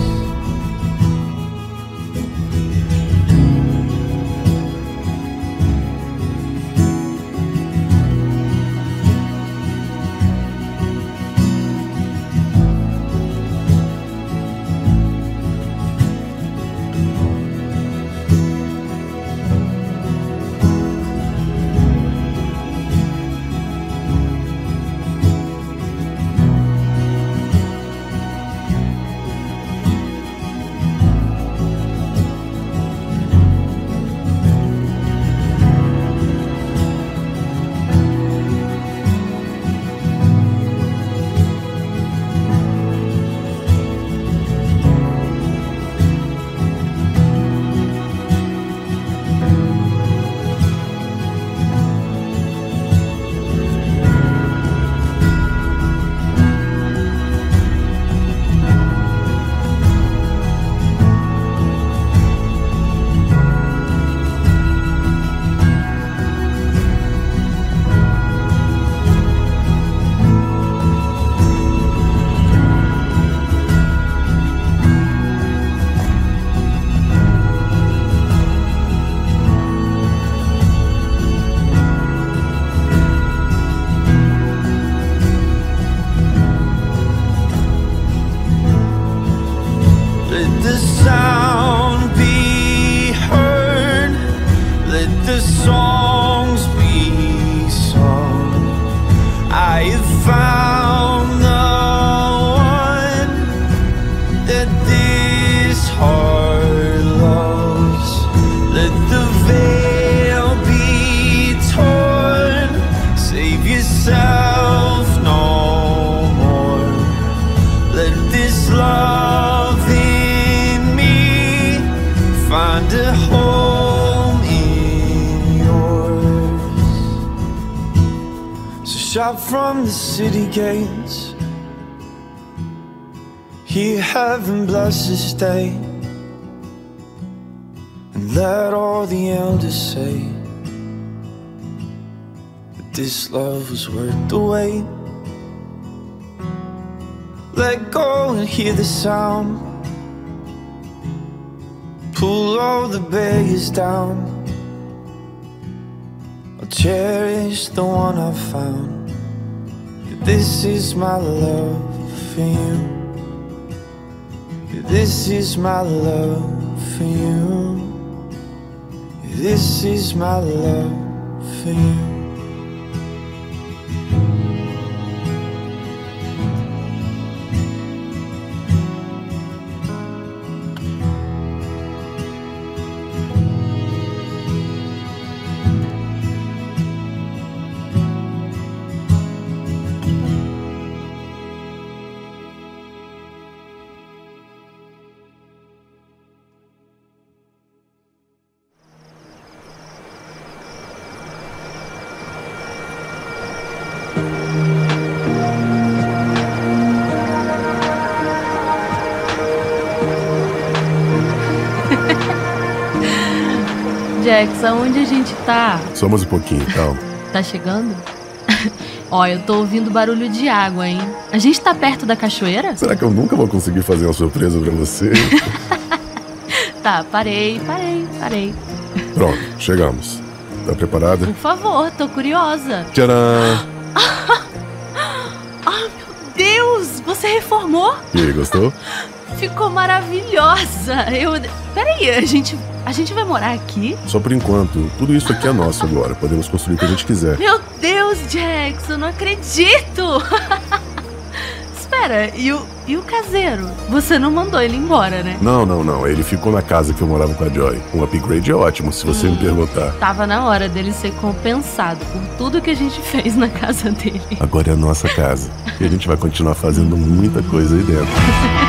Let the sound be heard, let the songs be sung. I have found the one that this heart loves. Let the veil be torn, save yourself no more. Let this love in me find a home in yours. So shout from the city gates, Hear heaven bless this day, and let all the elders say that this love was worth the wait. Let go and hear the sound, pull all the barriers down. I'll cherish the one I found. This is my love for you. This is my love for you. This is my love for you. Jax, aonde a gente tá? Só mais um pouquinho, calma. Tá chegando? Ó, eu tô ouvindo barulho de água, hein? A gente tá perto da cachoeira? Será que eu nunca vou conseguir fazer uma surpresa pra você? Tá, parei, parei, parei. Pronto, chegamos. Tá preparada? Por favor, tô curiosa. Tcharam! Ah, meu Deus! Você reformou? E aí, gostou? Ficou maravilhosa. Eu... Peraí, a gente... A gente vai morar aqui? Só por enquanto. Tudo isso aqui é nosso agora. Podemos construir o que a gente quiser. Meu Deus, Jax, eu não acredito! Espera, e o, e o caseiro? Você não mandou ele embora, né? Não, não, não. Ele ficou na casa que eu morava com a Joy. Um upgrade é ótimo, se você hum, me perguntar. Tava na hora dele ser compensado por tudo que a gente fez na casa dele. Agora é a nossa casa. E a gente vai continuar fazendo muita coisa aí dentro.